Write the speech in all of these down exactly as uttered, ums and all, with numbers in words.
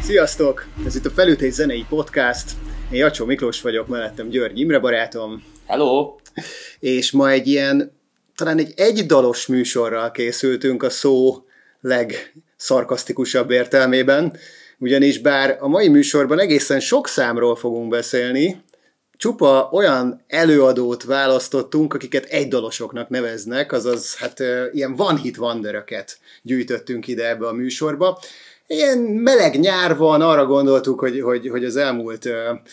Sziasztok! Ez itt a Felütés zenei podcast. Én Jacsó Miklós vagyok, mellettem György Imre barátom. Hello! És ma egy ilyen, talán egy egydalos műsorral készültünk a szó legszarkasztikusabb értelmében, ugyanis bár a mai műsorban egészen sok számról fogunk beszélni, csupa olyan előadót választottunk, akiket egydalosoknak neveznek, azaz hát ilyen one-hit wonderöket gyűjtöttünk ide ebbe a műsorba. Ilyen meleg nyár van, arra gondoltuk, hogy, hogy, hogy az elmúlt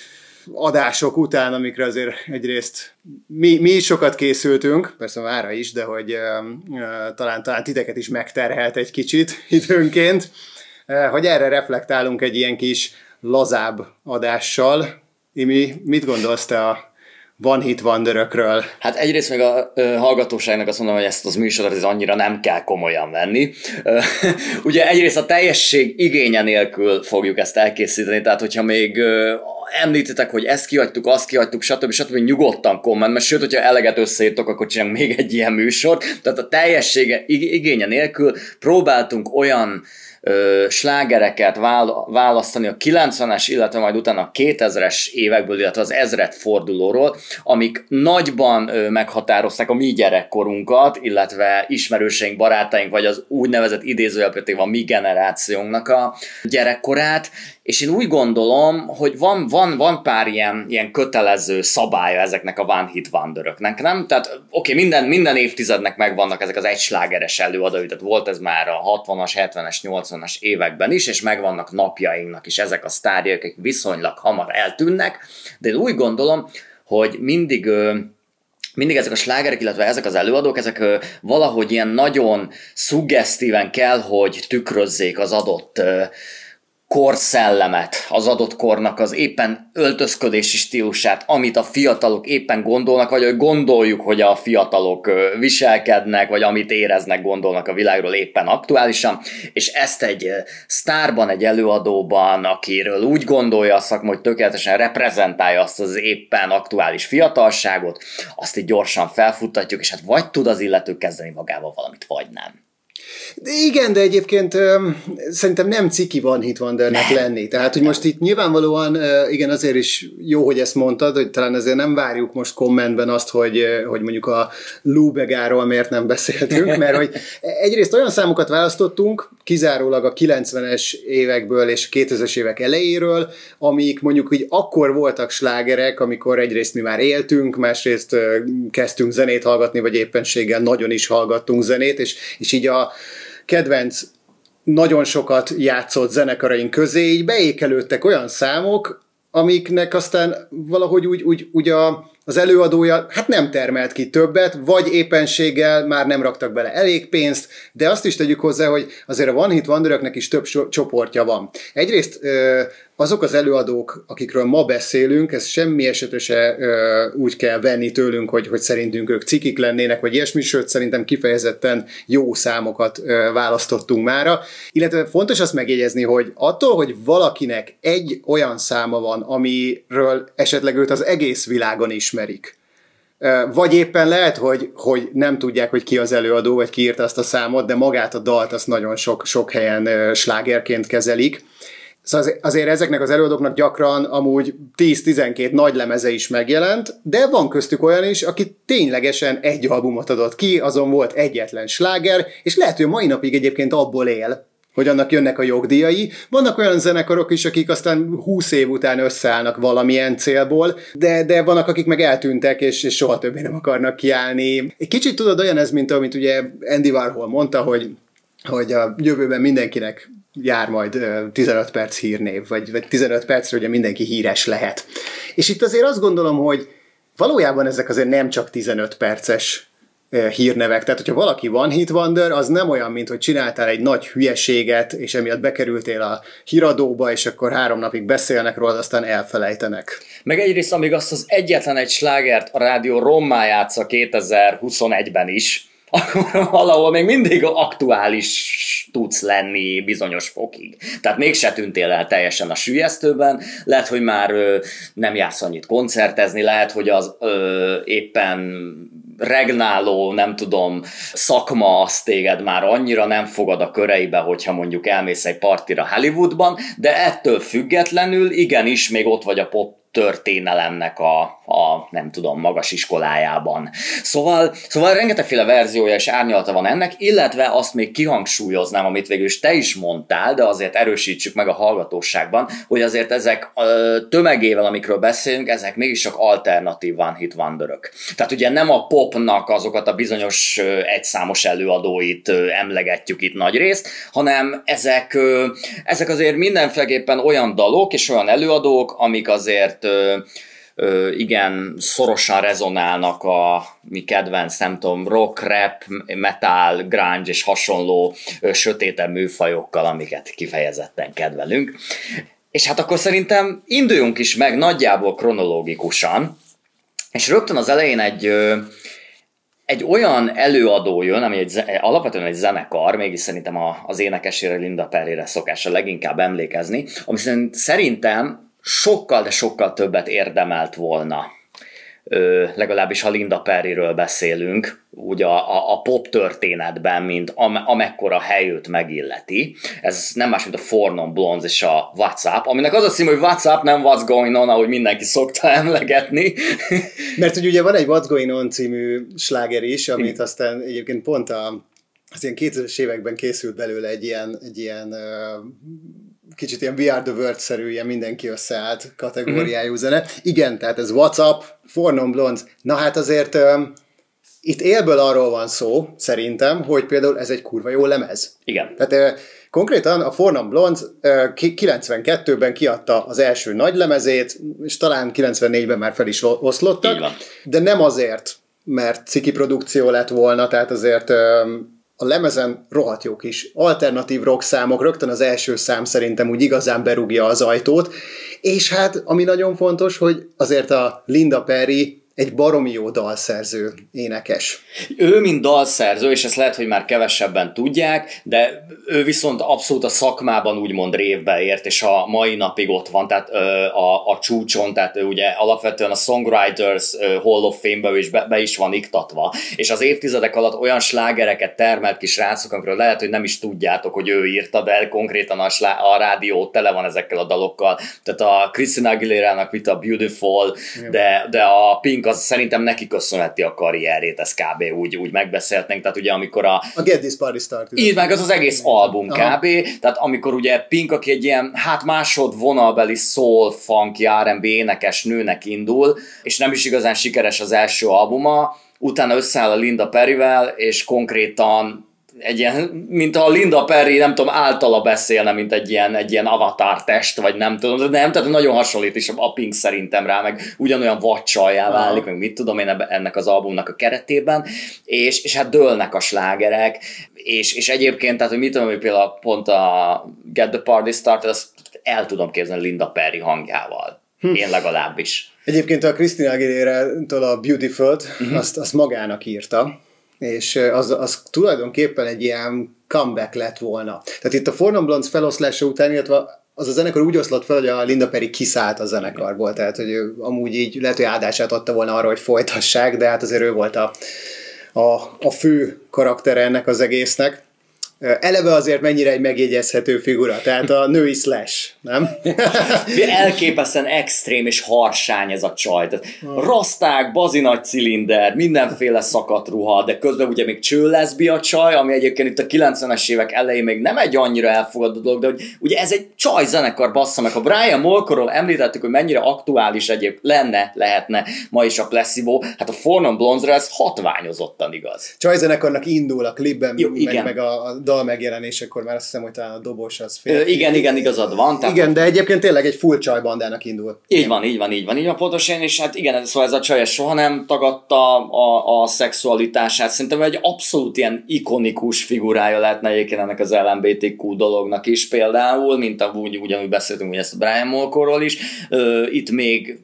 adások után, amikre azért egyrészt mi, mi is sokat készültünk, persze mára is, de hogy uh, talán, talán titeket is megterhelt egy kicsit időnként, uh, hogy erre reflektálunk egy ilyen kis lazább adással. Imi, mit gondolsz te a one-hit wonderökről? Hát egyrészt meg a ö, hallgatóságnak azt mondom, hogy ezt az műsorot ez annyira nem kell komolyan venni. Ö, ugye egyrészt a teljesség igénye nélkül fogjuk ezt elkészíteni, tehát hogyha még ö, említitek, hogy ezt kihagytuk, azt kihagytuk, stb. stb. Nyugodtan komment, mert sőt, hogyha eleget összeírtok, akkor csinálunk még egy ilyen műsort. Tehát a teljesség igénye nélkül próbáltunk olyan Ö, slágereket választani a kilencvenes, illetve majd utána a kétezres évekből, illetve az ezredfordulóról, amik nagyban ö, meghatározták a mi gyerekkorunkat, illetve ismerőseink, barátaink, vagy az úgynevezett idézőjelben a mi generációnknak a gyerekkorát, és én úgy gondolom, hogy van, van, van pár ilyen, ilyen kötelező szabálya ezeknek a one-hit wonderöknek, nem? Tehát oké, okay, minden, minden évtizednek megvannak ezek az egyslágeres előadói, tehát volt ez már a hatvanas, hetvenes, nyolcvanas években is, és megvannak napjainknak is ezek a sztárjai, akik viszonylag hamar eltűnnek, de én úgy gondolom, hogy mindig... mindig ezek a slágerek, illetve ezek az előadók, ezek ö, valahogy ilyen nagyon szuggesztíven kell, hogy tükrözzék az adott ö, korszellemet, az adott kornak az éppen öltözködési stílusát, amit a fiatalok éppen gondolnak, vagy hogy gondoljuk, hogy a fiatalok ö, viselkednek, vagy amit éreznek, gondolnak a világról éppen aktuálisan, és ezt egy ö, sztárban, egy előadóban, akiről úgy gondolja a szakma, hogy tökéletesen reprezentálja azt az éppen aktuális fiatalságot, azt így gyorsan felfuttatjuk, és hát vagy tud az illető kezdeni magával valamit, vagy nem. De igen, de egyébként um, szerintem nem ciki one-hit wondernek lenni. Tehát, hogy most itt nyilvánvalóan, uh, igen, azért is jó, hogy ezt mondtad, hogy talán azért nem várjuk most kommentben azt, hogy, uh, hogy mondjuk a Lou Bega-ról miért nem beszéltünk, mert hogy egyrészt olyan számokat választottunk, kizárólag a kilencvenes évekből és a kétezres évek elejéről, amik mondjuk úgy akkor voltak slágerek, amikor egyrészt mi már éltünk, másrészt uh, kezdtünk zenét hallgatni, vagy éppenséggel nagyon is hallgattunk zenét, és, és így a kedvenc, nagyon sokat játszott zenekaraink közé így beékelődtek olyan számok, amiknek aztán valahogy úgy, úgy, úgy a, az előadója hát nem termelt ki többet, vagy éppenséggel már nem raktak bele elég pénzt, de azt is tegyük hozzá, hogy azért a one-hit wonderöknek is több so- csoportja van. Egyrészt azok az előadók, akikről ma beszélünk, ez semmi esetre se úgy kell venni tőlünk, hogy, hogy szerintünk ők cikik lennének, vagy ilyesmi, sőt szerintem kifejezetten jó számokat választottunk mára. Illetve fontos azt megjegyezni, hogy attól, hogy valakinek egy olyan száma van, amiről esetleg őt az egész világon ismerik, vagy éppen lehet, hogy, hogy nem tudják, hogy ki az előadó, vagy ki írta azt a számot, de magát a dalt azt nagyon sok, sok helyen slágerként kezelik. Szóval azért ezeknek az előadóknak gyakran amúgy tíz-tizenkét nagy lemeze is megjelent, de van köztük olyan is, aki ténylegesen egy albumot adott ki, azon volt egyetlen sláger, és lehet, hogy mai napig egyébként abból él, hogy annak jönnek a jogdíjai. Vannak olyan zenekarok is, akik aztán húsz év után összeállnak valamilyen célból, de, de vannak, akik meg eltűntek, és, és soha többé nem akarnak kiállni. Egy kicsit tudod, olyan ez, mint amit ugye Andy Warhol mondta, hogy, hogy a jövőben mindenkinek jár majd tizenöt perc hírnév, vagy, vagy tizenöt percre ugye mindenki híres lehet. És itt azért azt gondolom, hogy valójában ezek azért nem csak tizenöt perces hírnevek. Tehát, hogyha valaki one-hit wonder, az nem olyan, mint hogy csináltál egy nagy hülyeséget, és emiatt bekerültél a híradóba, és akkor három napig beszélnek róla, aztán elfelejtenek. Meg egyrészt, amíg azt az egyetlen egy slágert a rádió rommá játsza kétezer-huszonegyben is, akkor valahol még mindig aktuális tudsz lenni bizonyos fokig. Tehát mégse tűntél el teljesen a süllyesztőben, lehet, hogy már ö, nem jársz annyit koncertezni, lehet, hogy az ö, éppen regnáló, nem tudom, szakma az téged már annyira nem fogad a köreibe, hogyha mondjuk elmész egy partira Hollywoodban, de ettől függetlenül igenis még ott vagy a pop történelemnek a, a nem tudom, magas iskolájában. Szóval, szóval rengetegféle verziója és árnyalata van ennek, illetve azt még kihangsúlyoznám, amit végül is te is mondtál, de azért erősítsük meg a hallgatóságban, hogy azért ezek a tömegével, amikről beszélünk, ezek mégis csak alternatív one hit wonderök. Tehát ugye nem a popnak azokat a bizonyos egyszámos előadóit emlegetjük itt nagy részt, hanem ezek, ezek azért mindenféleképpen olyan dalok és olyan előadók, amik azért Ö, ö, igen, szorosan rezonálnak a mi kedvenc, nem tudom, rock, rap, metal, grunge és hasonló ö, sötétebb műfajokkal, amiket kifejezetten kedvelünk. És hát akkor szerintem induljunk is meg nagyjából kronológikusan, és rögtön az elején egy... Ö, Egy olyan előadó jön, ami egy, alapvetően egy zenekar, mégis szerintem az énekesére, Linda Perryre szokás a leginkább emlékezni, ami szerintem sokkal, de sokkal többet érdemelt volna. Ö, legalábbis ha Linda Perryről beszélünk, úgy a, a, a pop történetben, mint am, amekkora helyőt megilleti. Ez nem más, mint a Four Non Blondes és a What's Up, aminek az a cím, hogy What's Up, nem What's Going On, ahogy mindenki szokta emlegetni. Mert hogy ugye van egy What's Going On című sláger is, amit aztán egyébként pont a, az ilyen kétezres években készült belőle egy ilyen, egy ilyen uh, kicsit ilyen We Are The World-szerű, ilyen mindenki összeállt kategóriájú mm-hmm. zene. Igen, tehát ez What's Up, Four Non Blondes. Na hát azért um, itt élből arról van szó, szerintem, hogy például ez egy kurva jó lemez. Igen. Tehát uh, konkrétan a Four Non Blondes uh, kilencvenkettőben kiadta az első nagy lemezét, és talán kilencvennégyben már fel is oszlottak, de nem azért, mert ciki produkció lett volna, tehát azért um, a lemezen rohadt jó kis alternatív rock számok, rögtön az első szám szerintem úgy igazán berúgja az ajtót, és hát ami nagyon fontos, hogy azért a Linda Perry egy baromi jó dalszerző, énekes. Ő, mint dalszerző, és ezt lehet, hogy már kevesebben tudják, de ő viszont abszolút a szakmában úgymond révbe ért, és a mai napig ott van, tehát ö, a, a csúcson, tehát ő ugye alapvetően a Songwriters Hall of Fame-be is be, be is van iktatva, és az évtizedek alatt olyan slágereket termelt ki srácok, amikről lehet, hogy nem is tudjátok, hogy ő írta, de konkrétan a, slá, a rádió tele van ezekkel a dalokkal, tehát a Christina Aguilera-nak mit a Beautiful, de, de a Pink az szerintem neki köszönheti a karrierét, ez kb. úgy, úgy megbeszélhetnénk, tehát ugye amikor a... A Get This Party Started. Így meg az az egész album Aha. kb. Tehát amikor ugye Pink, aki egy ilyen, hát másodvonalbeli soul, funky, er and bé énekes nőnek indul, és nem is igazán sikeres az első albuma, utána összeáll a Linda Perryvel, és konkrétan egy ilyen, mint a Linda Perry, nem tudom, általa beszélne, mint egy ilyen, egy ilyen avatar test, vagy nem tudom, de nem, tehát nagyon hasonlít is a Pink szerintem rá, meg ugyanolyan vadcsajjá válik, meg mit tudom én ennek az albumnak a keretében, és, és hát dőlnek a slágerek, és, és egyébként, tehát hogy mit tudom, hogy például pont a Get the Party Started, azt el tudom képzelni Linda Perry hangjával. Hm. Én legalábbis. Egyébként a Christina Aguilera-tól a Beautiful-t, uh-huh. azt, azt magának írta, és az, az tulajdonképpen egy ilyen comeback lett volna. Tehát itt a Four Non Blondes feloszlása után, illetve az a zenekar úgy oszlott fel, hogy a Linda Perry kiszállt a zenekarból, tehát hogy ő amúgy így lehet, hogy áldását adta volna arra, hogy folytassák, de hát azért ő volt a, a, a fő karaktere ennek az egésznek. Eleve azért mennyire egy megjegyezhető figura, tehát a női Slash, nem? Elképesztően extrém és harsány ez a csaj. Tehát raszták, bazi nagy cilinder, mindenféle szakadt ruha, de közben ugye még csőleszbi a csaj, ami egyébként itt a kilencvenes évek elején még nem egy annyira elfogadott dolog, de hogy ugye ez egy csaj zenekar, bassza meg. Ha Brian Molkoról említettük, hogy mennyire aktuális egyéb lenne, lehetne ma is a Placebo, hát a Four Non Blondesra ez hatványozottan igaz. Csaj zenekarnak indul a klipben, Jó, meg, meg a, a dal megjelenésekor, már azt hiszem, hogy talán a dobos az fél. Ö, igen, igen, igazad van. Tehát igen, de egyébként tényleg egy full csajbandának indul. Így van, így van, így van, így van pontosan, és hát igen, szóval ez a csaj soha nem tagadta a, a szexualitását. Szerintem egy abszolút ilyen ikonikus figurája lehetne egyébként ennek az el em bé té kú dolognak is például, mint amúgy ugyanúgy beszéltünk hogy ezt a Brian Molkoról is. Ö, itt még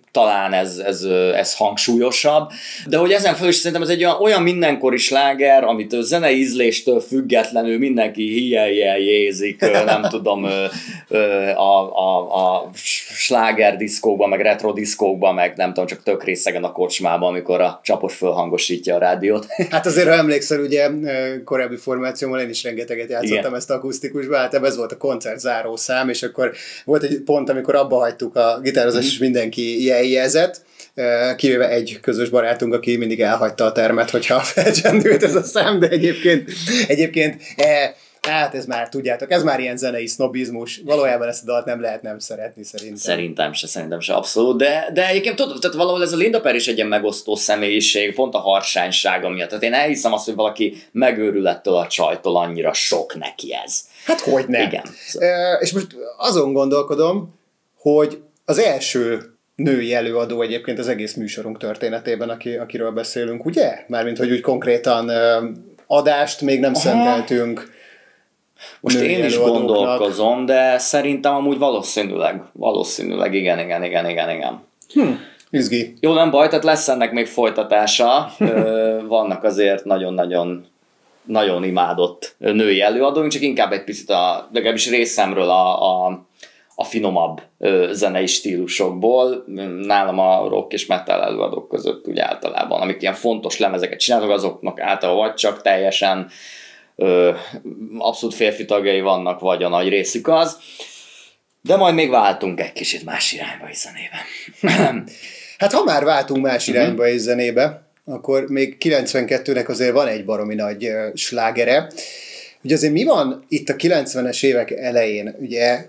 talán ez, ez, ez hangsúlyosabb, de hogy ezen felül is szerintem ez egy olyan, olyan mindenkori sláger, amit a zenei ízléstől függetlenül mindenki hijeljézik, nem tudom, a, a, a sláger diszkókban, meg retro diszkókban, meg nem tudom, csak tök részegen a kocsmában, amikor a csapos fölhangosítja a rádiót. Hát azért, ha emlékszel, ugye korábbi formációmmal én is rengeteget játszottam Igen. ezt akusztikusba, hát ez volt a koncert záró szám, és akkor volt egy pont, amikor abba hagytuk a gitározást, mm-hmm. és mindenki jeljezett, kivéve egy közös barátunk, aki mindig elhagyta a termet, hogyha felcsendült ez a szám, de egyébként, egyébként e, hát ez már, tudjátok, ez már ilyen zenei sznobizmus. Valójában ezt a dalt nem lehet nem szeretni, szerintem. Szerintem se, szerintem se, abszolút. De, de egyébként tudod, tehát valahol ez a Linda Per is egy ilyen megosztó személyiség, pont a harsánysága miatt. Tehát én elhiszem azt, hogy valaki megőrül ettől a csajtól, annyira sok neki ez. Hát hogy nem. Igen. E, és most azon gondolkodom, hogy az első női előadó egyébként az egész műsorunk történetében, aki, akiről beszélünk, ugye? Mármint, hogy úgy konkrétan adást még nem Aha. szenteltünk. Most én is gondolkozom, de szerintem amúgy valószínűleg, valószínűleg igen, igen, igen, igen, igen. Hm, izgi. Jó, nem baj, tehát lesz ennek még folytatása. Vannak azért nagyon-nagyon nagyon imádott női előadóink, csak inkább egy picit a, legalábbis részemről a, a, a finomabb zenei stílusokból. Nálam a rock és metal előadók között úgy általában, amik ilyen fontos lemezeket csinálnak, azoknak általában vagy csak teljesen Ö, abszolút férfi tagjai vannak, vagy a nagy részük az, de majd még váltunk egy kicsit más irányba is zenébe. Hát ha már váltunk más irányba is zenébe, akkor még kilencvenkettőnek azért van egy baromi nagy uh, slágere. Ugye azért mi van itt a kilencvenes évek elején? Ugye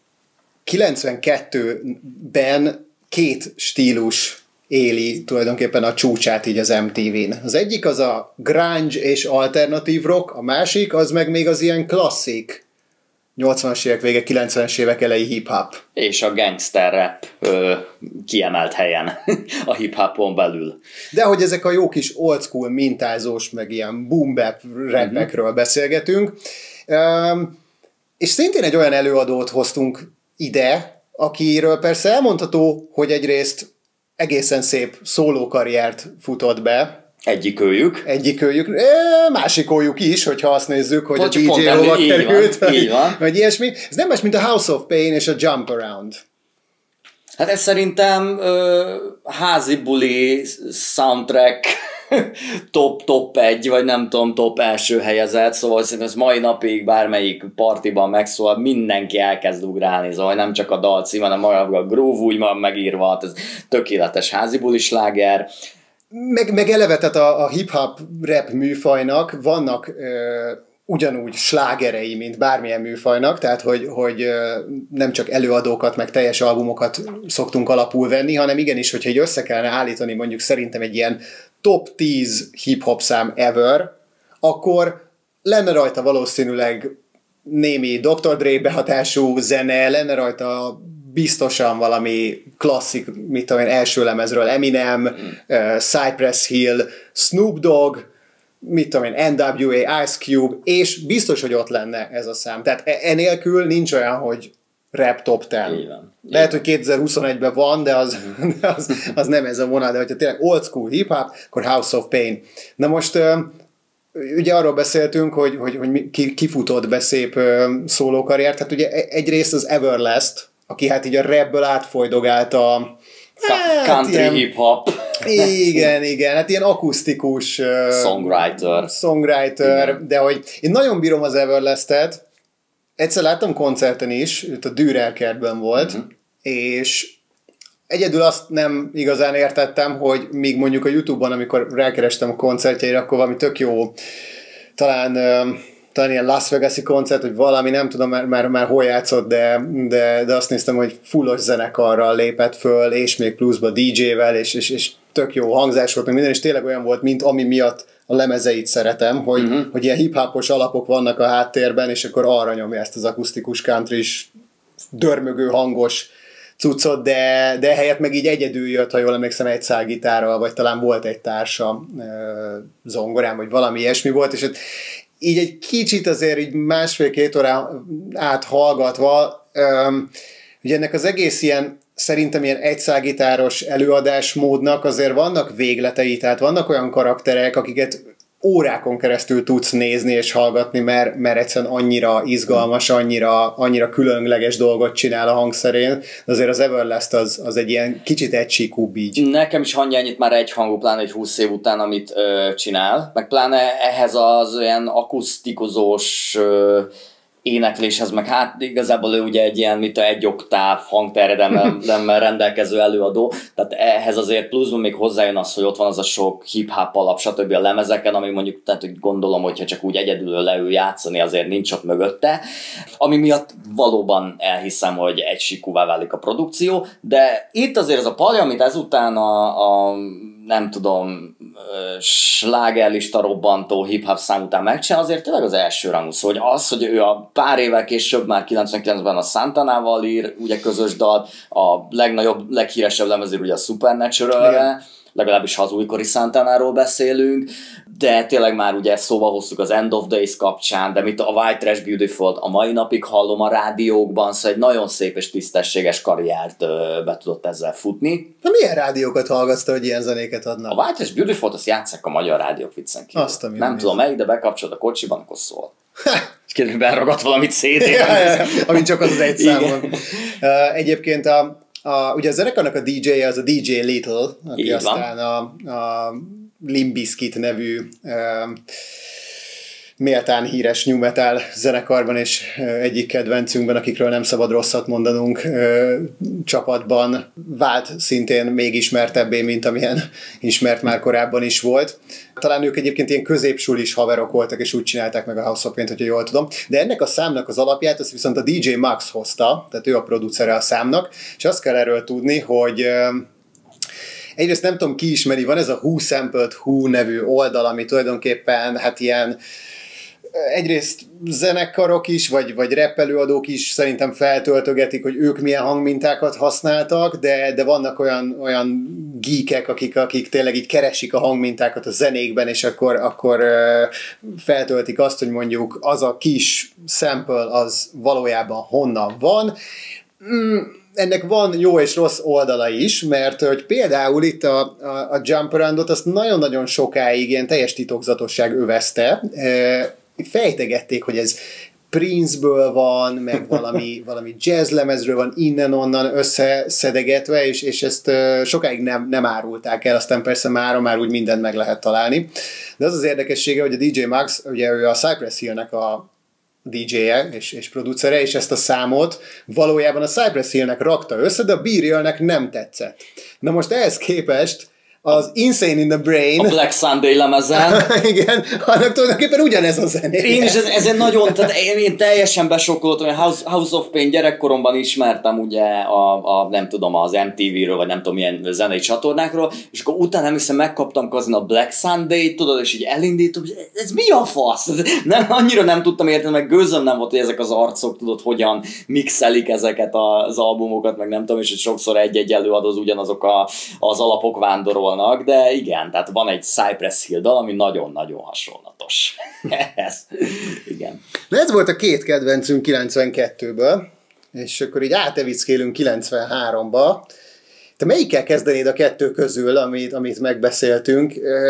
kilencvenkettőben két stílus éli tulajdonképpen a csúcsát így az em té vén. Az egyik az a grunge és alternatív rock, a másik az meg még az ilyen klasszik nyolcvanas évek vége, kilencvenes évek elejé hip-hop. És a gangster rap ö, kiemelt helyen a hip-hopon belül. De hogy ezek a jó kis old school mintázós, meg ilyen boom bap rapekről uh-huh. beszélgetünk. Um, és szintén egy olyan előadót hoztunk ide, akiről persze elmondható, hogy egyrészt egészen szép szólókarriert futott be. Egyikőjük. Egyikőjük. Másikójuk is, hogyha azt nézzük, hogy Bocs, a dé dzsé hova került, van, vagy, van. vagy ilyesmi. Ez nem más, mint a House of Pain és a Jump Around. Hát ez szerintem ö, házi buli soundtrack top-top egy, vagy nem tudom, top első helyezett, szóval szerintem ez mai napig bármelyik partiban megszól, mindenki elkezd ugrálni, szóval nem csak a dal cím, hanem maga a groove úgy van megírva, ez tökéletes házi buli sláger. Meg, meg eleve, tehát a, a hip-hop rap műfajnak vannak ö, ugyanúgy slágerei, mint bármilyen műfajnak, tehát hogy, hogy ö, nem csak előadókat, meg teljes albumokat szoktunk alapul venni, hanem igenis, hogyha egy össze kellene állítani mondjuk szerintem egy ilyen top tíz hip-hop szám ever, akkor lenne rajta valószínűleg némi doktor Dre behatású zene, lenne rajta biztosan valami klasszik, mit tudom én, első lemezről Eminem, mm. uh, Cypress Hill, Snoop Dogg, mit tudom én, en dupla á, Ice Cube, és biztos, hogy ott lenne ez a szám. Tehát enélkül nincs olyan, hogy rap top tíz. Lehet, hogy kétezer-huszonegyben van, de az, mm. de az, az nem ez a vonal, de hogyha tényleg old school hip-hop, akkor House of Pain. Na most uh, ugye arról beszéltünk, hogy, hogy, hogy ki, kifutott be szép uh, szólókarriert, hát ugye egyrészt az Everlast, aki hát így a rapből átfoldogált a hát, country ilyen, hip-hop. Igen, igen, hát ilyen akusztikus uh, songwriter. Songwriter, igen. De hogy én nagyon bírom az Everlastet. Egyszer láttam koncerten is, itt a Dürer kertben volt, uh-huh. és egyedül azt nem igazán értettem, hogy míg mondjuk a YouTube-on, amikor rákerestem a koncertjeire, akkor valami tök jó, talán... Uh, talán ilyen Las Vegas-i koncert, hogy valami, nem tudom már, már, már hol játszott, de, de, de azt néztem, hogy fullos zenekarral lépett föl, és még pluszba dé dzsével, és, és, és tök jó hangzás volt, minden, és tényleg olyan volt, mint ami miatt a lemezeit szeretem, hogy, uh-huh. hogy ilyen hip-hopos alapok vannak a háttérben, és akkor arra nyomja ezt az akusztikus country-s, dörmögő hangos cuccot, de, de helyett meg így egyedül jött, ha jól emlékszem, egy szálgitárral, vagy talán volt egy társa zongorán, vagy valami ilyesmi volt, és így egy kicsit azért így másfél-két órán át hallgatva, öm, ugye ennek az egész ilyen szerintem ilyen egyszágitáros előadásmódnak azért vannak végletei, tehát vannak olyan karakterek, akiket órákon keresztül tudsz nézni és hallgatni, mert, mert egyszerűen annyira izgalmas, annyira, annyira különleges dolgot csinál a hangszerén, de azért az Everlast az, az egy ilyen kicsit egysíkúbb így. Nekem is hangja ennyit már egy hangú, pláne egy húsz év után, amit ö, csinál, meg pláne ehhez az olyan akusztikozós ö, énekléshez, meg hát igazából ő ugye egy ilyen, mint egy oktáv hangterjedelemmel rendelkező előadó, tehát ehhez azért pluszban még hozzájön az, hogy ott van az a sok hip-hop alap, stb. A lemezeken, ami mondjuk, tehát hogy gondolom, hogyha csak úgy egyedül leül játszani, azért nincs ott mögötte, ami miatt valóban elhiszem, hogy egysíkúvá válik a produkció, de itt azért az a pali, amit ezután a, a nem tudom, slágerlista robbantó hip-hop szám után megcsinál, azért tényleg az első rangú szó, hogy az, hogy ő a pár évvel később, már kilencvenkilencben a Santanával ír ugye közös dalt, a legnagyobb, leghíresebb lemezér ugye a Supernatural-re, legalábbis ha az újkori Santanáról beszélünk, de tényleg már ugye szóval hoztuk az End of Days kapcsán, de mint a White Trash Beautiful-t a mai napig hallom a rádiókban, szóval egy nagyon szép és tisztességes karriert ö, be tudott ezzel futni. Na milyen rádiókat hallgatsz, hogy ilyen zenéket adnak? A White Trash Beautiful-t azt játsszák a magyar rádiók viccen kívül. Azt, nem néz. tudom melyik, de bekapcsolod a kocsiban, akkor szól. És kérdezik, beragadt valamit szét. Ja, ja, amint csak az az egy számon. Uh, egyébként a A, ugye a zenekarnak a dé dzsé-je az a dé dzsé Little, aki így aztán a, a Limp Bizkit nevű uh, méltán híres new metal zenekarban, és uh, egyik kedvencünkben, akikről nem szabad rosszat mondanunk, uh, csapatban vált szintén még ismertebbé, mint amilyen ismert már korábban is volt. Talán ők egyébként ilyen középsulis haverok voltak, és úgy csinálták meg a House of Pain-t, hogyha jól tudom. De ennek a számnak az alapját, azt viszont a dé dzsé Max hozta, tehát ő a producere a számnak, és azt kell erről tudni, hogy uh, egyrészt nem tudom, ki ismeri, van ez a Who Sampled Who nevű oldal, ami tulajdonképpen hát ilyen egyrészt zenekarok is, vagy, vagy rap előadók is szerintem feltöltögetik, hogy ők milyen hangmintákat használtak, de, de vannak olyan, olyan geekek, akik, akik tényleg így keresik a hangmintákat a zenékben, és akkor, akkor feltöltik azt, hogy mondjuk az a kis sample az valójában honnan van. Mm, ennek van jó és rossz oldala is, mert hogy például itt a, a, a Jump Around-ot azt nagyon-nagyon sokáig ilyen teljes titokzatosság övezte. Fejtegették, hogy ez Prince-ből van, meg valami, valami jazzlemezről van innen-onnan összeszedegetve, és, és ezt sokáig nem, nem árulták el, aztán persze mára már úgy mindent meg lehet találni. De az az érdekessége, hogy a dé dzsé Max, ugye ő a Cypress Hill-nek a dé dzsé-je és, és producere, és ezt a számot valójában a Cypress Hill-nek rakta össze, de a B-Realnek nem tetszett. Na most ehhez képest az Insane in the Brain... A Black Sunday lemezen. Igen, annak tulajdonképpen ugyanez a zené. Én is ez, ezen nagyon, tehát én, én teljesen besokkoltam, hogy House, House of Pain gyerekkoromban ismertem ugye a, a nem tudom, az em té vé-ről, vagy nem tudom milyen zenei csatornákról, és akkor utána nem hiszem megkaptam azon a Black Sunday-t, tudod, és így elindítom, hogy ez, ez mi a fasz? Nem, annyira nem tudtam érteni, meg gőzöm nem volt, hogy ezek az arcok, tudod, hogyan mixelik ezeket az albumokat, meg nem tudom, és hogy sokszor egy-egy előadó az ugyanazok a, az alapok vándorol. De igen, tehát van egy Cypress Hill dal, ami nagyon-nagyon hasonlatos. ez, igen. Na ez volt a két kedvencünk kilencvenkettőből, és akkor így átevickélünk kilencvenháromba. Te melyikkel kezdenéd a kettő közül, amit, amit megbeszéltünk?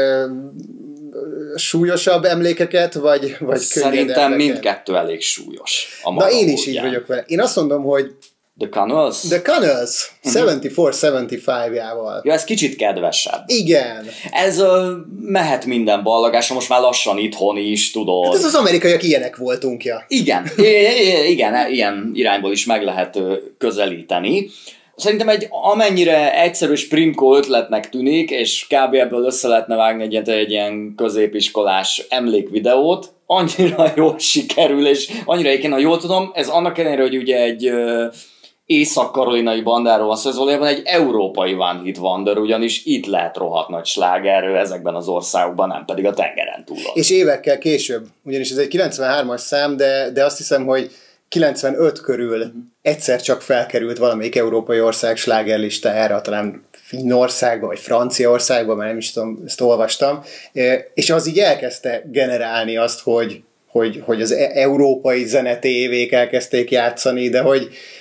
Súlyosabb emlékeket, vagy, vagy Szerintem mindkettő elég súlyos. Na én is így vagyok vele. Én azt mondom, hogy The Connells? The Connells, hetvennégy hetvenöt-jával. Ja, ez kicsit kedvesebb. Igen. Ez uh, mehet minden ballagásra, most már lassan itthon is, tudod. Hát ez az amerikaiak ilyenek voltunk, ja. Igen, I- igen, ilyen irányból is meg lehet uh, közelíteni. Szerintem egy amennyire egyszerű Primco ötletnek tűnik, és kb. Ebből össze lehetne vágni egy, egy ilyen középiskolás emlékvideót, annyira jól sikerül, és annyira egyébként, ha jól tudom, ez annak ellenére, hogy ugye egy uh, észak-karolinai bandáról van szó, ez valójában egy európai one hit wonder, ugyanis itt lehet rohadt nagy slágerről ezekben az országokban, nem pedig a tengeren túl. És évekkel később, ugyanis ez egy kilencvenhármas szám, de, de azt hiszem, hogy kilencvenöt körül egyszer csak felkerült valamelyik európai ország slágerlistájára, talán Finnországba, vagy Franciaországba, már nem is tudom, ezt olvastam, és az így elkezdte generálni azt, hogy, hogy, hogy az európai zenetévék elkezdték játszani, de hogy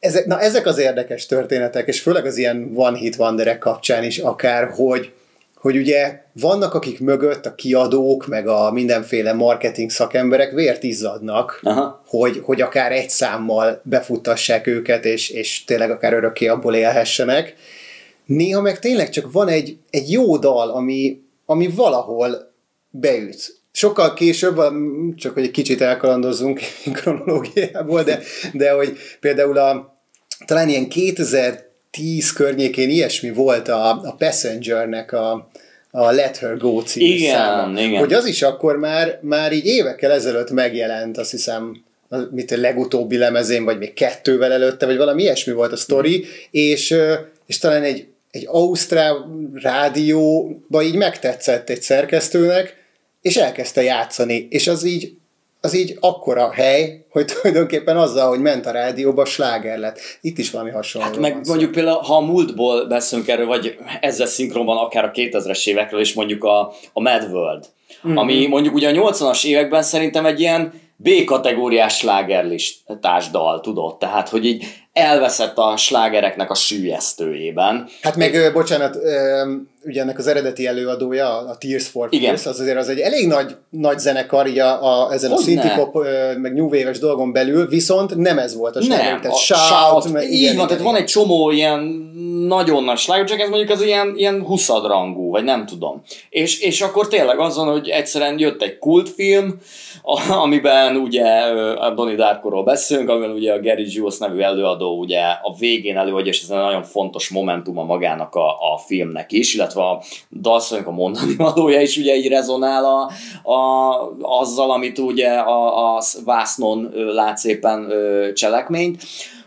ezek, na ezek az érdekes történetek, és főleg az ilyen one hit wonderek kapcsán is akár, hogy, hogy ugye vannak, akik mögött a kiadók, meg a mindenféle marketing szakemberek vért izzadnak, hogy, hogy akár egy számmal befuttassák őket, és, és tényleg akár örökké abból élhessenek. Néha meg tényleg csak van egy, egy jó dal, ami, ami valahol beüt. Sokkal később, csak hogy egy kicsit elkalandozzunk kronológiából, de, de hogy például a, talán ilyen kétezer-tíz környékén ilyesmi volt a, a Passengernek a, a Let Her Go című igen, száma. igen. Hogy az is akkor már, már így évekkel ezelőtt megjelent, azt hiszem, mit a legutóbbi lemezén, vagy még kettővel előtte, vagy valami ilyesmi volt a sztori, és, és talán egy, egy ausztrál rádióba így megtetszett egy szerkesztőnek, és elkezdte játszani, és az így, az így akkora hely, hogy tulajdonképpen azzal, hogy ment a rádióba, sláger lett. Itt is valami hasonló. Hát meg mondjuk például, ha a múltból beszélünk erről, vagy ezzel szinkronban akár a kétezres évekről, és mondjuk a, a Mad World, mm-hmm. ami mondjuk ugye a nyolcvanas években szerintem egy ilyen B-kategóriás slágerlistás dal, tudod? Tehát, hogy így elveszett a slágereknek a süllyesztőjében. Hát meg, ö, bocsánat, ö, ugye ennek az eredeti előadója, a Tears for Fears, az azért az egy elég nagy, nagy zenekar így a, a, ezen hogy a synthpop, meg new wave-es dolgon belül, viszont nem ez volt a sláger. Nem, tehát a shout, shout, meg, így igen, van, igen, tehát igen. van egy csomó ilyen nagyon nagy sláger, csak ez mondjuk az ilyen, ilyen huszadrangú, vagy nem tudom. És, és akkor tényleg azon, hogy egyszerűen jött egy kultfilm, amiben ugye a Donnie Darko-ról beszélünk, amiben ugye a Gary Jules nevű előadó ugye a végén előadja, és ez egy nagyon fontos momentuma magának a, a filmnek is, illetve a dalszónak a mondani valója is ugye így rezonál a, a, azzal, amit ugye a, a vásznon látsz éppen cselekményt,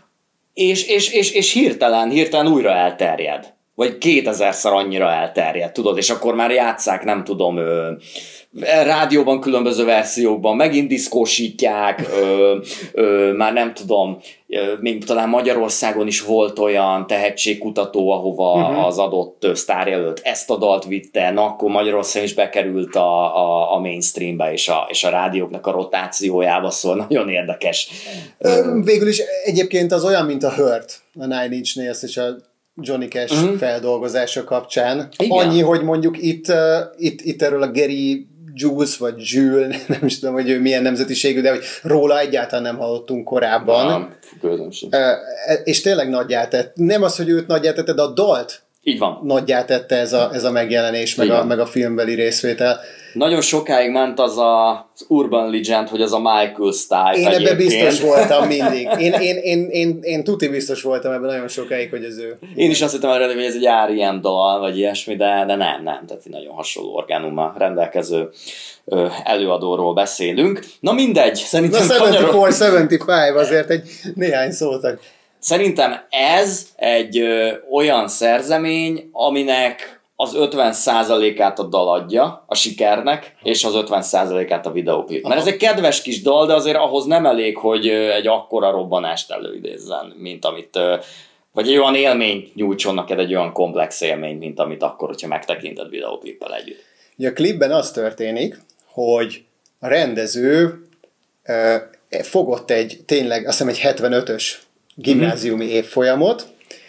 és, és, és, és hirtelen, hirtelen újra elterjed. Vagy kétezerszer annyira elterjed, tudod, és akkor már játsszák, nem tudom, ö, rádióban különböző verziókban, megint diszkósítják, ö, ö, már nem tudom, ö, még talán Magyarországon is volt olyan tehetségkutató, ahova uh-huh. az adott sztárjelölt ezt a dalt vitte, na akkor Magyarországon is bekerült a, a, a mainstreambe és a, és a rádióknak a rotációjába, szóval nagyon érdekes. Végül is egyébként az olyan, mint a Hurt, a Nine Inch Nails és a Johnny Cash uh-huh. feldolgozása kapcsán. Igen. Annyi, hogy mondjuk itt, uh, itt, itt erről a Gary Jules, vagy Jules, nem is tudom, hogy ő milyen nemzetiségű, de hogy róla egyáltalán nem hallottunk korábban. Nem, uh, és tényleg nagyját tett. Nem az, hogy őt nagyját tette, de a dalt így van. Nagyját tette ez a, ez a megjelenés, meg a, meg a filmbeli részvétel. Nagyon sokáig ment az a, az urban legend, hogy az a Michael Stipe. Én ebben biztos voltam mindig. Én, én, én, én, én tuti biztos voltam ebben nagyon sokáig, hogy ez ő. Én is azt hittem erre, hogy ez egy R E M dal, vagy ilyesmi, de, de nem, nem. Tehát egy nagyon hasonló orgánummal rendelkező ö, előadóról beszélünk. Na mindegy, szerintem... Na hetvennégy, hetvenöt azért egy néhány szótak. Szerintem ez egy ö, olyan szerzemény, aminek az ötven százalékát a dal adja a sikernek, és az ötven százalékát a videóklip. Mert ez egy kedves kis dal, de azért ahhoz nem elég, hogy egy akkora robbanást előidézzen, mint amit, vagy egy olyan élményt nyújtson neked, egy olyan komplex élményt, mint amit akkor, hogyha megtekinted videóklippel együtt. Ugye a klipben az történik, hogy a rendező eh, fogott egy, tényleg azt hiszem egy hetvenötös gimnáziumi mm-hmm. évfolyamot,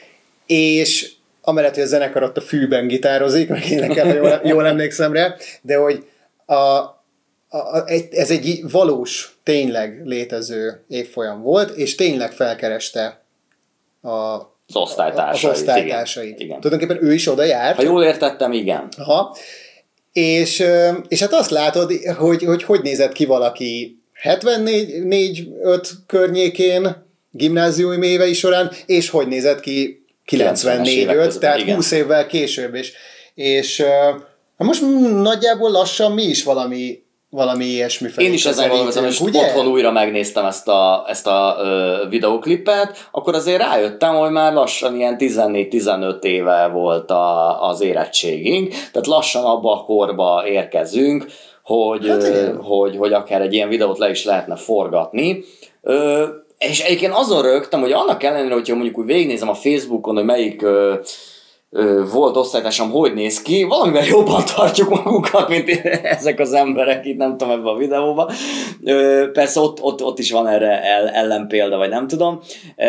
és amellett, hogy a zenekar ott a fűben gitározik, meg énekel, jól, jól emlékszem rá, de hogy a, a, a, ez egy valós, tényleg létező évfolyam volt, és tényleg felkereste a, az osztálytársait. Az osztálytársait. Igen, igen. Tulajdonképpen ő is oda járt. Ha jól értettem, igen. Aha. És, és hát azt látod, hogy hogy, hogy nézett ki valaki hetvennégy öt környékén, gimnáziumi évei során, és hogy nézett ki kilencvennégy öt, tehát igen. húsz évvel később, és, és uh, most nagyjából lassan mi is valami, valami ilyesmi felé. Én is ezen gondoltam, és otthon újra megnéztem ezt a, ezt a uh, videóklippet, akkor azért rájöttem, hogy már lassan ilyen tizennégy-tizenöt éve volt a, az érettségünk, tehát lassan abba a korba érkezünk, hogy, hát uh, hogy, hogy akár egy ilyen videót le is lehetne forgatni. Uh, És egyébként azon rögtem, hogy annak ellenére, hogyha mondjuk úgy végignézem a Facebookon, hogy melyik ö, volt osztálytársam, hogy néz ki, valamivel jobban tartjuk magunkat, mint ezek az emberek itt, nem tudom, ebben a videóban. Persze ott, ott, ott is van erre ellenpélda, vagy nem tudom.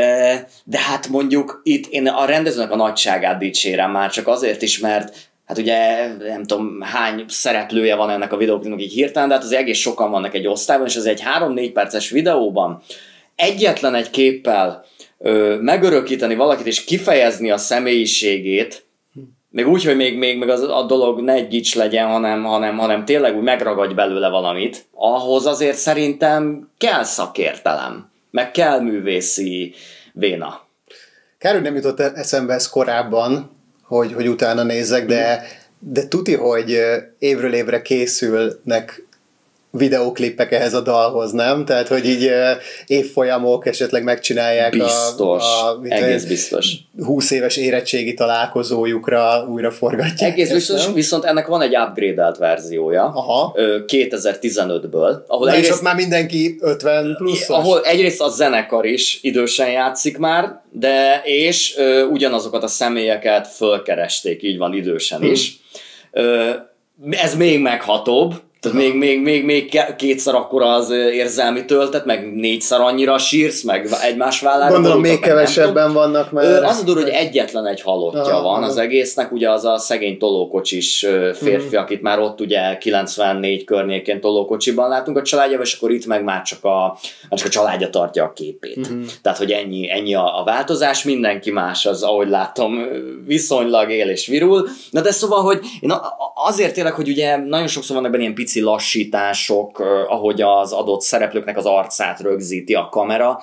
De hát mondjuk itt én a rendezőnek a nagyságát dicsérem már csak azért is, mert hát ugye nem tudom hány szereplője van ennek a videóklipnek így hirtelen, de hát az egész sokan vannak egy osztályban, és ez egy három-négy perces videóban egyetlen egy képpel Ö, megörökíteni valakit és kifejezni a személyiségét, még úgy, hogy még, még, még az, a dolog ne egy gics legyen, hanem, hanem, hanem tényleg úgy megragadj belőle valamit, ahhoz azért szerintem kell szakértelem, meg kell művészi véna. Kár, hogy nem jutott eszembe ez korábban, hogy, hogy utána nézzek, de, de tuti, hogy évről évre készülnek videóklippek ehhez a dalhoz, nem? Tehát, hogy így évfolyamok esetleg megcsinálják biztos, a, a egész biztos. húsz éves érettségi találkozójukra újra forgatják. Egész biztos, nem? Viszont ennek van egy upgrade-elt verziója. Aha. kétezer-tizenötből. Ahol Na, egyrészt, és ott már mindenki ötven pluszos? Ahol egyrészt a zenekar is idősen játszik már, de és ö, ugyanazokat a személyeket fölkeresték, így van idősen hmm. is. Ö, ez még meghatóbb. Tehát még, még, még, még kétszer akkora az érzelmi töltet, meg négyszer annyira sírsz, meg egymás vállára. Gondolom még kevesebben vannak már. Az a durva, hogy egyetlen egy halottja aha, van az egésznek, ugye az a szegény tolókocsis férfi, mm. akit már ott ugye kilencvennégy környékén tolókocsiban látunk a családjával, és akkor itt meg már csak a, már csak a családja tartja a képét. Mm. Tehát, hogy ennyi, ennyi a, a változás, mindenki más az, ahogy látom, viszonylag él és virul. Na de szóval, hogy én azért tényleg, hogy ugye nagyon sokszor vannak benne ilyen pici lassítások, ahogy az adott szereplőknek az arcát rögzíti a kamera,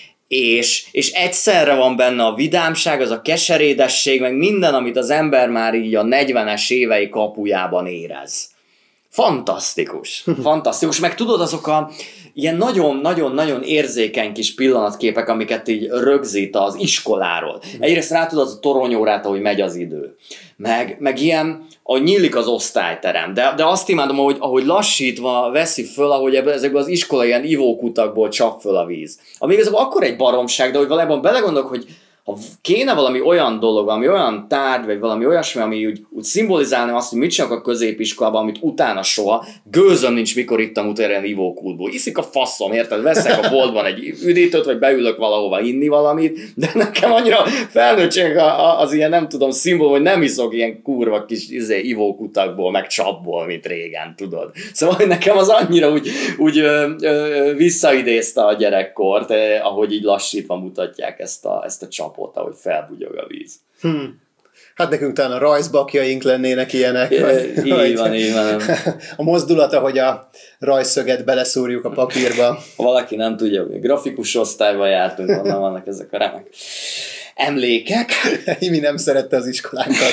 és, és egyszerre van benne a vidámság, az a keserédesség, meg minden, amit az ember már így a negyvenes évei kapujában érez. Fantasztikus. Fantasztikus. Meg tudod, azok a ilyen nagyon-nagyon-nagyon érzékeny kis pillanatképek, amiket így rögzít az iskoláról. Egyrészt rá tudod a toronyórát, ahogy megy az idő. Meg, meg ilyen, ahogy nyílik az osztályterem. De, de azt imádom, ahogy, ahogy lassítva veszi föl, ahogy ebbe, ezekből az iskola ilyen ivókutakból csap föl a víz. Ami igazából akkor egy baromság, de hogy valójában belegondolok, hogy ha kéne valami olyan dolog, valami olyan tárgy, vagy valami olyasmi, ami úgy, úgy szimbolizálna azt, hogy mit csinálok a középiskolában, amit utána soha, gőzöm nincs, mikor ittam utána ilyen ivókútból. Iszik a faszom, érted? Veszek a boltban egy üdítőt, vagy beülök valahova inni valamit, de nekem annyira felnőttség az ilyen, nem tudom, szimbol, hogy nem iszok ilyen kurva kis izé, ivókutakból, meg csapból, mint régen, tudod. Szóval hogy nekem az annyira úgy, úgy ö, ö, visszaidézte a gyerekkort, eh, ahogy így lassítva mutatják ezt a, ezt a csap. Ahogy felbugyog a víz. Hmm. Hát nekünk talán a rajzbakjaink lennének ilyenek. É, vagy, így vagy van, így van. A mozdulata, hogy a rajzszöget beleszúrjuk a papírba. Ha valaki nem tudja, hogy grafikus osztályban jártunk, onnan vannak ezek a remek emlékek. Mi nem szerette az iskolánkat.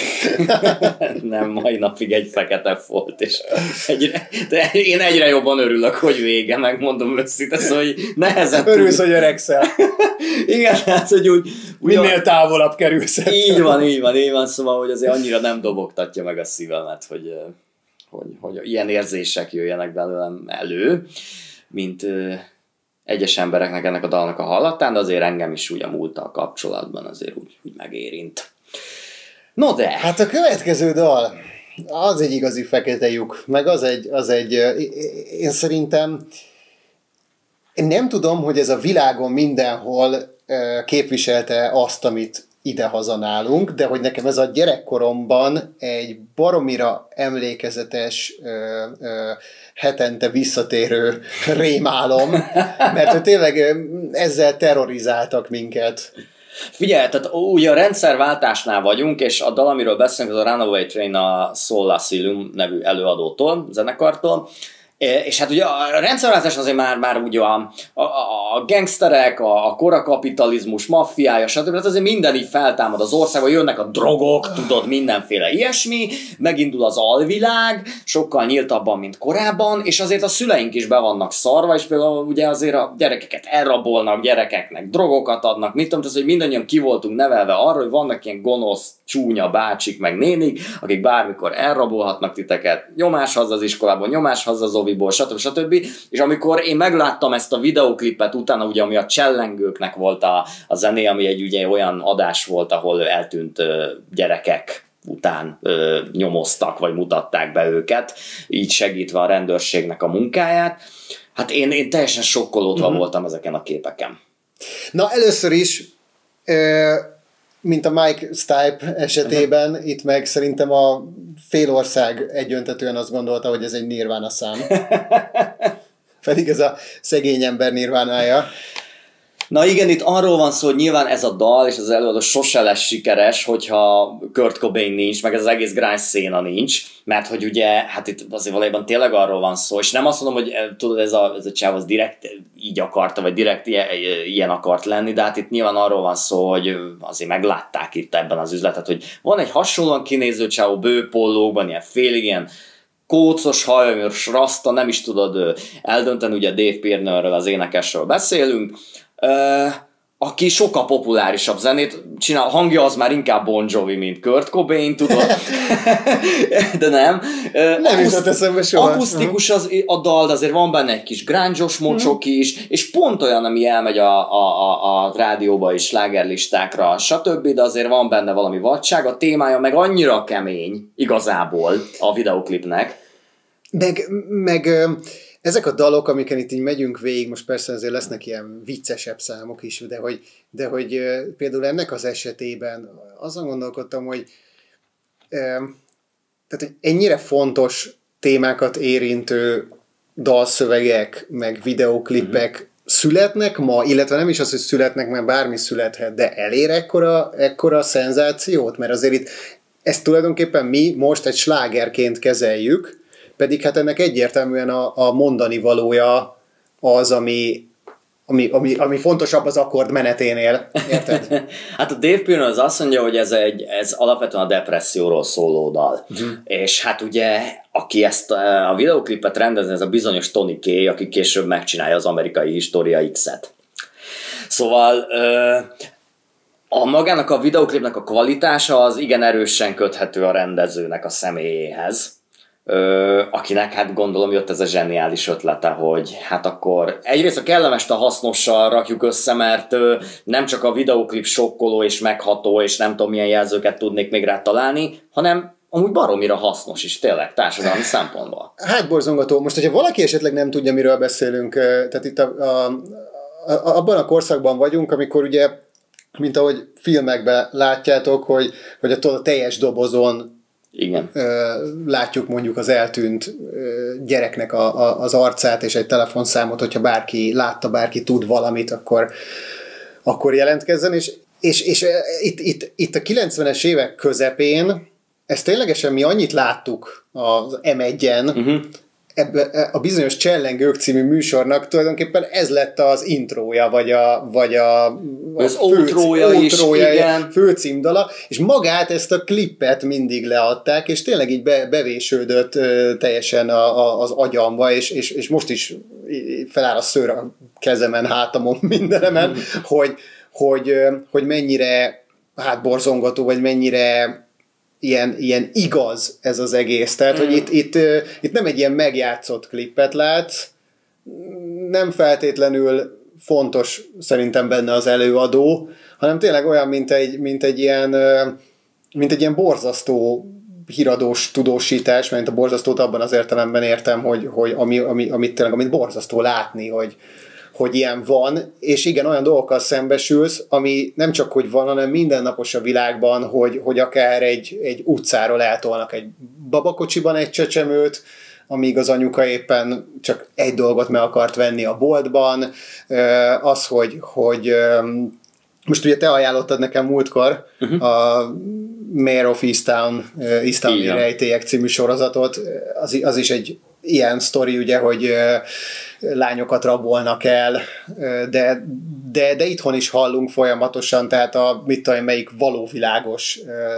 Nem, mai napig egy fekete volt, és egyre, de én egyre jobban örülök, hogy vége, megmondom őszintén, szóval nehezen örülsz, hogy öregszel. Igen, hát, hogy úgy... Minél távolabb kerülsz. Így van, így van, így van, szóval, hogy azért annyira nem dobogtatja meg a szívemet, hogy, hogy, hogy ilyen érzések jöjjenek belőlem elő, mint egyes embereknek ennek a dalnak a hallatán, de azért engem is úgy a múlttal kapcsolatban azért úgy, úgy megérint. No de... Hát a következő dal, az egy igazi fekete lyuk, meg az egy, az egy én szerintem én nem tudom, hogy ez a világon mindenhol képviselte azt, amit idehaza nálunk, de hogy nekem ez a gyerekkoromban egy baromira emlékezetes, ö, ö, hetente visszatérő rémálom, mert tényleg ezzel terrorizáltak minket. Figyelj, tehát ugye a rendszerváltásnál vagyunk, és a dal, amiről beszélünk, az a Runaway Train a Soul Asylum nevű előadótól, zenekartól, és hát ugye a rendszerváltás azért már, már ugye a, a, a gangsterek, a, a korakapitalizmus, maffiája, stb. Hát azért minden így feltámad az országban, jönnek a drogok, tudod, mindenféle ilyesmi, megindul az alvilág, sokkal nyíltabban, mint korábban, és azért a szüleink is be vannak szarva, és például ugye azért a gyerekeket elrabolnak, gyerekeknek drogokat adnak, mit tudom, az, hogy mindannyian ki voltunk nevelve arra, hogy vannak ilyen gonosz, csúnya bácsik, meg nénik, akik bármikor elrabolhatnak titeket, nyomás haza az iskolából, nyomás haza az Sonyból, stb. stb. És amikor én megláttam ezt a videóklipet utána, ugye, ami a Csellengőknek volt a, a zené, ami egy ugye olyan adás volt, ahol eltűnt ö, gyerekek után ö, nyomoztak, vagy mutatták be őket, így segítve a rendőrségnek a munkáját. Hát én, én teljesen sokkolódva uh-huh. voltam ezeken a képeken. Na először is, ö, mint a Mike Stipe esetében, uh-huh. itt meg szerintem a fél ország egyöntetően azt gondolta, hogy ez egy Nirvana szám. Pedig ez a szegény ember Nirvánája. Na igen, itt arról van szó, hogy nyilván ez a dal és az előadó sose lesz sikeres, hogyha Kurt Cobain nincs, meg ez az egész grunge széna nincs, mert hogy ugye, hát itt azért valójában tényleg arról van szó, és nem azt mondom, hogy tudod, ez a, ez a csáv az direkt így akarta, vagy direkt ilyen, ilyen akart lenni, de hát itt nyilván arról van szó, hogy azért meglátták itt ebben az üzletet, hogy van egy hasonlóan kinéző csávó bőpollókban, ilyen félig ilyen kócos hajos rasta, nem is tudod eldönteni, ugye Dave Pirnerről, az énekesről beszélünk, Uh, aki sokkal populárisabb zenét csinál, a hangja az már inkább Bon Jovi, mint Kurt Cobain, tudod? De nem. Uh, nem jutott eszembe soha. Akusztikus az, a dal, de azért van benne egy kis grunge-os mocsok is, és pont olyan, ami elmegy a, a, a, a rádióba és slágerlistákra, stb., de azért van benne valami vadság, a témája meg annyira kemény, igazából, a videóklipnek. Meg, meg ezek a dalok, amiken itt így megyünk végig, most persze azért lesznek ilyen viccesebb számok is, de hogy, de hogy például ennek az esetében azon gondolkodtam, hogy, tehát, hogy ennyire fontos témákat érintő dalszövegek, meg videóklipek mm-hmm. születnek ma, illetve nem is az, hogy születnek, mert bármi születhet, de elér ekkora, ekkora szenzációt, mert azért itt ezt tulajdonképpen mi most egy slágerként kezeljük, pedig hát ennek egyértelműen a, a mondani valója az, ami, ami, ami, ami fontosabb az akkord meneténél. Érted? Hát a Dave Pirner az azt mondja, hogy ez, egy, ez alapvetően a depresszióról szóló dal. Uh-huh. És hát ugye, aki ezt a videóklipet rendezni, ez a bizonyos Tony Kaye, aki később megcsinálja az Amerikai História X-et. Szóval... Uh, A magának a videóklipnek a kvalitása az igen erősen köthető a rendezőnek a személyéhez, Ö, akinek hát gondolom jött ez a zseniális ötlete, hogy hát akkor egyrészt a kellemest a hasznossal rakjuk össze, mert ö, nem csak a videóklip sokkoló és megható, és nem tudom milyen jelzőket tudnék még rá találni, hanem amúgy baromira hasznos is tényleg társadalmi szempontból. Hát borzongató. Most, hogyha valaki esetleg nem tudja, miről beszélünk, tehát itt a, a, a, abban a korszakban vagyunk, amikor ugye mint ahogy filmekben látjátok, hogy, hogy a, a teljes dobozon igen. Ö, látjuk mondjuk az eltűnt ö, gyereknek a, a, az arcát és egy telefonszámot, hogyha bárki látta, bárki tud valamit, akkor, akkor jelentkezzen, és, és, és itt, itt, itt a kilencvenes évek közepén ezt ténylegesen mi annyit láttuk az em egyen, uh-huh. Ebbe, a bizonyos Csellengők című műsornak tulajdonképpen ez lett az intrója, vagy a, vagy a, az ótrója is, igen. Főcímdala, és magát ezt a klippet mindig leadták, és tényleg így be, bevésődött uh, teljesen a, a, az agyamba, és, és, és most is feláll a szőr a kezemen, hátamon, mindenemen, mm. hogy, hogy, hogy mennyire hátborzongató, vagy mennyire Ilyen, ilyen igaz ez az egész. Tehát, mm. hogy itt, itt, itt nem egy ilyen megjátszott klippet látsz, nem feltétlenül fontos szerintem benne az előadó, hanem tényleg olyan, mint egy, mint egy ilyen mint egy ilyen borzasztó híradós tudósítás, mert a borzasztót abban az értelemben értem, hogy, hogy ami, ami, amit tényleg amit borzasztó látni, hogy hogy ilyen van, és igen, olyan dolgokkal szembesülsz, ami nem csak hogy van, hanem mindennapos a világban, hogy, hogy akár egy, egy utcáról eltolnak egy babakocsiban egy csecsemőt, amíg az anyuka éppen csak egy dolgot meg akart venni a boltban, az, hogy, hogy most ugye te ajánlottad nekem múltkor uh-huh. a Mayor of Easttown, Easttown rejtélyek című sorozatot, az, az is egy ilyen sztori, ugye, hogy lányokat rabolnak el, de, de, de itthon is hallunk folyamatosan, tehát a mit tudom, melyik valóvilágos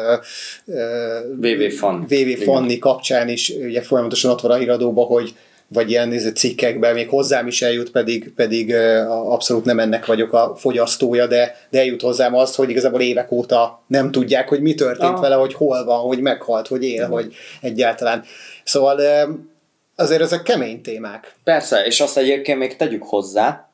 vé vé Fan. vé vé Fanni kapcsán is ugye folyamatosan ott van a híradóban, hogy vagy ilyen cikkekben, még hozzám is eljut, pedig, pedig abszolút nem ennek vagyok a fogyasztója, de, de eljut hozzám az, hogy igazából évek óta nem tudják, hogy mi történt ah. vele, hogy hol van, hogy meghalt, hogy él, ah. hogy egyáltalán. Szóval azért ezek kemény témák. Persze, és azt egyébként még tegyük hozzá,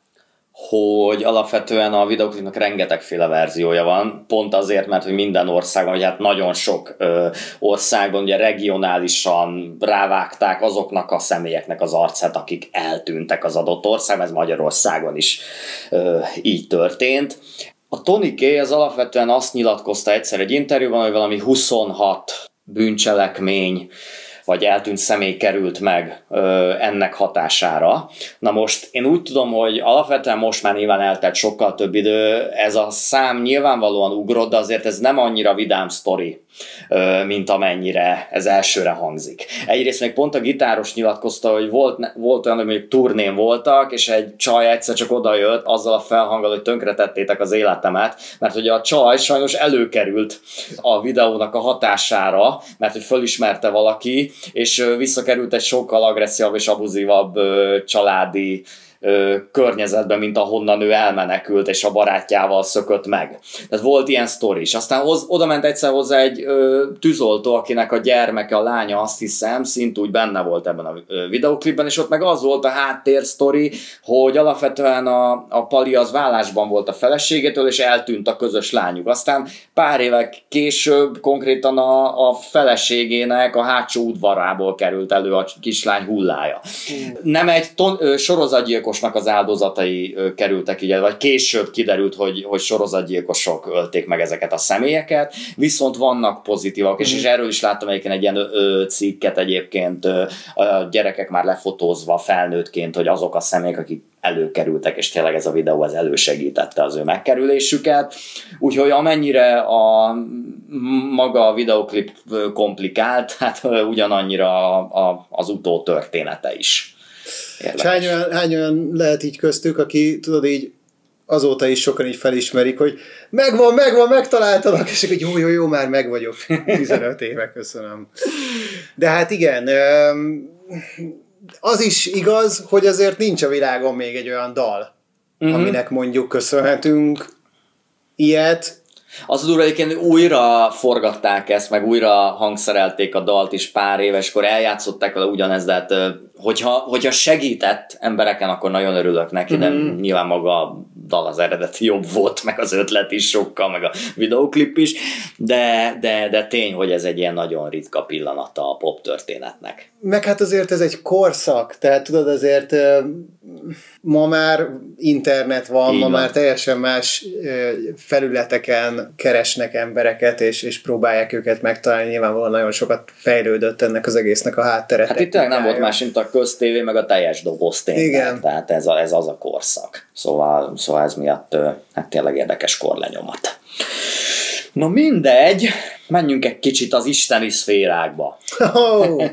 hogy alapvetően a videóklipnak rengetegféle verziója van, pont azért, mert hogy minden országban, vagy hát nagyon sok ö, országban ugye regionálisan rávágták azoknak a személyeknek az arcát, akik eltűntek az adott országban, ez Magyarországon is ö, így történt. A Tony Kaye az alapvetően azt nyilatkozta egyszer egy interjúban, hogy valami huszonhat bűncselekmény vagy eltűnt személy került meg ö, ennek hatására. Na most én úgy tudom, hogy alapvetően most már nyilván eltelt sokkal több idő, ez a szám nyilvánvalóan ugrott, de azért ez nem annyira vidám sztori, ö, mint amennyire ez elsőre hangzik. Egyrészt még pont a gitáros nyilatkozta, hogy volt, volt olyan, hogy mondjuk turnén voltak, és egy csaj egyszer csak odajött azzal a felhanggal, hogy tönkretettétek az életemet, mert hogy a csaj sajnos előkerült a videónak a hatására, mert hogy fölismerte valaki, és visszakerült egy sokkal agresszívabb és abuzívabb családi ö, környezetben, mint ahonnan ő elmenekült, és a barátjával szökött meg. Tehát volt ilyen sztori is. Aztán hoz, oda ment egyszer hozzá egy ö, tűzoltó, akinek a gyermeke, a lánya, azt hiszem, szintúgy benne volt ebben a ö, videóklipben, és ott meg az volt a háttér sztori, hogy alapvetően a, a Pali az vállásban volt a feleségétől, és eltűnt a közös lányuk. Aztán pár évek később konkrétan a, a feleségének a hátsó udvarából került elő a kislány hullája. Mm. Nem egy ton, ö, sorozatgyilkosnak az áldozatai ö, kerültek így, vagy később kiderült, hogy, hogy sorozatgyilkosok ölték meg ezeket a személyeket, viszont vannak pozitívak, mm. és, és erről is láttam egyébként egy ilyen ö, cikket egyébként ö, a gyerekek már lefotózva felnőttként, hogy azok a személyek, akik előkerültek, és tényleg ez a videó az elősegítette az ő megkerülésüket. Úgyhogy amennyire a maga a videóklip komplikált, hát ugyanannyira a, a, az utó története is. És hány olyan, hány olyan lehet így köztük, aki tudod így azóta is sokan így felismerik, hogy megvan, megvan, megtaláltalak, és akkor jó, jó, jó, már meg vagyok. tizenöt éve, köszönöm. De hát igen, az is igaz, hogy azért nincs a világon még egy olyan dal, mm-hmm. aminek mondjuk köszönhetünk ilyet. Az durva, egyébként újra forgatták ezt, meg újra hangszerelték a dalt is pár éveskor, eljátszották vele ugyanezt, de hát, hogyha, hogyha segített embereken, akkor nagyon örülök neki, mm-hmm. de nyilván maga a dal az eredeti jobb volt, meg az ötlet is sokkal, meg a videóklip is, de, de, de tény, hogy ez egy ilyen nagyon ritka pillanata a pop történetnek. Meg hát azért ez egy korszak, tehát tudod, azért ma már internet van, Így ma van. már teljesen más felületeken keresnek embereket, és, és próbálják őket megtalálni, nyilvánvalóan nagyon sokat fejlődött ennek az egésznek a háttere. Hát itt nem volt más, mint a köztévé, meg a teljes doboz tényleg. Igen. Tehát ez, a, ez az a korszak. Szóval, szóval ez miatt hát tényleg érdekes korlenyomat. Na mindegy, menjünk egy kicsit az isteni szférákba. Oh.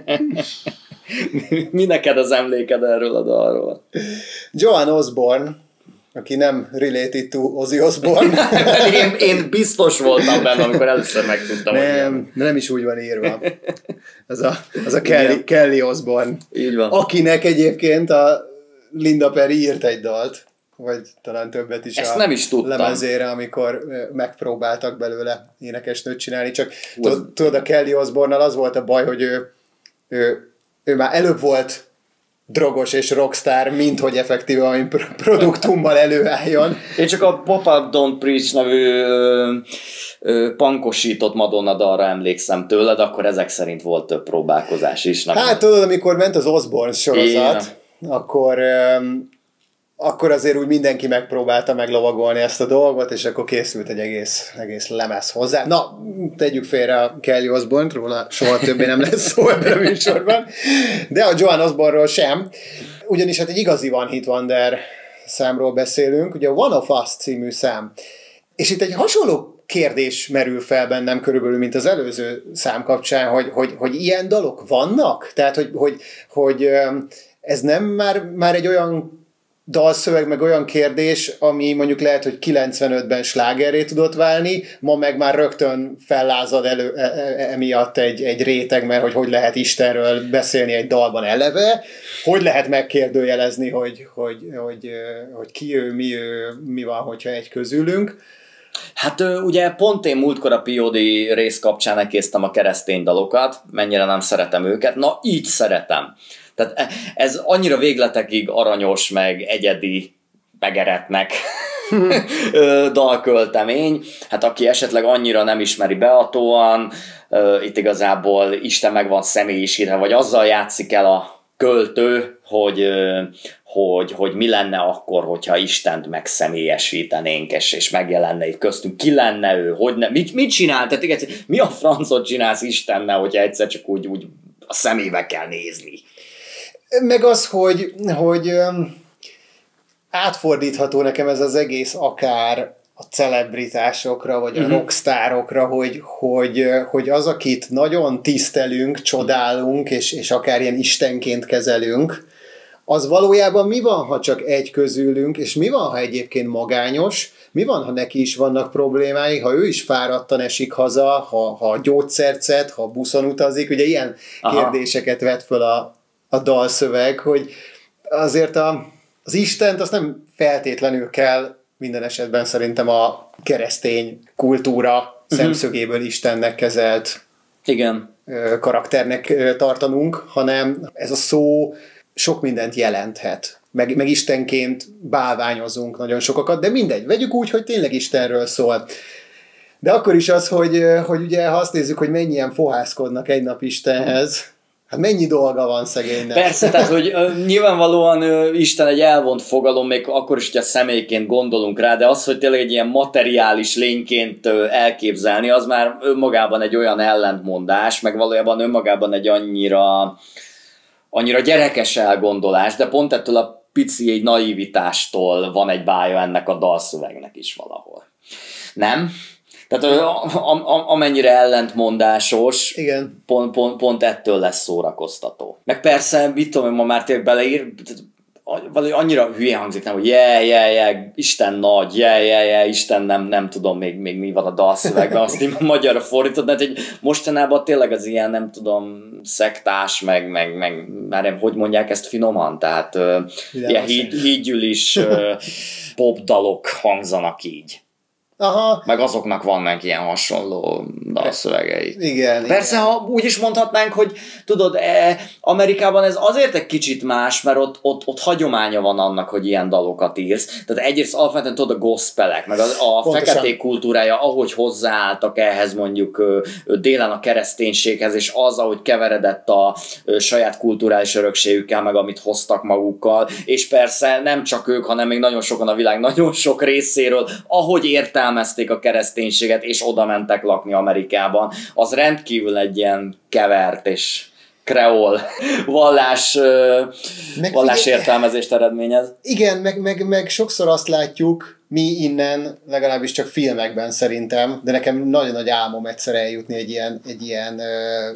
Mi neked az emléked erről a dalról? Joan Osborne, aki nem related to Ozzy Osbourne. én, én biztos voltam benne, amikor először megtudtam. Nem, nem is úgy van írva. Az a, az a Kelly, Kelly Osbourne. Így van. Akinek egyébként a Linda Perry írt egy dalt, vagy talán többet is. Ezt a nem is tudtam. lemezére, amikor megpróbáltak belőle énekesnőt csinálni. Csak tudod, tudod, a Kelly Osbourne-nal az volt a baj, hogy ő, ő, ő már előbb volt drogos és rockstar, mint hogy effektíve valami produktummal előálljon. Én csak a Pop-Up Don't Preach nevű ö, ö, pankosított Madonna dalra emlékszem tőle, de akkor ezek szerint volt több próbálkozás is. Hát tudod, amikor ment az Osbourne sorozat, Igen. akkor... Ö, akkor azért úgy mindenki megpróbálta meglovagolni ezt a dolgot, és akkor készült egy egész, egész lemez hozzá. Na, tegyük félre a Kelly Osbourne-t, róla soha többé nem lesz szó ebben a műsorban, de a Joan Osborne-ról sem, ugyanis hát egy igazi One Hit Wonder számról beszélünk, ugye a One of Us című szám. És itt egy hasonló kérdés merül fel bennem körülbelül, mint az előző szám kapcsán, hogy, hogy, hogy ilyen dalok vannak? Tehát, hogy, hogy, hogy ez nem már, már egy olyan dalszöveg, meg olyan kérdés, ami mondjuk lehet, hogy kilencvenötben slágerré tudott válni, ma meg már rögtön fellázad elő e, e, emiatt egy, egy réteg, mert hogy hogy lehet Istenről beszélni egy dalban eleve, hogy lehet megkérdőjelezni, hogy, hogy, hogy, hogy ki ő, mi ő, mi van, hogyha egy közülünk. Hát ugye pont én múltkor a pé o dé rész kapcsán elkésztem a keresztény dalokat, mennyire nem szeretem őket, na így szeretem. Tehát ez annyira végletekig aranyos, meg egyedi, megeretnek dalköltemény. Hát aki esetleg annyira nem ismeri behatóan, itt igazából Isten meg van személyisítve, vagy azzal játszik el a költő, hogy, hogy, hogy mi lenne akkor, hogyha Istent megszemélyesítenénk, és, és megjelenne itt köztünk, ki lenne ő, hogy ne, mit, mit csinál, tehát igen, mi a francot csinálsz Istennel, hogyha egyszer csak úgy, úgy a szemébe kell nézni. Meg az, hogy, hogy átfordítható nekem ez az egész akár a celebritásokra, vagy a uh-huh. rockstárokra, hogy, hogy, hogy az, akit nagyon tisztelünk, csodálunk, és, és akár ilyen istenként kezelünk, az valójában mi van, ha csak egy közülünk, és mi van, ha egyébként magányos, mi van, ha neki is vannak problémái, ha ő is fáradtan esik haza, ha, ha gyógyszert szed, ha buszon utazik, ugye ilyen Aha. kérdéseket vet föl a, a dalszöveg, hogy azért a, az Istent azt nem feltétlenül kell minden esetben szerintem a keresztény kultúra uh-huh. szemszögéből Istennek kezelt Igen. karakternek tartanunk, hanem ez a szó sok mindent jelenthet. Meg, meg Istenként bálványozunk nagyon sokakat, de mindegy, vegyük úgy, hogy tényleg Istenről szól. De akkor is az, hogy, hogy ugye ha azt nézzük, hogy mennyien fohászkodnak egy nap Istenhez, hát mennyi dolga van szegénynek. Persze, tehát hogy uh, nyilvánvalóan uh, Isten egy elvont fogalom, még akkor is, hogy a személyként gondolunk rá, de az, hogy tényleg egy ilyen materiális lényként uh, elképzelni, az már önmagában egy olyan ellentmondás, meg valójában önmagában egy annyira, annyira gyerekes elgondolás, de pont ettől a pici egy naivitástól van egy bája ennek a dalszövegnek is valahol. Nem? Tehát amennyire ellentmondásos, Igen. Pont, pont, pont ettől lesz szórakoztató. Meg persze, mit tudom, ma már tényleg beleír, valahogy annyira hülye hangzik, nem, hogy je, je, je, Isten nagy, je, je, je, Isten nem, nem tudom még, még mi van a dalszövegben, azt én magyarra fordítod, mert hogy mostanában tényleg az ilyen, nem tudom, szektás, meg, meg, meg már hogy mondják ezt finoman, tehát uh, ilyen híd, hídgyűlis uh, popdalok hangzanak így. Aha. Meg azoknak vannak ilyen hasonló dalszövegei. Igen. Persze, igen. ha úgy is mondhatnánk, hogy tudod, eh, Amerikában ez azért egy kicsit más, mert ott, ott, ott hagyománya van annak, hogy ilyen dalokat írsz. Tehát egyrészt alapvetően tudod a gospelek, meg a, a feketék kultúrája, ahogy hozzáálltak ehhez mondjuk ö, ö, délen a kereszténységhez, és az, ahogy keveredett a ö, saját kulturális örökségükkel, meg amit hoztak magukkal, és persze nem csak ők, hanem még nagyon sokan a világ nagyon sok részéről, ahogy értem értelmezték a kereszténységet, és oda mentek lakni Amerikában. Az rendkívül egy ilyen kevert és kreol vallás, vallás értelmezést eredményez. Igen, meg, meg, meg sokszor azt látjuk, mi innen, legalábbis csak filmekben szerintem, de nekem nagyon nagy álmom egyszer eljutni egy ilyen, egy ilyen uh,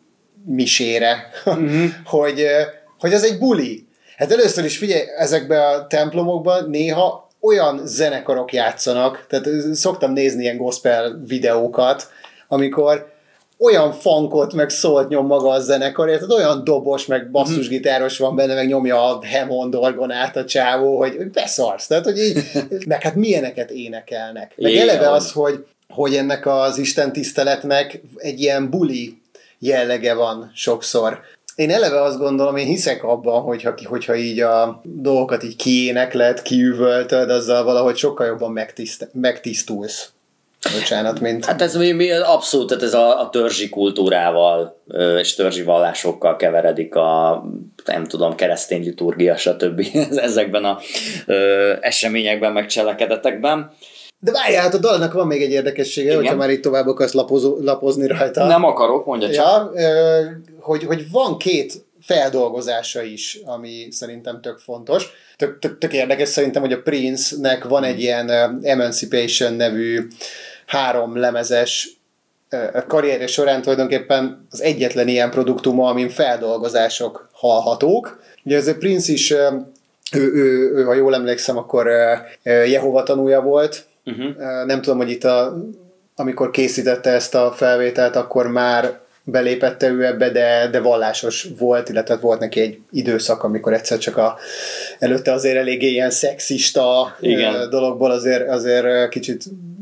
misére, uh-huh. hogy, uh, hogy az egy buli. Hát először is figyelj, ezekben a templomokban néha olyan zenekarok játszanak, tehát szoktam nézni ilyen gospel videókat, amikor olyan funkot meg szólt nyom maga a zenekar, tehát olyan dobos, meg basszusgitáros van benne, meg nyomja a Hammond orgonát a csávó, hogy beszarsz, tehát hogy így, meg hát milyeneket énekelnek. Meg Igen. eleve az, hogy, hogy ennek az istentiszteletnek egy ilyen buli jellege van sokszor. Én eleve azt gondolom, én hiszek abban, hogyha, hogyha így a dolgokat így kiénekled, kiüvöltöd, azzal valahogy sokkal jobban megtiszt, megtisztulsz. Bocsánat, mint... Hát ez mi, mi abszolút, tehát ez a, a törzsi kultúrával és törzsi vallásokkal keveredik a, nem tudom, keresztény liturgia, stb. Ezekben a ö, eseményekben, meg cselekedetekben. De várjál, hát a dalnak van még egy érdekessége, igen, hogyha már itt tovább akarsz lapozó, lapozni rajta. Nem akarok, mondja csak. Ja, hogy, hogy van két feldolgozása is, ami szerintem tök fontos. Tök, tök, tök érdekes szerintem, hogy a Prince-nek van egy ilyen Emancipation nevű három lemezes karrierje során tulajdonképpen az egyetlen ilyen produktuma, amin feldolgozások hallhatók. Ugye ez a Prince is, ő, ő, ő, ha jól emlékszem, akkor Jehova tanúja volt. Uh-huh. Nem tudom, hogy itt a, amikor készítette ezt a felvételt, akkor már belépette ő ebbe, de, de vallásos volt, illetve volt neki egy időszak, amikor egyszer csak a, előtte azért eléggé ilyen szexista, igen, dologból azért, azért kicsit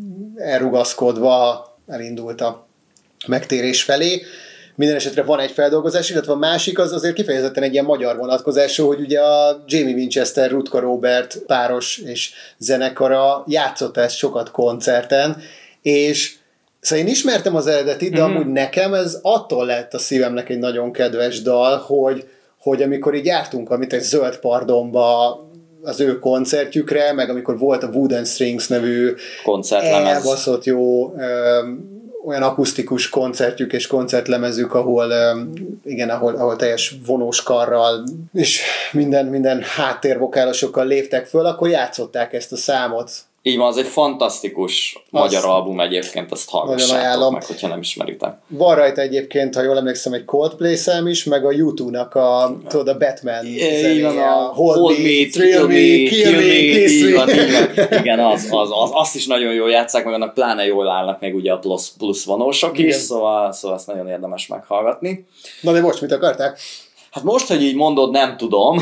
elrugaszkodva elindult a megtérés felé. Minden esetre van egy feldolgozás, illetve a másik az azért kifejezetten egy ilyen magyar vonatkozású, hogy ugye a Jamie Winchester, Rutka Robert páros és zenekara játszott ezt sokat koncerten, és szóval én ismertem az eredetit, de mm-hmm. amúgy nekem ez attól lett a szívemnek egy nagyon kedves dal, hogy, hogy amikor így jártunk, amit egy Zöld Pardonba az ő koncertjükre, meg amikor volt a Wooden Strings nevű elbaszott jó olyan akusztikus koncertjük és koncertlemezük, ahol igen, ahol, ahol teljes vonós karral és minden, minden háttérvokálosokkal léptek föl, akkor játszották ezt a számot. Így van, az egy fantasztikus azt magyar album egyébként, azt hallgassátok meg, hogyha nem ismeritek. Van rajta egyébként, ha jól emlékszem, egy Coldplay szám is, meg a U kettőnek a, tudod, a Batman zenéje, a Hold, Hold Me, me Thrill Me, Kill Me, Kiss Me. Igen, az, az, az, azt is nagyon jól játsszák, meg annak pláne jól állnak meg ugye a plusz, plusz vonósok is, szóval, szóval ezt nagyon érdemes meghallgatni. Na de most mit akarták? Hát most, hogy így mondod, nem tudom.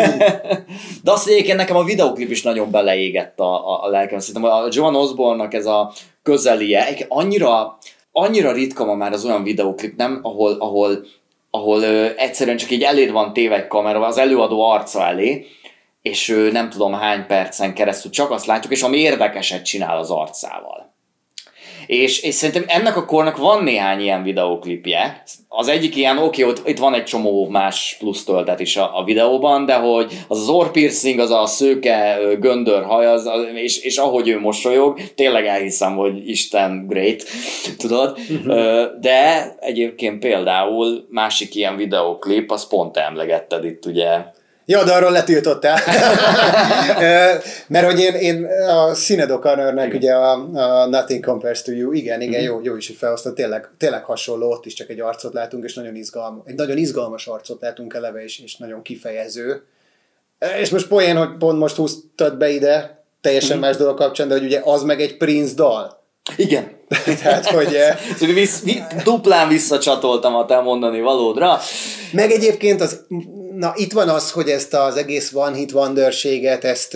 De azt egyébként nekem a videóklip is nagyon beleégett a, a, a lelkem. Szerintem a Joan Osborne-nak ez a közelie, annyira, annyira ritka ma már az olyan videóklip, nem? Ahol, ahol, ahol ö, egyszerűen csak így eléd van téve egy kamera, az előadó arca elé, és ö, nem tudom hány percen keresztül csak azt látjuk, és ami érdekeset csinál az arcával. És, és szerintem ennek a kornak van néhány ilyen videóklipje. Az egyik ilyen, oké, okay, itt van egy csomó más plusz töltet is a, a videóban, de hogy az az orrpiercing, az a szőke göndör haj, az, az, és, és ahogy ő mosolyog, tényleg elhiszem, hogy Isten great, tudod? Uh-huh. De egyébként például másik ilyen videóklip, az pont emlegetted itt ugye. Ja, de arról letiltottál. Mert hogy én, én a Sinéad O'Connornek ugye a, a Nothing Compares to You, igen, igen, mm-hmm. jó, jó is, hogy felhozta, tényleg, tényleg hasonló, ott is csak egy arcot látunk, és nagyon izgalmas, egy nagyon izgalmas arcot látunk eleve, és, és nagyon kifejező. És most poén, hogy pont most húztad be ide, teljesen mm-hmm. más dolog kapcsán, de hogy ugye az meg egy Prince dal. Igen. Tehát, hogy... Szóval visz, duplán visszacsatoltam a te mondani valódra. Meg egyébként az, na itt van az, hogy ezt az egész One Hit Wonderséget, ezt,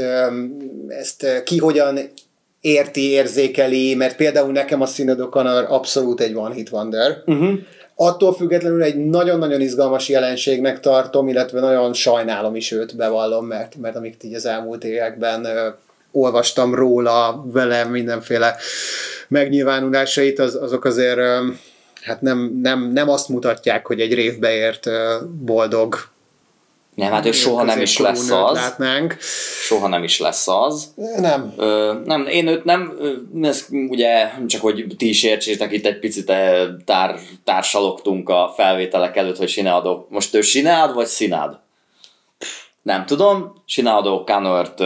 ezt ki hogyan érti, érzékeli, mert például nekem a Sinéad O'Connor abszolút egy One Hit Wonder. Uh-huh. Attól függetlenül egy nagyon-nagyon izgalmas jelenségnek tartom, illetve nagyon sajnálom is őt, bevallom, mert, mert amit így az elmúlt években olvastam róla, velem mindenféle megnyilvánulásait, az, azok azért hát nem, nem, nem azt mutatják, hogy egy révbe ért boldog. Nem, hát ő soha nem is lesz az. Látnánk. Soha nem is lesz az. Nem. Ö, nem, én őt nem, ez ugye csak hogy ti is értsétek, itt egy picit tár, társalogtunk a felvételek előtt, hogy Sinéad, most ő Sinéad vagy Sinéad? Nem tudom, Sinéad O'Connort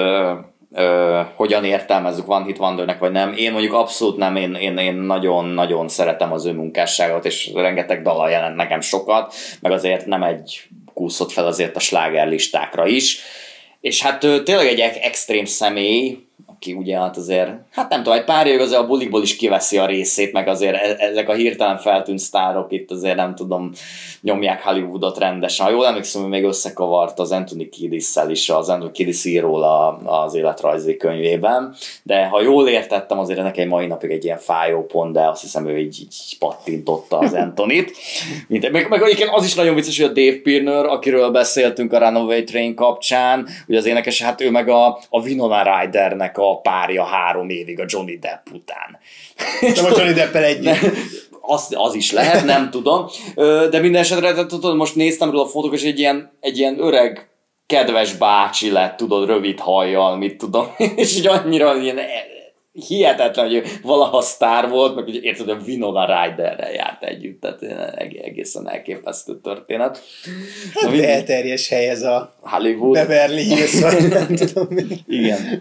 Ö, hogyan értelmezzük One Hit Wondernek, vagy nem. Én mondjuk abszolút nem, én, én, én nagyon-nagyon szeretem az ő munkásságot, és rengeteg dala jelent nekem sokat, meg azért nem egy kúszott fel azért a slágerlistákra is. És hát ő tényleg egy extrém személy, aki ugye hát azért, hát nem tudom, egy pár év azért a bulikból is kiveszi a részét, meg azért ezek a hirtelen feltűnt sztárok itt azért nem tudom, nyomják Hollywoodot rendesen. Ha jól emlékszem, hogy még összekavart az Anthony Kiedis-szel is, az Anthony Kiedis íról az életrajzi könyvében, de ha jól értettem, azért ennek egy mai napig egy ilyen fájó pont, de azt hiszem, ő így, így pattintotta az Anthonyt. Mint, meg, meg egyébként az is nagyon vicces, hogy a Dave Pirner, akiről beszéltünk a Runaway Train kapcsán, ugye az énekes, hát ő meg a, a Winona Rydernek a párja három évig a Johnny Depp után. Nem a Johnny Deppel együtt. Az, az is lehet, nem tudom. De minden esetre, tudod, most néztem róla a fotók, és egy ilyen, egy ilyen öreg, kedves bácsi lett, tudod, rövid hajjal, mit tudom, és így annyira ilyen hihetetlen, hogy valaha sztár volt, meg ugye érted, hogy a Winona Ryderrel járt együtt, tehát egészen elképesztő történet. Hát Na, elterjes hely ez a Hollywood. Beverly Hills, vagy nem tudom. Igen.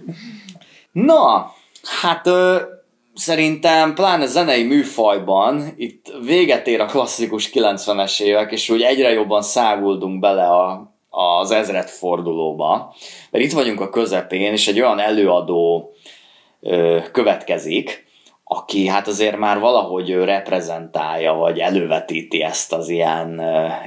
Na, hát ö, szerintem pláne zenei műfajban itt véget ér a klasszikus kilencvenes évek, és úgy egyre jobban száguldunk bele a, az ezredfordulóba, mert itt vagyunk a közepén, és egy olyan előadó ö, következik, aki hát azért már valahogy reprezentálja, vagy elővetíti ezt az ilyen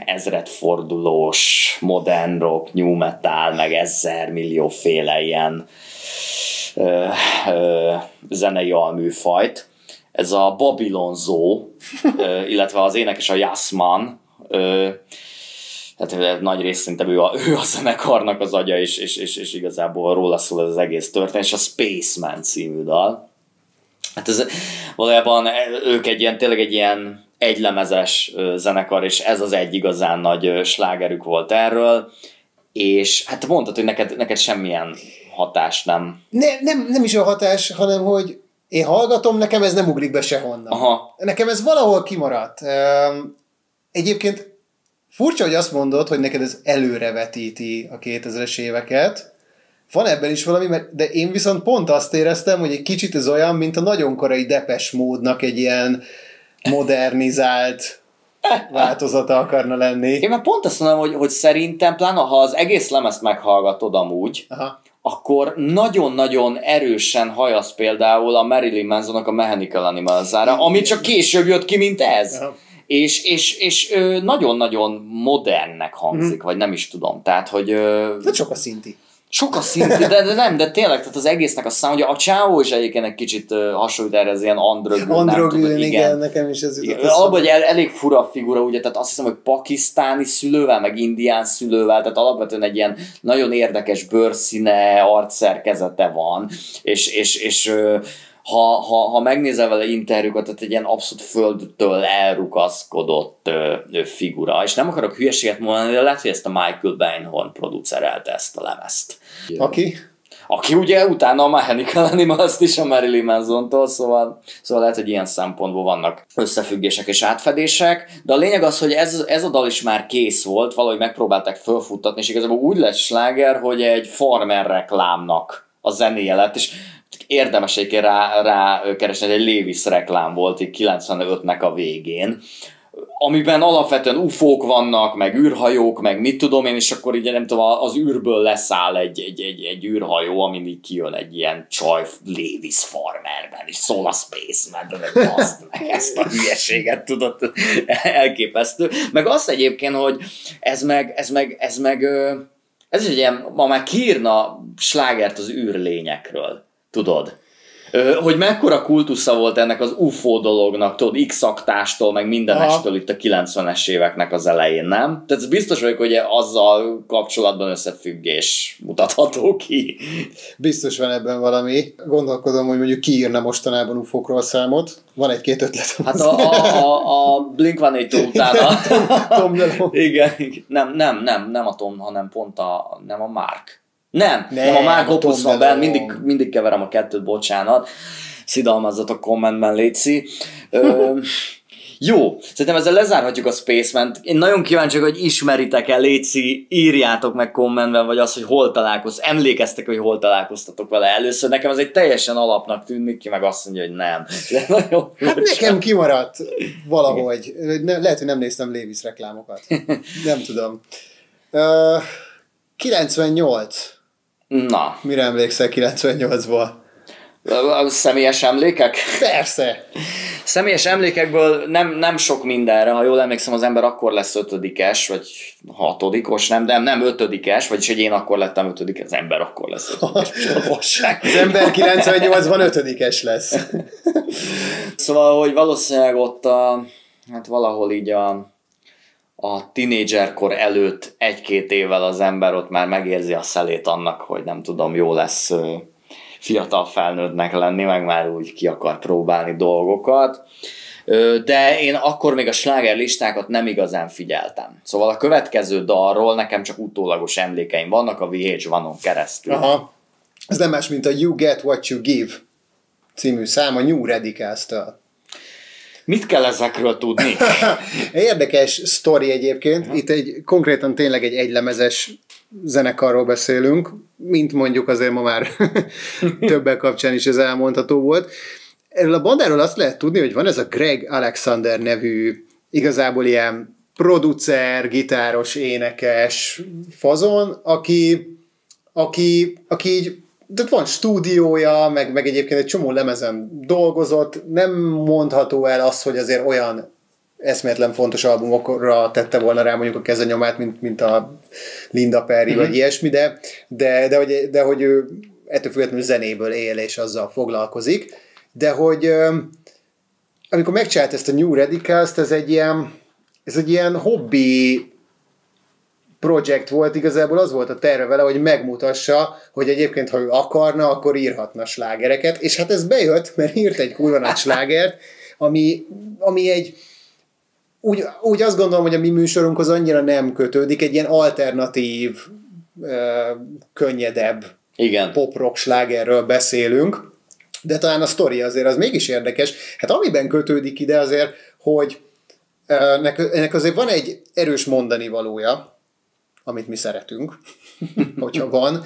ezredfordulós modern rock, new metal, meg ezer millióféle ilyen Ö, ö, zenei alműfajt. ez a Babylon Zoo, illetve az énekes a Yasman, tehát nagy részt szerintem ő a, ő a zenekarnak az agya, és, és, és, és igazából róla szól ez az egész történet, és a Spaceman című dal. Hát ez valójában ők egy ilyen, tényleg egy ilyen egylemezes zenekar, és ez az egy igazán nagy slágerük volt erről, és hát mondtad, hogy neked, neked semmilyen hatás nem... Ne, nem, nem is a hatás, hanem hogy én hallgatom, nekem ez nem ugrik be sehonnan. Aha. Nekem ez valahol kimaradt. Egyébként furcsa, hogy azt mondod, hogy neked ez előrevetíti a kétezres éveket. Van ebben is valami, mert, de én viszont pont azt éreztem, hogy egy kicsit ez olyan, mint a nagyon korai Depeche Mode-nak egy ilyen modernizált változata akarna lenni. Én már pont azt mondom, hogy, hogy szerintem, pláne ha az egész lemezt meghallgatod amúgy, aha, akkor nagyon-nagyon erősen hajasz például a Marilyn Mansonnak a Mechanical Animals-ára, ami csak később jött ki, mint ez. Aha. És, és, és ö, nagyon-nagyon modernnek hangzik, mm. vagy nem is tudom. Tehát, hogy... Ö, hát sokaszinti. Sokaszinti, de, de nem, de tényleg, tehát az egésznek a szám, hogy a Csávó is egyébként egy kicsit uh, hasonlít erre, ez ilyen androgyn. Androgyn, igen, igen, nekem is ez jutott. Alapban el, elég fura figura, ugye, tehát azt hiszem, hogy pakisztáni szülővel, meg indián szülővel, tehát alapvetően egy ilyen nagyon érdekes bőrszíne, arcszerkezete van, és, és, és uh, Ha, ha, ha megnézel vele interjúkat, tehát egy ilyen abszolút földtől elrugaszkodott ö, ö, figura. És nem akarok hülyeséget mondani, de lehet, hogy ezt a Michael Beinhorn producerelte ezt a lemezt. Aki? Aki ugye utána a Mechanical Animals-t is a Marilyn Mansontól, szóval, szóval lehet, hogy ilyen szempontból vannak összefüggések és átfedések, de a lényeg az, hogy ez, ez a dal is már kész volt, valahogy megpróbálták fölfuttatni, és igazából úgy lett sláger, hogy egy farmer reklámnak a zenéje lett, és érdemes egyébként rá, rá keresni, egy Levi's reklám volt így kilencvenötnek a végén, amiben alapvetően ufók vannak, meg űrhajók, meg mit tudom én, és akkor így nem tudom, az űrből leszáll egy, egy, egy, egy űrhajó, amin így kijön egy ilyen csaj Levi's farmerben, és szól a Spaceman, meg azt, meg ezt a hülyeséget, tudod, elképesztő. Meg azt egyébként, hogy ez meg, ez meg, ez meg, ez is egy ilyen, ma már kiírna slágert az űrlényekről. Tudod? Ö, hogy mekkora kultusza volt ennek az u f o dolognak, tudod, X-aktástól, meg mindenestől itt a kilencvenes éveknek az elején, nem? Tehát biztos vagyok, hogy azzal kapcsolatban összefüggés mutatható ki. Biztos van ebben valami. Gondolkodom, hogy mondjuk kiírna mostanában u f o-król számot. Van egy-két ötletem. Hát a, a, a, a Blink van egy utána. Tom Delonge. Igen, nem, nem, nem, nem a Tom, hanem pont a, nem a Mark. Nem, nem, nem a Mark Opus van benne, mindig, mindig keverem a kettőt, bocsánat. Szidalmazzatok kommentben, létszi. Ö, jó, szerintem ezzel lezárhatjuk a Spaceman-t. Én nagyon kíváncsi, hogy ismeritek el, létszi, írjátok meg kommentben, vagy az, hogy hol találkoztatok, emlékeztek, hogy hol találkoztatok vele először. Nekem ez egy teljesen alapnak tűnik, ki meg azt mondja, hogy nem. De nagyon hát nekem kimaradt valahogy. Ne, lehet, hogy nem néztem Levi's reklámokat. Nem tudom. Uh, kilencvennyolc. Na. Mire emlékszel kilencvennyolcból? A személyes emlékek? Persze. Személyes emlékekből nem, nem sok mindenre, ha jól emlékszem, az ember akkor lesz ötödikes, vagy hatodikos, nem, nem, nem ötödikes, vagyis hogy én akkor lettem ötödikes, az ember akkor lesz ötödikes. Az ember kilencvennyolcban ötödikes lesz. Szóval, hogy valószínűleg ott a, hát valahol így a a tinédzserkor előtt egy-két évvel az ember ott már megérzi a szelét annak, hogy nem tudom, jó lesz fiatal felnőttnek lenni, meg már úgy ki akar próbálni dolgokat. De én akkor még a sláger listákat nem igazán figyeltem. Szóval a következő dalról nekem csak utólagos emlékeim vannak a V H egy-on keresztül. Aha. Ez nem más, mint a You Get What You Give című szám a New Radicals-től. Mit kell ezekről tudni? Érdekes sztori egyébként. Uh-huh. Itt egy, konkrétan tényleg egy egylemezes zenekarról beszélünk, mint mondjuk azért ma már többek kapcsán is ez elmondható volt. Erről a bandáról azt lehet tudni, hogy van ez a Greg Alexander nevű, igazából ilyen producer, gitáros, énekes fazon, aki, aki, aki így de van stúdiója, meg, meg egyébként egy csomó lemezen dolgozott, nem mondható el az, hogy azért olyan eszméletlen fontos albumokra tette volna rá mondjuk a kezenyomát, mint, mint a Linda Perry, mm-hmm. vagy ilyesmi, de, de, de, hogy, de hogy ő ettől függetlenül zenéből él, és azzal foglalkozik, de hogy amikor megcsinált ezt a New Radicals-t, ez egy ilyen, ez egy ilyen hobbi projekt volt, igazából az volt a terve vele, hogy megmutassa, hogy egyébként, ha ő akarna, akkor írhatna slágereket, és hát ez bejött, mert írt egy kurva nagy slágert, ami, ami egy úgy, úgy azt gondolom, hogy a mi műsorunkhoz annyira nem kötődik, egy ilyen alternatív, könnyedebb igen. pop-rock slágerről beszélünk, de talán a sztori azért az mégis érdekes. Hát amiben kötődik ide azért, hogy ennek azért van egy erős mondani valója, amit mi szeretünk, hogyha van.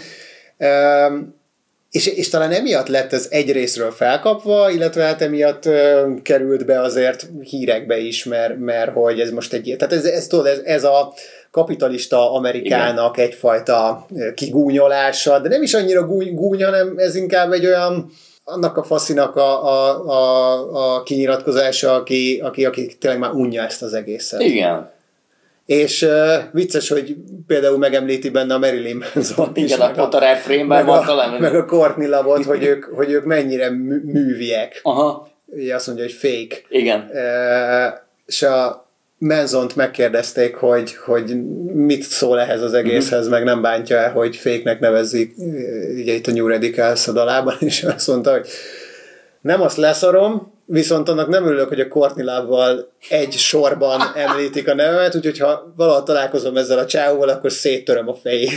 És, és talán emiatt lett ez egy részről felkapva, illetve hát emiatt került be azért hírekbe is, mert, mert hogy ez most egy... Tehát ez, ez, tudod, ez, ez a kapitalista Amerikának igen. egyfajta kigúnyolása, de nem is annyira gúny, gúny, hanem ez inkább egy olyan annak a faszinak a, a, a, a kinyilatkozása, aki, aki, aki tényleg már unja ezt az egészet. Igen. És uh, vicces, hogy például megemlíti benne a Marilyn Manson-t is. Igen, a Potter Frame-ben van talán. Meg a Courtney Love-ot, hogy ők, hogy ők mennyire műviek. Aha. Ugye azt mondja, hogy fake. Igen. Uh, és a Manson-t megkérdezték, hogy, hogy mit szól ehhez az egészhez, uh-huh. meg nem bántja-e, hogy fake-nek nevezik ugye itt a New Radicals a dalában, és azt mondta, hogy nem azt leszarom, viszont annak nem örülök, hogy a Courtney Love-val egy sorban említik a nevemet, úgyhogy ha valahol találkozom ezzel a csávóval, akkor széttöröm a fejét.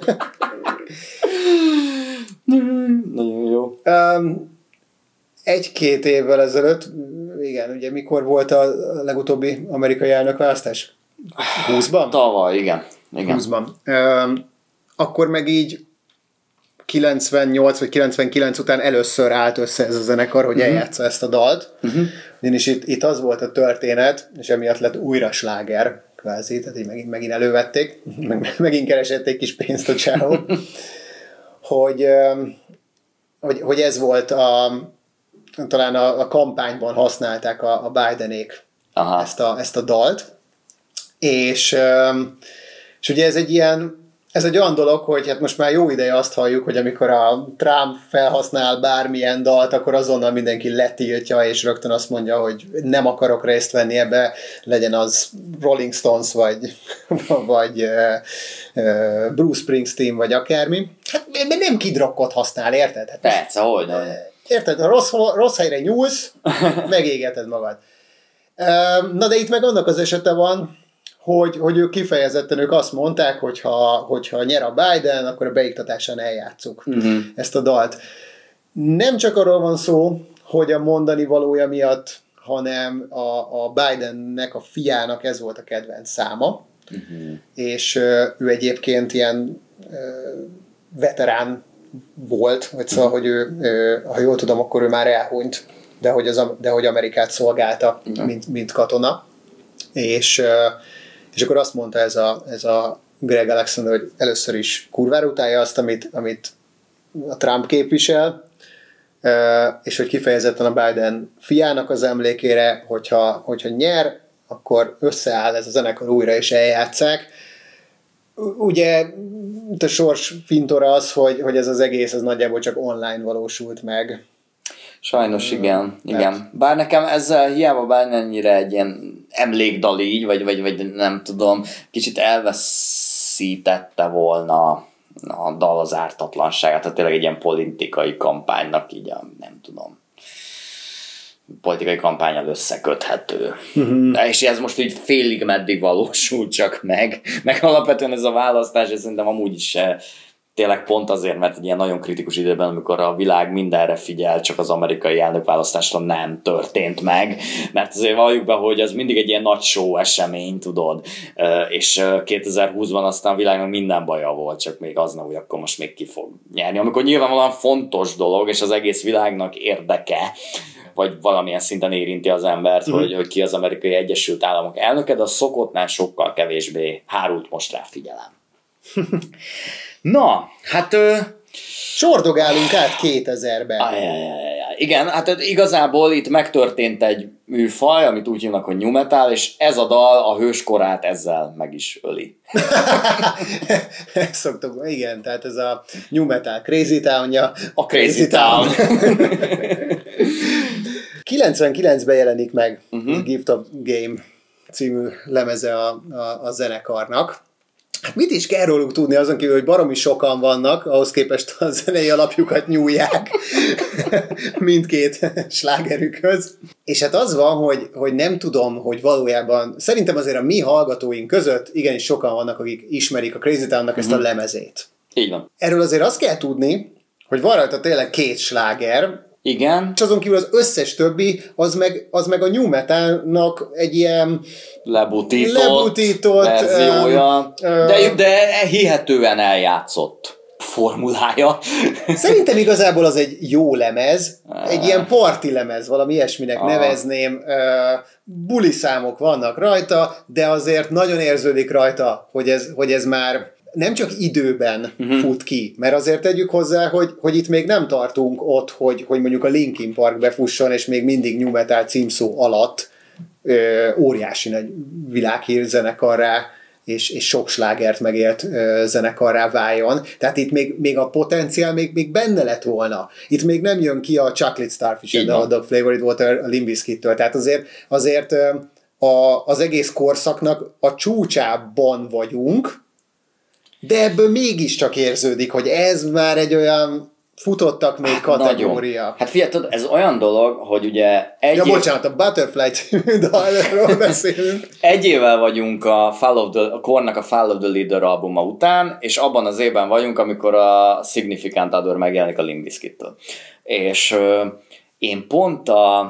Nagyon jó. Um, egy-két évvel ezelőtt, igen, ugye mikor volt a legutóbbi amerikai elnökválasztás? húszban? Tavaly, igen. igen. húszban. Um, akkor meg így kilencvennyolc vagy kilencvenkilenc után először állt össze ez a zenekar, hogy uh-huh. eljátsza ezt a dalt. Uh-huh. Ugyanis itt, itt az volt a történet, és emiatt lett újra sláger, kvázi, tehát így megint, megint elővették, meg, megint keresették kis pénzt a csávó, hogy, hogy, hogy ez volt a, talán a, a kampányban használták a, a Bidenék ezt a, ezt a dalt, és, és ugye ez egy ilyen Ez egy olyan dolog, hogy hát most már jó ideje azt halljuk, hogy amikor a Trump felhasznál bármilyen dalt, akkor azonnal mindenki letiltja, és rögtön azt mondja, hogy nem akarok részt venni ebbe, legyen az Rolling Stones, vagy, vagy uh, uh, Bruce Springsteen, vagy akármi. Hát mert nem Kid Rockot használ, érted? Hát, persze, hogy nem. Érted? Ha rossz, rossz helyre nyúlsz, megégeted magad. Uh, na de itt meg annak az esete van, Hogy, hogy ők kifejezetten ők azt mondták, hogy ha, hogyha nyer a Biden, akkor a beiktatásán eljátszuk uh-huh. ezt a dalt. Nem csak arról van szó, hogy a mondani valója miatt, hanem a, a Bidennek, a fiának ez volt a kedvenc száma, uh-huh. és uh, ő egyébként ilyen uh, veterán volt, vagy szóval, uh-huh. hogy ő, uh, ha jól tudom, akkor ő már elhunyt, de hogy, az, de hogy Amerikát szolgálta, uh-huh. mint, mint katona. És uh, És akkor azt mondta ez a, ez a Greg Alexander, hogy először is kurvára utálja azt, amit, amit a Trump képvisel, és hogy kifejezetten a Biden fiának az emlékére, hogyha, hogyha nyer, akkor összeáll ez a zenekar újra, és eljátszák. Ugye a sors fintora az, hogy, hogy ez az egész az nagyjából csak online valósult meg. Sajnos igen, igen. Bár nekem ezzel hiába bármennyire egy ilyen emlékdal így, vagy, vagy, vagy nem tudom, kicsit elveszítette volna a dal az ártatlanságát, tehát tényleg egy ilyen politikai kampánynak így a, nem tudom, politikai kampánnyal összeköthető. Uh-huh. És ez most így félig meddig valósul csak meg, meg alapvetően ez a választás, ez szerintem amúgy is tényleg pont azért, mert egy ilyen nagyon kritikus időben, amikor a világ mindenre figyel, csak az amerikai elnökválasztásra nem történt meg, mert azért valljuk be, hogy ez mindig egy ilyen nagy show esemény, tudod, és kétezer-húszban aztán a világnak minden baja volt, csak még az nem, hogy akkor most még ki fog nyerni. Amikor nyilvánvalóan fontos dolog, és az egész világnak érdeke, vagy valamilyen szinten érinti az embert, uh-huh. hogy, hogy ki az Amerikai Egyesült Államok elnöke, de a szokottnál sokkal kevésbé hárult most rá figyelem. Na, hát... Ö... Sordogálunk át kétezerben. Ajajajaj. Igen, hát igazából itt megtörtént egy műfaj, amit úgy hívnak, hogy new metal, és ez a dal a hőskorát ezzel meg is öli. Szoktuk, igen, tehát ez a new metal Crazy Town-ja. A Crazy, Crazy Town. Town. kilencvenkilencben jelenik meg uh-huh. a Gift of Game című lemeze a, a, a zenekarnak. Hát mit is kell róluk tudni, azon kívül, hogy baromi sokan vannak, ahhoz képest a zenei alapjukat nyúlják mindkét slágerükhöz. És hát az van, hogy, hogy nem tudom, hogy valójában, szerintem azért a mi hallgatóink között igenis sokan vannak, akik ismerik a Crazy Town-nak ezt a lemezét. Így van. Erről azért azt kell tudni, hogy van rajta tényleg két sláger, igen. És azon kívül az összes többi, az meg, az meg a new metalnak egy ilyen lebutított, lebutított verziója, ö, de, de hihetően eljátszott formulája. Szerintem igazából az egy jó lemez, egy ilyen parti lemez, valami ilyesminek Aha. nevezném. Buli számok vannak rajta, de azért nagyon érződik rajta, hogy ez, hogy ez már nem csak időben uh-huh. fut ki, mert azért tegyük hozzá, hogy, hogy itt még nem tartunk ott, hogy, hogy mondjuk a Linkin Park befusson, és még mindig new metal címszó alatt ö, óriási nagy világhír zenekarrá, és, és sok slágert megélt ö, zenekarrá váljon. Tehát itt még, még a potenciál még, még benne lett volna. Itt még nem jön ki a Chocolate Starfish and the Hot Dog Flavored Water a Limp Bizkittől. Tehát azért, azért ö, a, az egész korszaknak a csúcsában vagyunk, de ebből mégiscsak érződik, hogy ez már egy olyan futottak még hát kategória. Nagyon. Hát figyelj, ez olyan dolog, hogy ugye egy Ja, év... bocsánat, a Butterfly című dalról beszélünk. Egy évvel vagyunk a, Fall of the, a Kornnak a Fall of the Leader albuma után, és abban az évben vagyunk, amikor a Significant Other megjelenik a Limp Bizkittől. És ö, én pont a,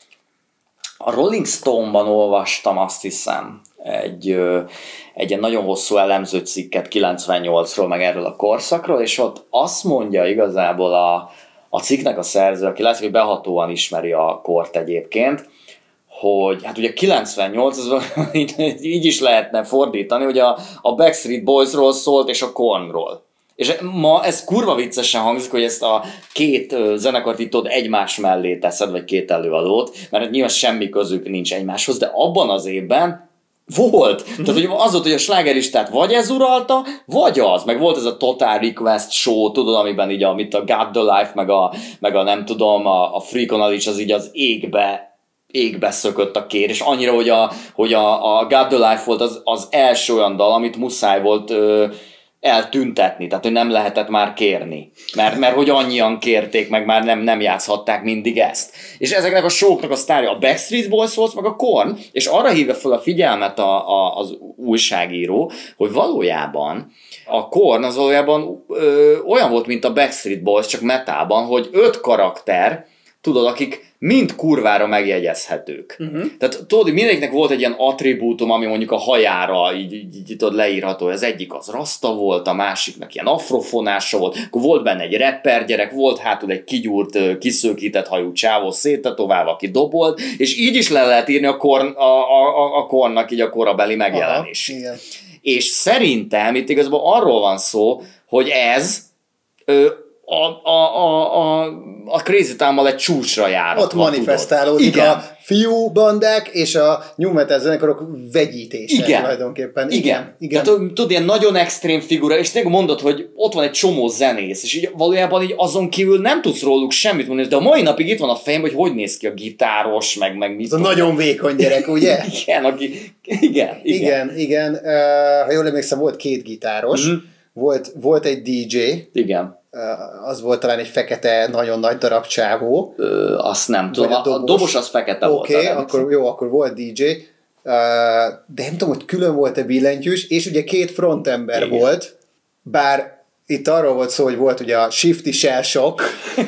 a Rolling Stone-ban olvastam, azt hiszem, egy, ö, egy ilyen nagyon hosszú elemző cikket kilencvennyolcról, meg erről a korszakról, és ott azt mondja igazából a, a cikknek a szerző, aki látszik, hogy behatóan ismeri a kort egyébként, hogy hát ugye kilencvennyolc, az, így, így is lehetne fordítani, hogy a, a Backstreet Boysról szólt, és a Kornról. És ma ez kurva viccesen hangzik, hogy ezt a két zenekart itt ott egymás mellé teszed, vagy két előadót, mert nyilván semmi közük nincs egymáshoz, de abban az évben volt. Mm-hmm. Tehát hogy az volt, hogy a slágerlistát vagy ez uralta, vagy az. Meg volt ez a Total Request show, tudod, amiben így a, mint a God the Life, meg a, meg a nem tudom, a, a Freak on a Leash, az így az égbe, égbe szökött a kér, és annyira, hogy a, hogy a, a God the Life volt az, az első olyan dal, amit muszáj volt ö, eltüntetni, tehát hogy nem lehetett már kérni, mert, mert hogy annyian kérték, meg már nem, nem játszhatták mindig ezt. És ezeknek a showknak a sztárja a Backstreet Boys volt, meg a Korn, és arra hívja fel a figyelmet a, a, az újságíró, hogy valójában a Korn az valójában ö, olyan volt, mint a Backstreet Boys, csak metában, hogy öt karakter, tudod, akik mind kurvára megjegyezhetők. Uh-huh. Tehát tudod, mindegyiknek volt egy ilyen attribútum, ami mondjuk a hajára így, így, így tudod, leírható. Az egyik az rasta volt, a másiknak ilyen afrofonása volt, akkor volt benne egy rapper gyerek, volt hátul egy kigyúrt, kiszőkített hajú csávó széttetoválva, aki dobolt, és így is le lehet írni a, korn, a, a, a Kornnak így a korabeli megjelenés. Aha, és szerintem itt igazából arról van szó, hogy ez ö, A, a, a, a, a Crazy Town-mal egy csúcsra járat. Ott manifestálódik a fiú bandák és a new metal zenekarok vegyítése. Igen. Tulajdonképpen. Igen. Igen. Igen. Tehát tudod, ilyen nagyon extrém figura, és tényleg mondod, hogy ott van egy csomó zenész, és így valójában így azon kívül nem tudsz róluk semmit mondani, de a mai napig itt van a fejem, hogy hogy néz ki a gitáros, meg, meg mit. Az a nagyon vékony gyerek, ugye? igen, aki, igen, igen. Igen, igen. Uh, ha jól emlékszem, volt két gitáros, mm-hmm. volt, volt egy dé dzsé. Igen. Az volt talán egy fekete, nagyon nagy darab csávó. Ö, azt nem tudom, a dobos, a dobos az fekete okay, volt. Oké, akkor jó, akkor volt dé dzsé, de nem tudom, hogy külön volt-e billentyűs, és ugye két frontember Igen. volt, bár itt arról volt szó, hogy volt ugye a Shifty Shell Shock,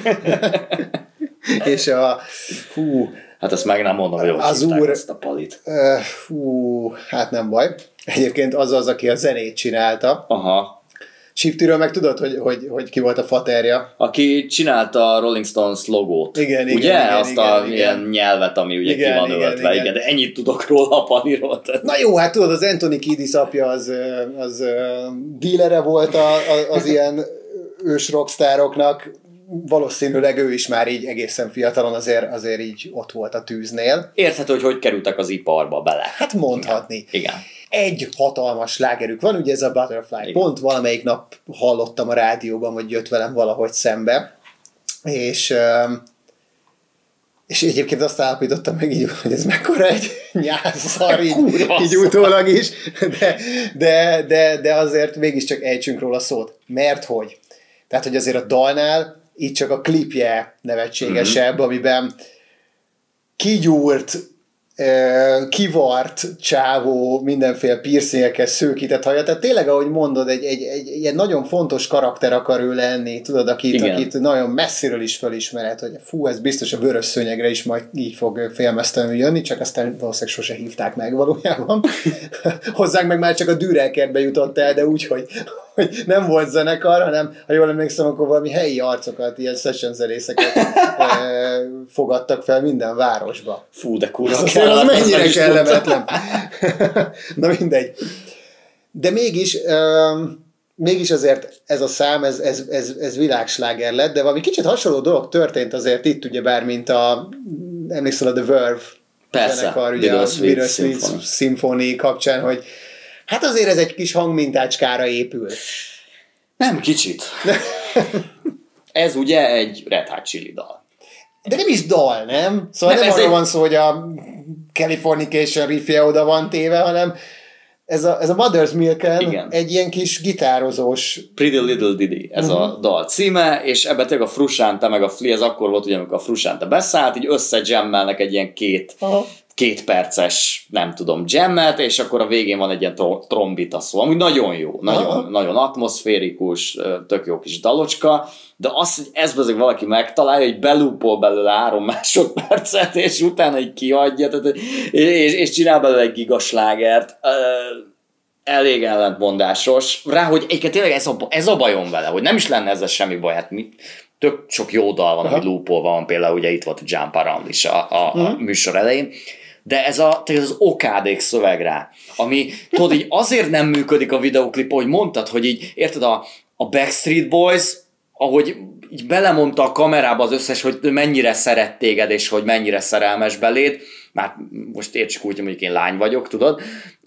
és a hú, hát ezt meg nem mondom, hogy jól az úr, ezt a palit. Uh, hú, hát nem baj. Egyébként az az, aki a zenét csinálta. Aha. Shiftyről meg tudod, hogy, hogy, hogy ki volt a faterja? Aki csinálta a Rolling Stones logót. Igen, igen, ugye? Igen, Azt igen, a igen. ilyen nyelvet, ami ugye igen, ki van igen, öltve. Igen. Igen, de ennyit tudok róla a paniról. Na jó, hát tudod, az Anthony Kiedis apja az, az, az dílere volt a, az ilyen ős rockstároknak. Valószínűleg ő is már így egészen fiatalon azért, azért így ott volt a tűznél. Érthető, hogy hogy kerültek az iparba bele. Hát mondhatni. Igen. Igen. Egy hatalmas slágerük van, ugye ez a Butterfly. Igen. Pont valamelyik nap hallottam a rádióban, hogy jött velem valahogy szembe. És, És egyébként azt állapítottam meg így, hogy ez mekkora egy nyászszar, így, így utólag is, de, de, de, de azért mégiscsak ejtsünk róla szót. Mert hogy? Tehát, hogy azért a dalnál itt csak a klipje nevetségesebb, mm-hmm. amiben kigyúrt, kivart csávó, mindenféle piercingekkel szőkített haja. Tehát tényleg, ahogy mondod, egy, egy, egy, egy nagyon fontos karakter akar ő lenni, tudod, akit, akit nagyon messziről is felismered, hogy fú, ez biztos a vörös szőnyegre is majd így fog félmeztelenül jönni, csak aztán valószínűleg sose hívták meg valójában. Hozzánk meg már csak a Dürerkertbe jutott el, de úgy, hogy, hogy nem volt zenekar, hanem, ha jól emlékszem, akkor valami helyi arcokat, ilyen session zenészeket fogadtak fel minden városba. Fú, de kurva az mennyire kellemetlen. Na mindegy. De mégis, um, mégis azért ez a szám, ez, ez, ez, ez világsláger lett, de valami kicsit hasonló dolog történt azért itt, ugyebár, mint a, emlékszel a The Verve Persze, zenekar, ugye a Bitter Sweet Symphony kapcsán, hogy hát azért ez egy kis hangmintácskára épül. Nem kicsit. Ez ugye egy Red Hot Chili dal. De nem is dal, nem? Szóval nem, nem arról egy... van szó, hogy a Californication riffje oda van téve, hanem ez a, ez a Mother's Milken egy ilyen kis gitározós... Pretty Little Diddy, ez uh-huh. a dal címe, és ebben tényleg a Frusciante meg a Flea, ez akkor volt, ugye, amikor a Frusciante beszállt, így összejammelnek egy ilyen két, uh-huh. két perces, nem tudom, jammet, és akkor a végén van egy ilyen tro- trombita szó, ami nagyon jó, nagyon, uh-huh. nagyon atmoszférikus, tök jó kis dalocska, de az, hogy ezt bezeg valaki megtalálja, hogy belúpol belőle három másodpercet, és utána így kiadja, tehát, és, és csinál belőle egy gigaslágert, elég ellentmondásos. Rá, hogy egyébként tényleg ez a, ez a bajom vele, hogy nem is lenne ezzel semmi baj, hát mi, tök sok jó dal van, ami lúpolva van, például ugye itt volt a Jump Around is a, a, uh-huh. a műsor elején, de ez, a, ez az okádék szöveg rá, ami tudod, így azért nem működik a videóklip, hogy mondtad, hogy így, érted, a, a Backstreet Boys, ahogy így belemondta a kamerába az összes, hogy mennyire szeret téged, és hogy mennyire szerelmes beléd, már most értsük úgy, hogy mondjuk én lány vagyok, tudod,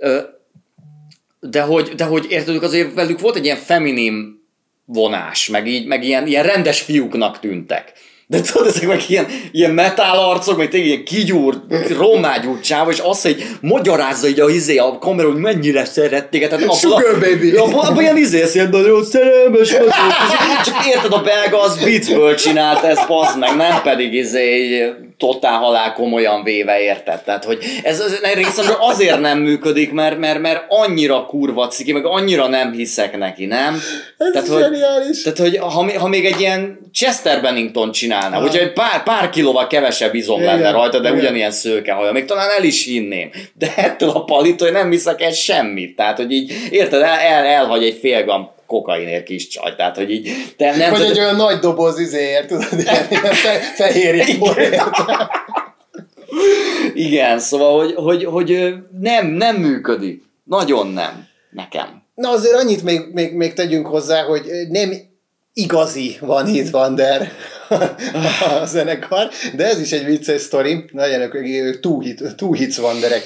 de hogy, de hogy érted, azért velük volt egy ilyen feminim vonás, meg, így, meg ilyen, ilyen rendes fiúknak tűntek. De tudod, ezek meg ilyen, ilyen metal arcok, meg tényleg ilyen kigyúrt, rommágyúrt csáva, és azt, hogy magyarázza így a izé, a kamera, hogy mennyire szerették. Sugar baby! Abban ilyen izé szélt, nagyon szerelmes vagyok. Csak érted, a belga az viccből csinált ezt, bazd meg, nem pedig izé totál halál komolyan véve, érted? Tehát, hogy ez, ez részemről azért nem működik, mert, mert, mert annyira kurva ciki, meg annyira nem hiszek neki, nem? Ez tehát, zseniális. Hogy, tehát, hogy ha, ha még egy ilyen Chester Bennington csinálna, hogyha egy pár, pár kilóval kevesebb izom igen, lenne rajta, de igen. ugyanilyen szőke haja, még talán el is hinném. De ettől a palitól nem hiszek el semmit. Tehát, hogy így, érted, el, el, elhagy egy fél gram kokainért kis csaj, tehát, hogy így... Te nem vagy tud... egy olyan nagy doboz izéért, tudod, ilyen fe, fehérje borért. Igen, szóval, hogy, hogy, hogy nem, nem működik. Nagyon nem. Nekem. Na azért annyit még, még, még tegyünk hozzá, hogy nem igazi One Hit Wonder a zenekar, de ez is egy vicces sztori, legyenek ők two, hit, two hits wonderek.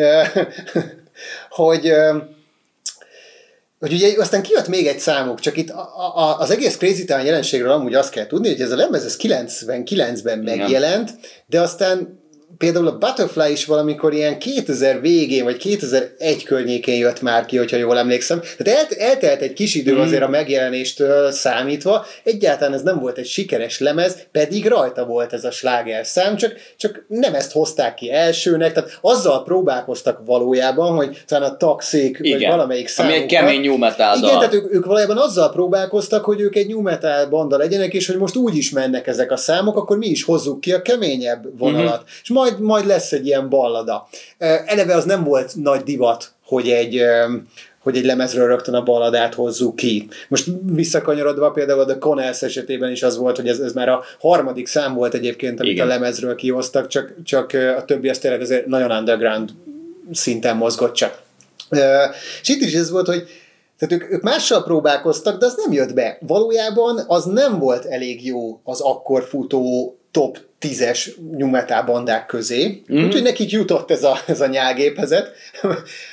hogy hogy ugye aztán kijött még egy számuk, csak itt a, a, az egész Crazy Town jelenségről amúgy azt kell tudni, hogy ez a lemez ez kilencvenkilencben megjelent, de aztán például a Butterfly is valamikor ilyen kétezer végén, vagy kétezer-egy környékén jött már ki, hogyha jól emlékszem. Tehát el, eltelt egy kis idő azért a megjelenéstől számítva, egyáltalán ez nem volt egy sikeres lemez, pedig rajta volt ez a sláger szám, csak, csak nem ezt hozták ki elsőnek, tehát azzal próbálkoztak valójában, hogy talán a Toxic, igen, vagy valamelyik számukat. Ami egy kemény new metal dal. Igen, tehát ők, ők valójában azzal próbálkoztak, hogy ők egy new metal banda legyenek, és hogy most úgy is mennek ezek a számok, akkor mi is hozzuk ki a keményebb vonalat. Mm-hmm. És majd, majd lesz egy ilyen ballada. Eleve az nem volt nagy divat, hogy egy, hogy egy lemezről rögtön a balladát hozzuk ki. Most visszakanyarodva például a The Connells esetében is az volt, hogy ez, ez már a harmadik szám volt egyébként, amit igen, a lemezről kihoztak, csak, csak a többi az tényleg azért nagyon underground szinten mozgott csak. És itt is ez volt, hogy tehát ők, ők mással próbálkoztak, de az nem jött be. Valójában az nem volt elég jó az akkor futó top tízes new metal bandák közé. Mm-hmm. Úgyhogy nekik jutott ez a, ez a nyálgépezet.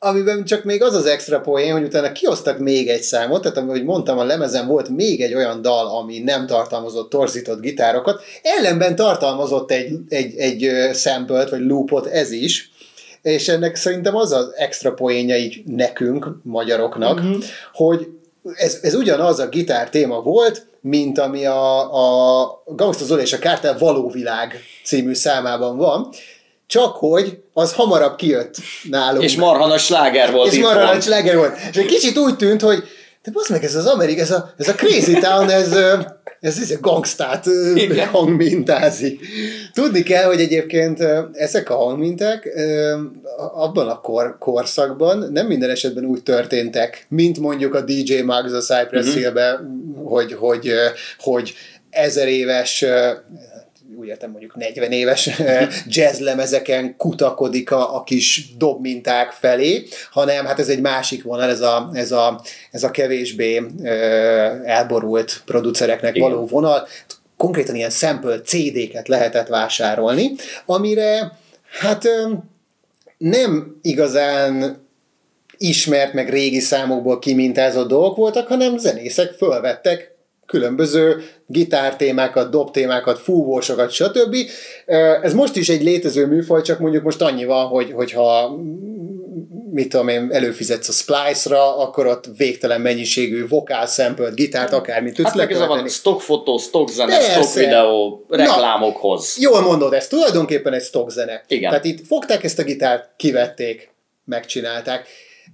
amiben csak még az az extra poén, hogy utána kihoztak még egy számot, tehát ahogy mondtam, a lemezen volt még egy olyan dal, ami nem tartalmazott torzított gitárokat, ellenben tartalmazott egy, egy, egy sample-t, vagy loopot ez is, és ennek szerintem az az extra poénja így nekünk, magyaroknak, uh-huh. hogy ez, ez ugyanaz a gitár téma volt, mint ami a, a Gangsta Zoli és a Kártel Való Világ című számában van, csak hogy az hamarabb kijött nálunk. És marha nagy sláger volt. És marha nagy sláger volt. És egy kicsit úgy tűnt, hogy de basz meg, ez az Amerik, ez a, ez a Crazy Town, ez, ez, ez a gangstát hangmintázik. Tudni kell, hogy egyébként ezek a hangminták abban a kor, korszakban nem minden esetben úgy történtek, mint mondjuk a dé dzsé Muggs a Cypress uh-huh. Hill-ben, hogy, hogy, hogy ezer éves, úgy értem mondjuk negyven éves jazzlemezeken kutakodik a, a kis dobminták felé, hanem hát ez egy másik vonal, ez a, ez a, ez a kevésbé elborult producereknek Igen. való vonal. Konkrétan ilyen sample cé dé-ket lehetett vásárolni, amire hát nem igazán ismert, meg régi számokból kimintázott dolgok voltak, hanem zenészek fölvettek különböző gitártémákat, dobtémákat, fúvósokat, stb. Ez most is egy létező műfaj, csak mondjuk most annyi van, hogy, hogyha mit tudom én, előfizetsz a Splice-ra, akkor ott végtelen mennyiségű vokál sampled gitárt, akármit tudsz hát lekövetni. Hát meg ez a stock fotó, stock zene, Persze. stock videó, reklámokhoz. Na, jól mondod, ez tulajdonképpen egy stock zene. Igen. Tehát itt fogták ezt a gitárt, kivették, megcsinálták.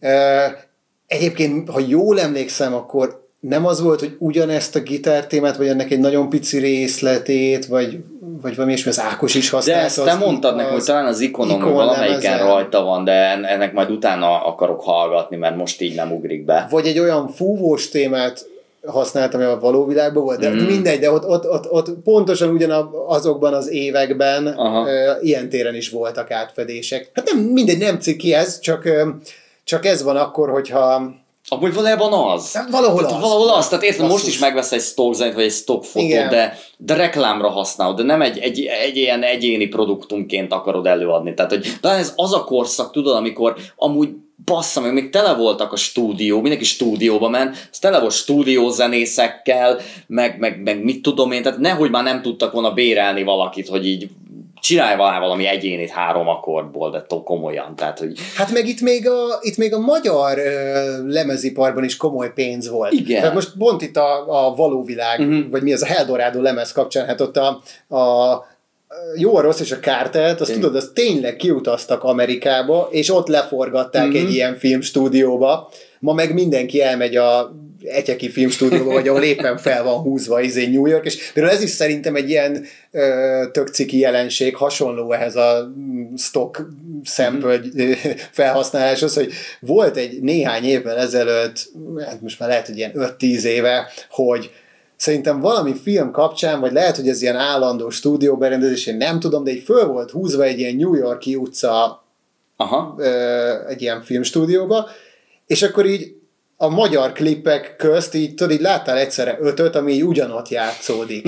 Egyébként, ha jól emlékszem, akkor nem az volt, hogy ugyanezt a gitártémát, vagy ennek egy nagyon pici részletét, vagy, vagy valami ilyesmi, az Ákos is használta. De ezt te mondtad nekem, hogy talán az ikonom ikon valamelyiken rajta van, de ennek majd utána akarok hallgatni, mert most így nem ugrik be. Vagy egy olyan fúvós témát használtam, ami a való világban volt, de mm. mindegy, de ott, ott, ott, ott pontosan ugyanazokban az években uh, ilyen téren is voltak átfedések. Hát nem, mindegy, nem ciki ez, csak, csak ez van akkor, hogyha Amúgy valójában az. Hát valahol tehát az. Valahol az. Tehát érted, most is megvesz egy stock zenét, vagy egy stock fotót, de, de reklámra használod, de nem egy, egy, egy ilyen egyéni produktumként akarod előadni. Tehát, hogy talán ez az a korszak, tudod, amikor amúgy bassza meg, még tele voltak a stúdió, mindenki stúdióba ment, az tele volt stúdiózenészekkel, meg, meg, meg mit tudom én, tehát nehogy már nem tudtak volna bérelni valakit, hogy így csinálj valami egyénit három akkordból, de komolyan. Tehát, hogy... Hát meg itt még a, itt még a magyar uh, lemeziparban is komoly pénz volt. Igen. Tehát most pont itt a, a való világ, uh-huh. vagy mi az a Eldorado lemez kapcsán, hát ott a, a Jó, a Rossz és a Kártelt, azt tudod, azt tényleg kiutaztak Amerikába, és ott leforgatták uh-huh. egy ilyen filmstúdióba. Ma meg mindenki elmegy a Etyeki filmstúdióba, vagy ahol éppen fel van húzva izé New York, és például ez is szerintem egy ilyen ö, tök ciki jelenség, hasonló ehhez a stock sample mm. felhasználáshoz, hogy volt egy néhány évvel ezelőtt, hát most már lehet, hogy ilyen öt-tíz éve, hogy szerintem valami film kapcsán, vagy lehet, hogy ez ilyen állandó stúdióberendezés, én nem tudom, de így föl volt húzva egy ilyen New York-i utca Aha. Ö, egy ilyen filmstúdióba, és akkor így a magyar klippek közt így, tudod, így láttál egyszerre ötöt, ami így ugyanott játszódik.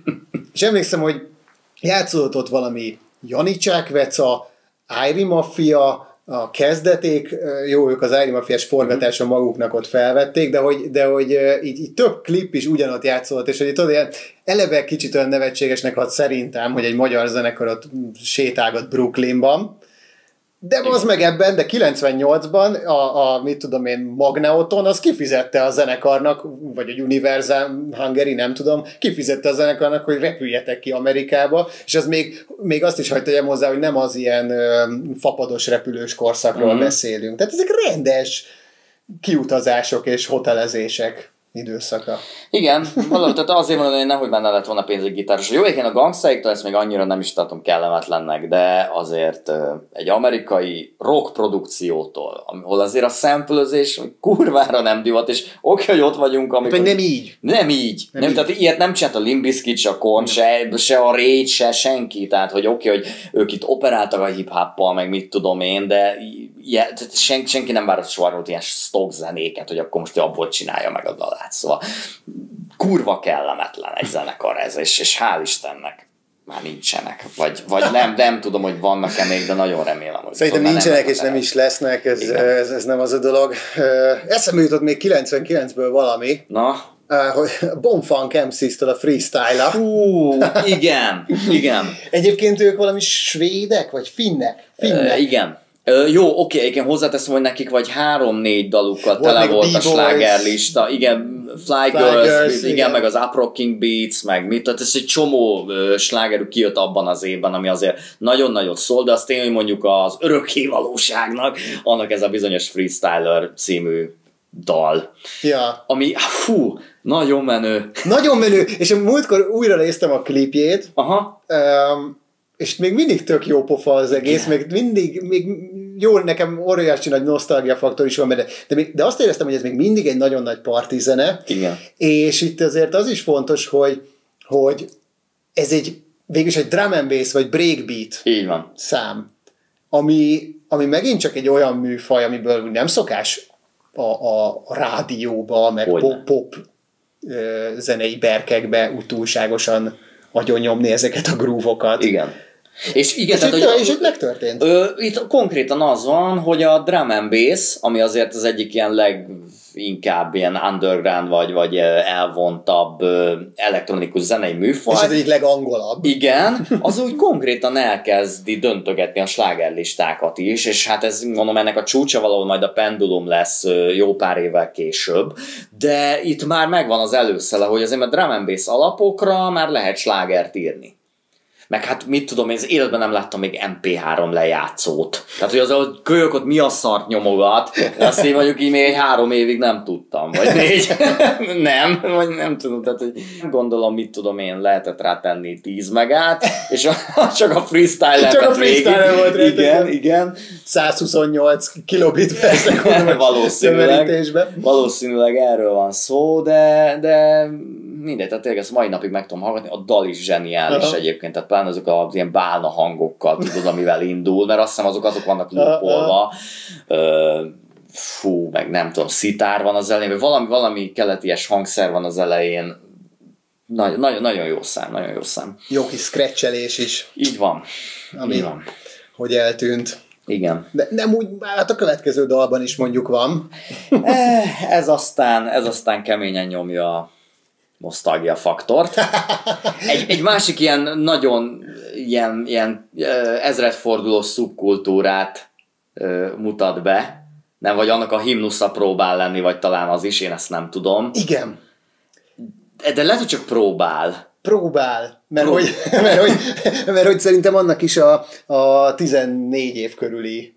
És emlékszem, hogy játszódott ott valami Janicsák Veca, Ájri Mafia, a kezdeték, jó, ők az Ájri Mafiás forgatáson maguknak ott felvették, de hogy, de hogy így, így több klip is ugyanott játszódott, és hogy tudod, ilyen eleve kicsit olyan nevetségesnek hat szerintem, hogy egy magyar zenekar ott sétálgat Brooklynban, de az meg ebben, de kilencvennyolcban a, a mit tudom én, Magneoton, az kifizette a zenekarnak, vagy a Universal Hungary, nem tudom, kifizette a zenekarnak, hogy repüljetek ki Amerikába, és az még, még azt is hagyta hozzá, hogy nem az ilyen ö, fapados repülős korszakról mm-hmm. beszélünk. Tehát ezek rendes kiutazások és hotelezések időszaka. Igen, valahogy, tehát azért mondom, hogy nehogy benne lett volna pénz egy gitáros. Jó, én a gangstaiktól ezt még annyira nem is tartom kellemetlennek, de azért egy amerikai rock produkciótól, ahol azért a samplezés kurvára nem divat, és oké, hogy ott vagyunk, amikor... Nem így. Nem így. Nem, nem így. Tehát ilyet nem csinált a Limp Bizkit, se a Korn, se, se a Rage, se senki. Tehát, hogy oké, hogy ők itt operáltak a hip-hoppal, meg mit tudom én, de ilyen, sen, senki nem várt soha ilyen stock zenéket, hogy akkor most abból csinálja meg a dalát. Szóval kurva kellemetlen egy zenekar ez, és, és hál' Istennek. már nincsenek. Vagy, vagy nem, nem tudom, hogy vannak-e még, de nagyon remélem, hogy szerintem szóval nincsenek nem és nem is lesznek, ez, ez, ez nem az a dolog. Eszembe jutott még kilencvenkilencből valami. Na? Hogy Bonfunk em cé-től a freestyle-a. Hú, igen, igen. Egyébként ők valami svédek, vagy finnek? finnek. Uh, igen. Uh, jó, oké, egyébként hozzáteszem, hogy nekik vagy három-négy dalukkal volt tele volt a B-boys. slágerlista. Igen, Fly, Fly Girls, Girls, igen, igen. meg az Up Rocking Beats, meg mit, tehát ez egy csomó uh, slágerük kijött abban az évben, ami azért nagyon nagyot szól, de azt tényleg mondjuk az örökké valóságnak, annak ez a bizonyos Freestyler című dal. Ja. Ami, fú, nagyon menő. Nagyon menő, és múltkor újra néztem a klipjét, Aha. um, és még mindig tök jó pofa az egész, még mindig, még jó, nekem óriási nagy nosztalgia faktor is van, de, de, még, de azt éreztem, hogy ez még mindig egy nagyon nagy parti zene, Igen. és itt azért az is fontos, hogy, hogy ez egy végülis egy drum and bass, vagy breakbeat Így van. szám, ami, ami megint csak egy olyan műfaj, amiből nem szokás a, a, a rádióba, meg Hogyne. pop, pop ö, zenei berkekbe úgy túlságosan agyonnyomni ezeket a grúvokat. Igen. És igen, És, tehát, itt, hogy, és itt megtörtént. Ö, itt konkrétan az van, hogy a drum and bass, ami azért az egyik ilyen leginkább ilyen underground, vagy, vagy elvontabb elektronikus zenei műfaj. És az egyik legangolabb. Igen, az úgy konkrétan elkezdi döntögetni a slágerlistákat is, és hát ez, mondom, ennek a csúcsa valahol majd a Pendulum lesz jó pár évvel később, de itt már megvan az előszele, hogy azért a drum and bass alapokra már lehet slágert írni. Meg hát mit tudom, én az életben nem láttam még em pé három lejátszót. Tehát, hogy az a kölyök ott mi a szart nyomogat, azt én mondjuk így még egy három évig nem tudtam, vagy négy. nem, vagy nem tudom, tehát hogy gondolom, mit tudom én, lehetett rá tenni tíz megát, és a, csak a freestyle Csak a freestyle volt rá. Igen, igen. százhuszonnyolc kilobit per szekundum valószínűleg, valószínűleg erről van szó, de, de mindegy, tehát tényleg ezt mai napig meg tudom hallgatni, a dal is zseniális Aha. egyébként, tehát pláne azok az ilyen bálna hangokkal, tudod, amivel indul, mert azt hiszem azok, azok vannak loopolva, fú, meg nem tudom, szitár van az elején, valami, valami keleties hangszer van az elején, nagyon, nagyon, nagyon jó szám, nagyon jó szám. Jó kis scratchelés is. Így van, ami, így van. Hogy eltűnt. Igen. De nem úgy, hát a következő dalban is mondjuk van. ez aztán, ez aztán keményen nyomja a nosztalgia faktort. Egy, egy másik ilyen nagyon ilyen, ilyen ezredfordulós szubkultúrát mutat be, nem, vagy annak a himnusza próbál lenni, vagy talán az is, én ezt nem tudom. Igen. De, de lehet, hogy csak próbál. Próbál, mert, Prób- hogy, mert, hogy, mert hogy szerintem annak is a, a tizennégy év körüli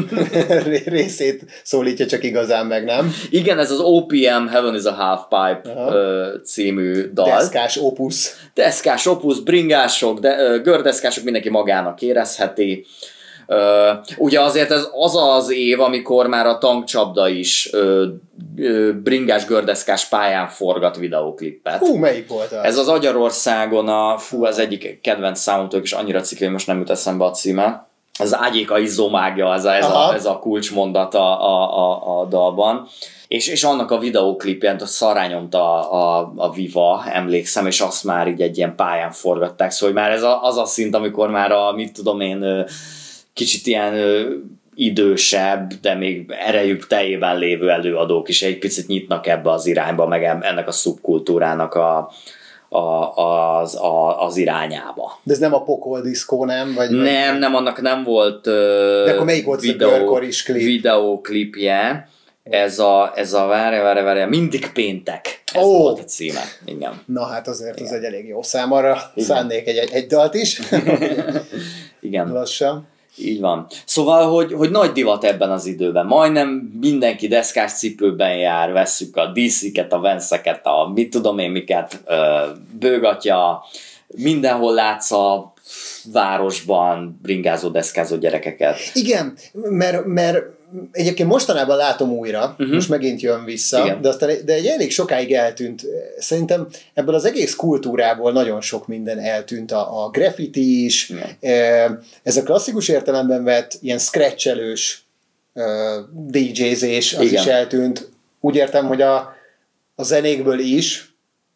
részét szólítja csak igazán meg, nem? Igen, ez az o pé em Heaven is a Half Pipe uh, című dal. Deszkás opusz. Deszkás opusz, bringások, de, gördeszkások, mindenki magának érezheti. Uh, ugye azért ez az az év, amikor már a tankcsapda is uh, uh, bringás gördeszkás pályán forgat videóklipet. Hú, melyik volt az? Ez az Agyarországon a, fú, az egyik kedvenc számomtól, és annyira cikk, most nem jut eszembe a címe. Ez az ágyéka izzomágja, ez a, ez a, ez a kulcsmondat a, a, a, a dalban. És, és annak a videóklipjén szarányomta a, a, a Viva, emlékszem, és azt már így egy ilyen pályán forgatták, szóval már ez a, az a szint, amikor már a, mit tudom én, kicsit ilyen idősebb, de még erejük teljében lévő előadók is egy picit nyitnak ebbe az irányba, meg ennek a szubkultúrának a A, az, a, az irányába. De ez nem a pokol diszkó, nem? Vagy nem, vagy... nem, annak nem volt uh, De akkor melyik volt videó, a görkoris klip? videóklipje. Ez a, ez a várja, várja, várja, mindig péntek. Ez oh. volt a címe. Igen. Na hát azért igen. Az egy elég jó szám, arra szánnék egy, egy, egy dalt is. Igen. Lassan. Így van. Szóval, hogy, hogy nagy divat ebben az időben. Majdnem mindenki deszkás cipőben jár, vesszük a dé cé-ket, a Vance-eket, a mit tudom én miket, bőgatja, mindenhol látsz a városban bringázó, deszkázó gyerekeket. Igen, mert, mert egyébként mostanában látom újra, uh-huh. most megint jön vissza, de, aztán, de egy elég sokáig eltűnt. Szerintem ebből az egész kultúrából nagyon sok minden eltűnt. A, a graffiti is, uh-huh. ez a klasszikus értelemben vett ilyen scratchelős uh, dé jézés, az Igen. is eltűnt. Úgy értem, hogy a, a zenékből is,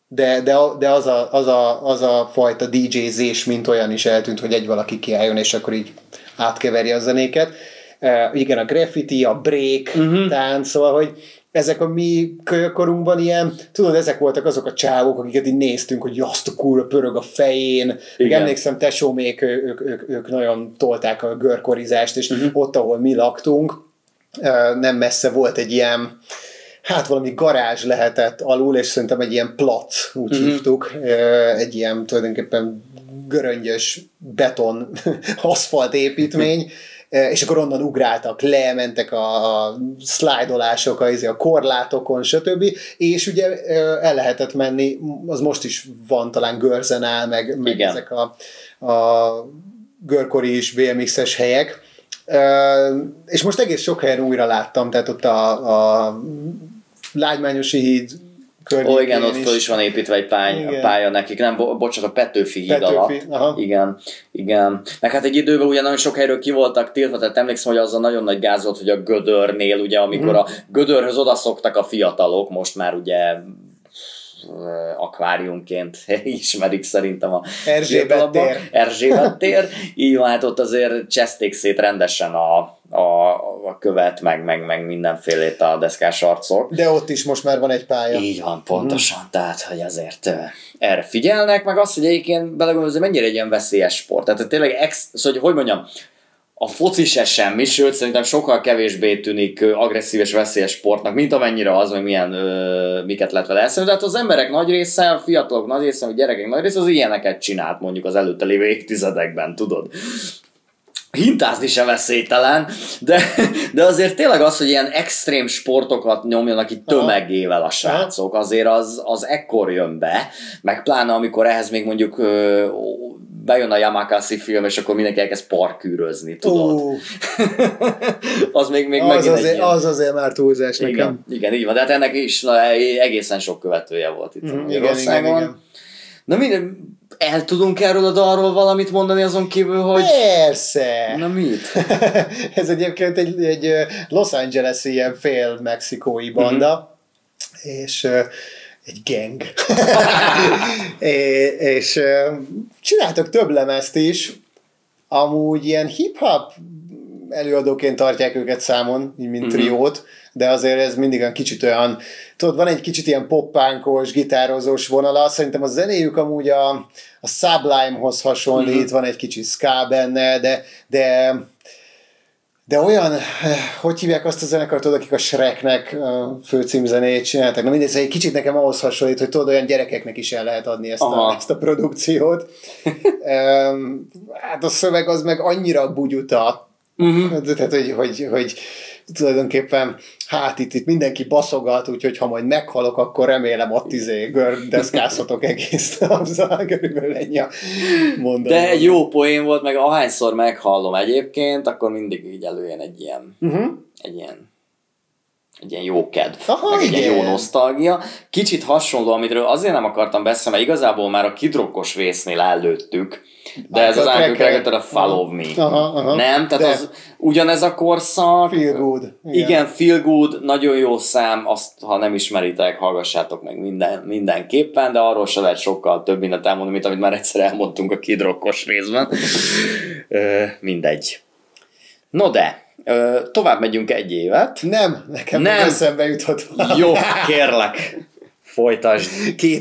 de, de, de az, a, az, a, az a fajta dé jézés, mint olyan is eltűnt, hogy egy valaki kiálljon, és akkor így átkeveri a zenéket. Uh, igen, a graffiti, a break, uh-huh. tánc, szóval, hogy ezek a mi kölyökorunkban ilyen, tudod, ezek voltak azok a csávok, akiket így néztünk, hogy azt a kurva pörög a fején. Még emlékszem, tesómék, ők, ők, ők nagyon tolták a görkorizást, és uh-huh. ott, ahol mi laktunk, nem messze volt egy ilyen, hát valami garázs lehetett alul, és szerintem egy ilyen plac, úgy uh-huh. hívtuk, egy ilyen tulajdonképpen göröngyös beton aszfalt építmény, és akkor onnan ugráltak le, mentek a, a szlájdolások, a, a korlátokon, stb. És ugye el lehetett menni, az most is van talán Görzenál, meg, meg ezek a, a görkori is bé em iksz-es helyek. És most egész sok helyen újra láttam, tehát ott a, a Lágymányosi híd környékén. Ó, igen, ott is. Föl is van építve egy pálya, pálya nekik, nem, bo- bocsánat, a Petőfi híd Petőfi, alatt. Aha. Igen, igen. Meg hát egy időben ugye nagyon sok helyről ki voltak tiltva, tehát emlékszem, hogy azzal nagyon nagy gáz volt, hogy a Gödörnél, ugye, amikor hmm. a Gödörhöz odaszoktak a fiatalok, most már ugye akváriumként ismerik szerintem a Erzsébet tér. Erzsébet tér. Így van, hát ott azért cseszték szét rendesen a, a, a követ, meg, meg, meg mindenfélét a deszkás arcok. De ott is most már van egy pálya. Így van, pontosan. Mm. Tehát, hogy azért erre figyelnek, meg azt, hogy egyébként belegondolom, hogy mennyire egy ilyen veszélyes sport. Tehát tényleg, ex, szóval, hogy mondjam, a foci se semmi, sőt szerintem sokkal kevésbé tűnik agresszív és veszélyes sportnak, mint amennyire az, hogy milyen, ö, miket lehet vele eszembe. Tehát az emberek nagy része, a fiatalok nagy része, a gyerekek nagy része az ilyeneket csinált mondjuk az előtte lévő évtizedekben, tudod. Hintázni sem veszélytelen, de, de azért tényleg az, hogy ilyen extrém sportokat nyomjanak itt tömegével a srácok, azért az, az ekkor jön be, meg pláne amikor ehhez még mondjuk ö, bejön a Yamakasi film, és akkor mindenki elkezd parkűrözni, tudod? Uh. az még, még az, megint azért, egy az azért már túlzás igen, nekem. Igen, így van, de hát ennek is na, egészen sok követője volt itt mm, Magyarországon. Igen, igen, igen. Na minden, el tudunk erről a dalról valamit mondani azon kívül, hogy... Persze! Na mit? Ez egyébként egy, egy Los Angeles-i ilyen fél mexikói banda, mm-hmm. és egy gang. é, és csináltak több lemezt is, amúgy ilyen hip-hop előadóként tartják őket számon, mint mm-hmm. triót, de azért ez mindig olyan kicsit olyan, tudod, van egy kicsit ilyen pop-punkos, gitározós vonala, szerintem a zenéjük amúgy a, a Sublime-hoz hasonlít, mm-hmm. van egy kicsit ska benne, de, de de olyan, hogy hívják azt a zenekart, tudod, akik a Shreknek a főcímzenét csináltak, na mindegy, egy kicsit nekem ahhoz hasonlít, hogy tudod, olyan gyerekeknek is el lehet adni ezt, a, ezt a produkciót. um, hát a szöveg az meg annyira bugyuta, uh-huh. tehát, hogy, hogy, hogy tulajdonképpen hát itt, itt mindenki baszogat, úgyhogy ha majd meghalok, akkor remélem ott izé gördeszkázhatok egész napszal, körülbelül ennyi a mondani. De egy jó poén volt, meg ahányszor meghallom egyébként, akkor mindig így előjön egy ilyen, uh-huh. egy ilyen egy ilyen jó kedv, aha, meg egy ilyen jó nosztalgia. Kicsit hasonló, amitről azért nem akartam beszélni, mert igazából már a kidrokkos résznél előttük, de ez az Uncle a Follow Me. Aha, aha. Nem? Tehát az ugyanez a korszak. Feel Good. Igen. igen, Feel Good, nagyon jó szám, azt ha nem ismeritek, hallgassátok meg minden, mindenképpen, de arról se lehet sokkal több mindent elmondani, mint amit már egyszer elmondtunk a kidrokkos részben. Mindegy. No de, tovább megyünk egy évet. Nem, nekem nem eszembe jutott. Jó, kérlek, folytasd.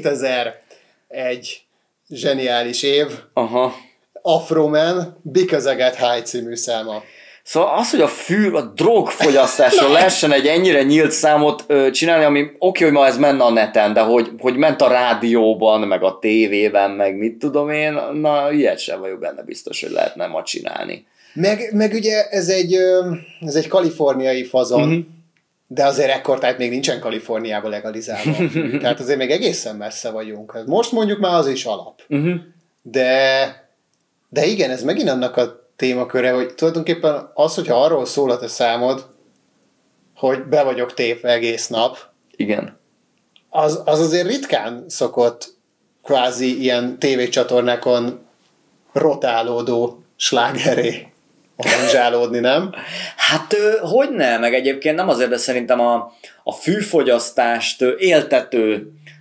kétezer-egy zseniális év. Aha. Afro Man, Because I Got High című száma. Szóval az, hogy a fű, a drogfogyasztásról lehessen egy ennyire nyílt számot ö, csinálni, ami oké, okay, hogy ma ez menne a neten, de hogy, hogy ment a rádióban, meg a tévében, meg mit tudom én, na ilyet sem vagyok benne biztos, hogy lehetne ma csinálni. Meg, meg ugye ez egy, ez egy kaliforniai fazon, uh-huh. de azért ekkor, tehát még nincsen Kaliforniában legalizálva. Tehát azért még egészen messze vagyunk. Most mondjuk már az is alap. Uh-huh. De, de igen, ez megint annak a témaköre, hogy tulajdonképpen az, hogyha arról szól a te számod, hogy be vagyok tépve egész nap. Igen. Az, az azért ritkán szokott kvázi ilyen tévécsatornákon rotálódó slágeré aranzsálódni, nem? Hát hogy nem, meg egyébként nem azért, de szerintem a, a fűfogyasztást éltető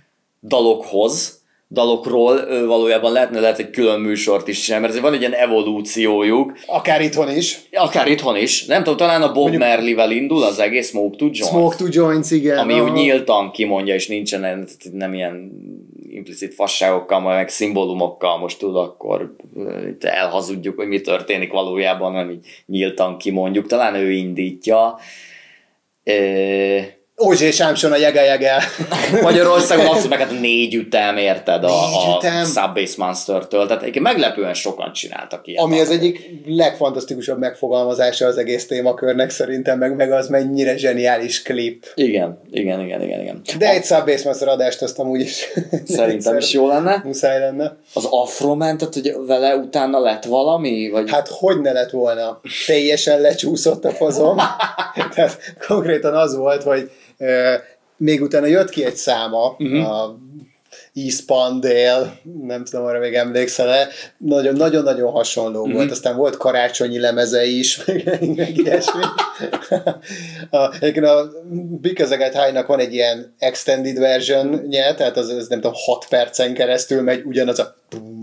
dalokhoz, dalokról valójában lehetne lehet egy külön műsort is csinálni, mert van egy ilyen evolúciójuk. Akár itthon is. Akár itthon is. Nem tudom, talán a Bob Mondjuk, Marley-vel indul az egész Smoke to Joints. Smoke to Joints, igen. Ami úgy nyíltan kimondja, és nincsen nem ilyen implicit fasságokkal, meg szimbólumokkal, most tud, akkor itt elhazudjuk, hogy mi történik valójában, nem így nyíltan kimondjuk. Talán ő indítja. E- Ózsé Sámson a jege-jege. Magyarországon abszolút meg hát a négy ütem, érted, a, a Subbase Monster-től. Tehát egyébként meglepően sokan csináltak ilyet. Ami az egyik legfantasztikusabb megfogalmazása az egész témakörnek szerintem, meg, meg az mennyire zseniális klip. Igen, igen, igen, igen. igen. De a... egy Subbase Monster adást azt amúgy is. Szerintem is jó lenne. Muszáj lenne. Az Afroman, tehát hogy vele utána lett valami? Vagy... Hát hogy ne lett volna? Teljesen lecsúszott a fazom. Tehát konkrétan az volt, hogy Uh, még utána jött ki egy száma, uh-huh. a Eastpan Dale, nem tudom, arra még emlékszel-e, nagyon-nagyon hasonló uh-huh. volt, aztán volt karácsonyi lemeze is, meg, meg ilyesmi. Egyébként a Because I Got High-nak van egy ilyen extended version-je, tehát az, az nem tudom, hat percen keresztül megy ugyanaz a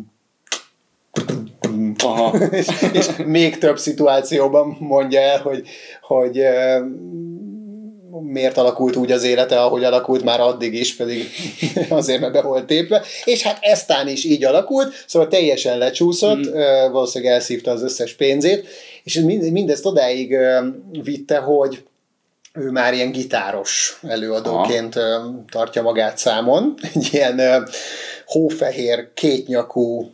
Aha. és, és még több szituációban mondja el, hogy, hogy miért alakult úgy az élete, ahogy alakult már addig is, pedig azért, mert be volt tépve. És hát eztán is így alakult, szóval teljesen lecsúszott, mm. valószínűleg elszívta az összes pénzét, és mindezt odáig vitte, hogy ő már ilyen gitáros előadóként Aha. tartja magát számon. Egy ilyen hófehér, kétnyakú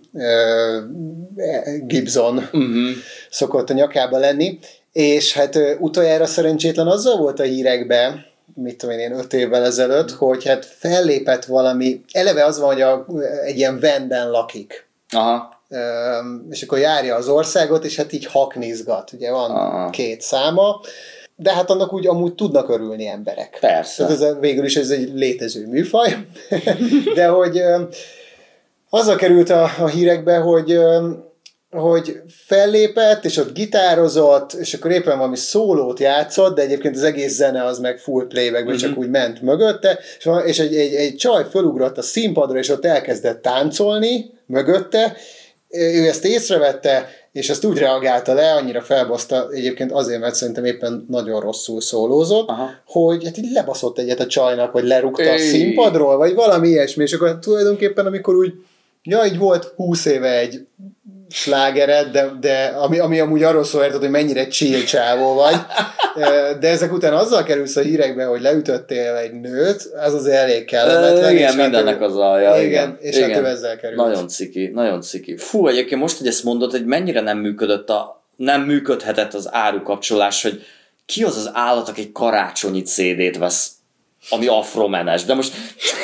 Gibson uh-huh. szokott a nyakába lenni, és hát utoljára szerencsétlen azzal volt a hírekben, mit tudom én, öt évvel ezelőtt, hogy hát fellépett valami, eleve az van, hogy a, egy ilyen venden lakik. Aha. Üm, és akkor járja az országot, és hát így haknizgat. Ugye van Aha. két száma, de hát annak úgy amúgy tudnak örülni emberek. Persze. Tehát ez, végül is ez egy létező műfaj, de hogy azzal került a, a hírekbe, hogy hogy fellépett, és ott gitározott, és akkor éppen valami szólót játszott, de egyébként az egész zene az meg full playbackben, uh-huh. csak úgy ment mögötte, és egy, egy, egy csaj fölugrott a színpadra, és ott elkezdett táncolni mögötte, ő ezt észrevette, és ezt úgy reagálta le, annyira felbaszta, egyébként azért, mert szerintem éppen nagyon rosszul szólózott, Aha. hogy hát így lebaszott egyet a csajnak, vagy lerúgta a színpadról, vagy valami ilyesmi, és akkor tulajdonképpen amikor úgy, ja, így volt húsz éve egy slágered, de, de ami, ami amúgy arról szól, érted, hogy mennyire chill csávó vagy, de ezek után azzal kerülsz a hírekbe, hogy leütöttél egy nőt, az az elég kellemetlen. Igen, mindennek hát, az alja. Igen, igen, és igen. hát ő ezzel került. Nagyon ciki, nagyon ciki. Fú, egyébként most, hogy ezt mondod, hogy mennyire nem működött a, nem működhetett az árukapcsolás, hogy ki az az állat, aki egy karácsonyi cé dét vesz, ami afromenes, de most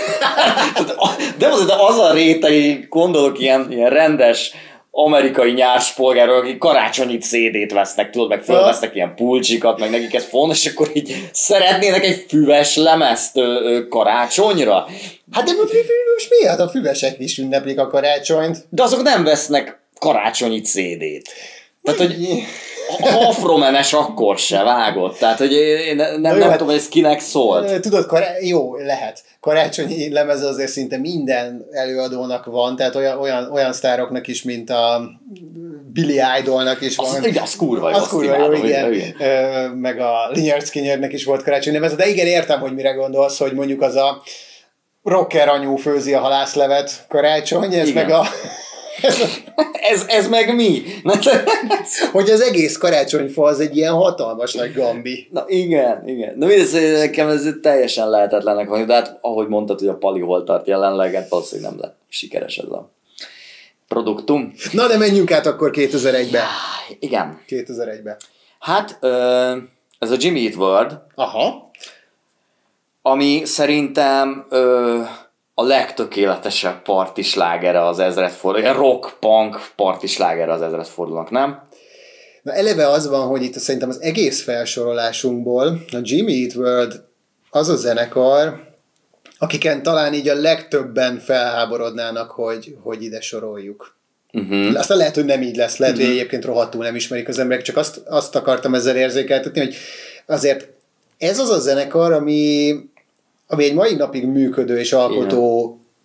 de azért az a réteg, gondolok ilyen, ilyen rendes amerikai nyárspolgárok, akik karácsonyi cé dét vesznek, tudod, meg fölvesznek ilyen pulcsikat, meg nekik ez fontos, és akkor így szeretnének egy füves lemezt ö, ö, karácsonyra. Hát de most mi? Hát a füvesek is ünneplik a karácsonyt. De azok nem vesznek karácsonyi cé dét. Tehát, hogy afromenes akkor se vágott. Tehát, hogy én nem, nem, nem hát, tudom, hogy ez kinek szólt. Tudod, kará- jó, lehet. Karácsonyi lemez azért szinte minden előadónak van, tehát olyan, olyan, olyan sztároknak is, mint a Billy Idolnak is van. Az, az kurva jó. Az kurva jó, igen. igen. Meg a Lynyrd Skynyrdnek is volt karácsonyi lemez, de igen, értem, hogy mire gondolsz, hogy mondjuk az a rocker anyú főzi a halászlevet karácsony, ez igen. meg a... ez, ez meg mi? Hogy az egész karácsonyfa az egy ilyen hatalmas nagy gambi. Na igen, igen. Na mindez, nekem ez teljesen lehetetlenek van, de hát ahogy mondtad, hogy a Pali hol tart jelenleg, hát valószínűleg nem lett sikeres ez a produktum. Na de menjünk át akkor kétezer-egybe. Igen. kétezer-egybe. Hát ez a Jimmy Eat World. Aha. Ami szerintem... a legtökéletesebb partislágere az ezredfordulónak, rock-punk partislágere az ezredfordulónak, nem? Na eleve az van, hogy itt szerintem az egész felsorolásunkból a Jimmy Eat World az a zenekar, akiken talán így a legtöbben felháborodnának, hogy, hogy ide soroljuk. Uh-huh. Aztán lehet, hogy nem így lesz, lehet, uh-huh. hogy egyébként rohadtul nem ismerik az emberek, csak azt, azt akartam ezzel érzékeltetni, hogy azért ez az a zenekar, ami ami egy mai napig működő és alkotó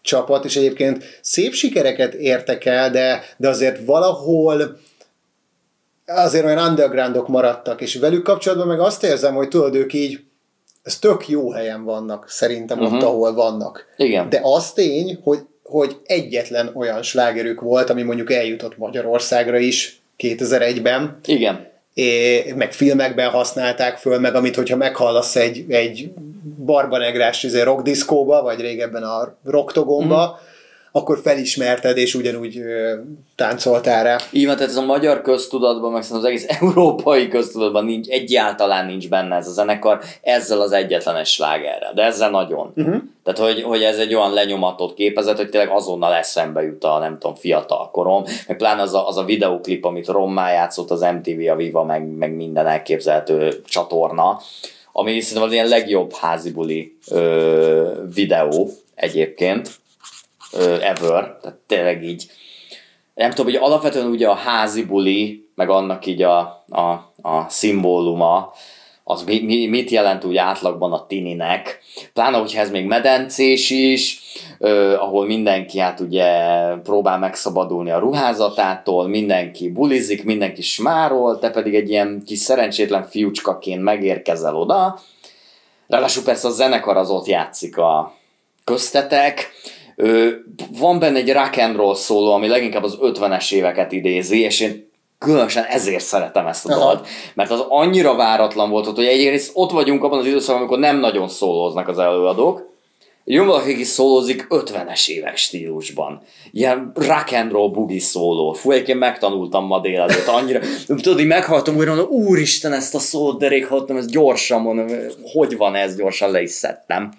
csapat, és egyébként szép sikereket értek el, de, de azért valahol azért olyan undergroundok maradtak, és velük kapcsolatban meg azt érzem, hogy tudod, ők így ez tök jó helyen vannak, szerintem uh-huh. ott, ahol vannak. Igen. De az tény, hogy, hogy egyetlen olyan slágerük volt, ami mondjuk eljutott Magyarországra is kétezer-egyben. Igen. É, meg filmekben használták föl, meg amit, hogyha meghallasz egy, egy barbanegrás rockdiszkóba, vagy régebben a rocktogomba, mm. akkor felismerted, és ugyanúgy ö, táncoltál rá. Így van, tehát ez a magyar köztudatban, meg az egész európai köztudatban nincs, egyáltalán nincs benne ez a zenekar, ezzel az egyetlenes slágerrel, de ezzel nagyon. Uh-huh. Tehát, hogy, hogy ez egy olyan lenyomatot képezett, hogy tényleg azonnal eszembe jut a, nem tudom, fiatal korom, meg pláne az a, az a videóklip, amit Rommá játszott az em té vé, a Viva, meg, meg minden elképzelhető csatorna, ami szerintem az ilyen legjobb házibuli ö, videó egyébként, ö, ever, tehát tényleg így, nem tudom, hogy alapvetően ugye a házibuli, meg annak így a, a, a szimbóluma, az mi, mi, mit jelent úgy átlagban a tininek, pláne, hogyha ez még medencés is, eh, ahol mindenki hát ugye próbál megszabadulni a ruházatától, mindenki bulizik, mindenki smárol, te pedig egy ilyen kis szerencsétlen fiúcskaként megérkezel oda, ráadásul persze a zenekar az ott játszik a köztetek, eh, van benne egy rock and roll szóló, ami leginkább az ötvenes éveket idézi, és én különösen ezért szeretem ezt a dalt, mert az annyira váratlan volt, hogy egyrészt ott vagyunk abban az időszakban, amikor nem nagyon szólóznak az előadók, jön valaki, aki szólózik ötvenes évek stílusban. Ilyen rock and roll bugi szóló. Fú, egyébként megtanultam ma délelőtt annyira. Tudod, így meghallottam újra, mondom, úristen, ezt a szót, de rég hallottam, ezt gyorsan mondom, hogy van ez, gyorsan le is szedtem.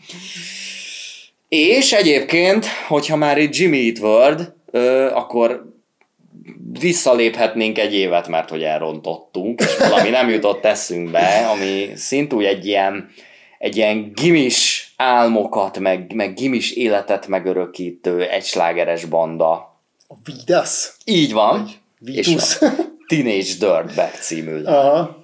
És egyébként, hogyha már itt Jimmy Eat World, akkor visszaléphetnénk egy évet, mert hogy elrontottunk, és valami nem jutott eszünkbe, ami szintúgy egy ilyen, egy ilyen gimis álmokat, meg, meg gimis életet megörökítő egyslágeres banda. A Vidas? Így van. És a Teenage Dirtbag című. Aha.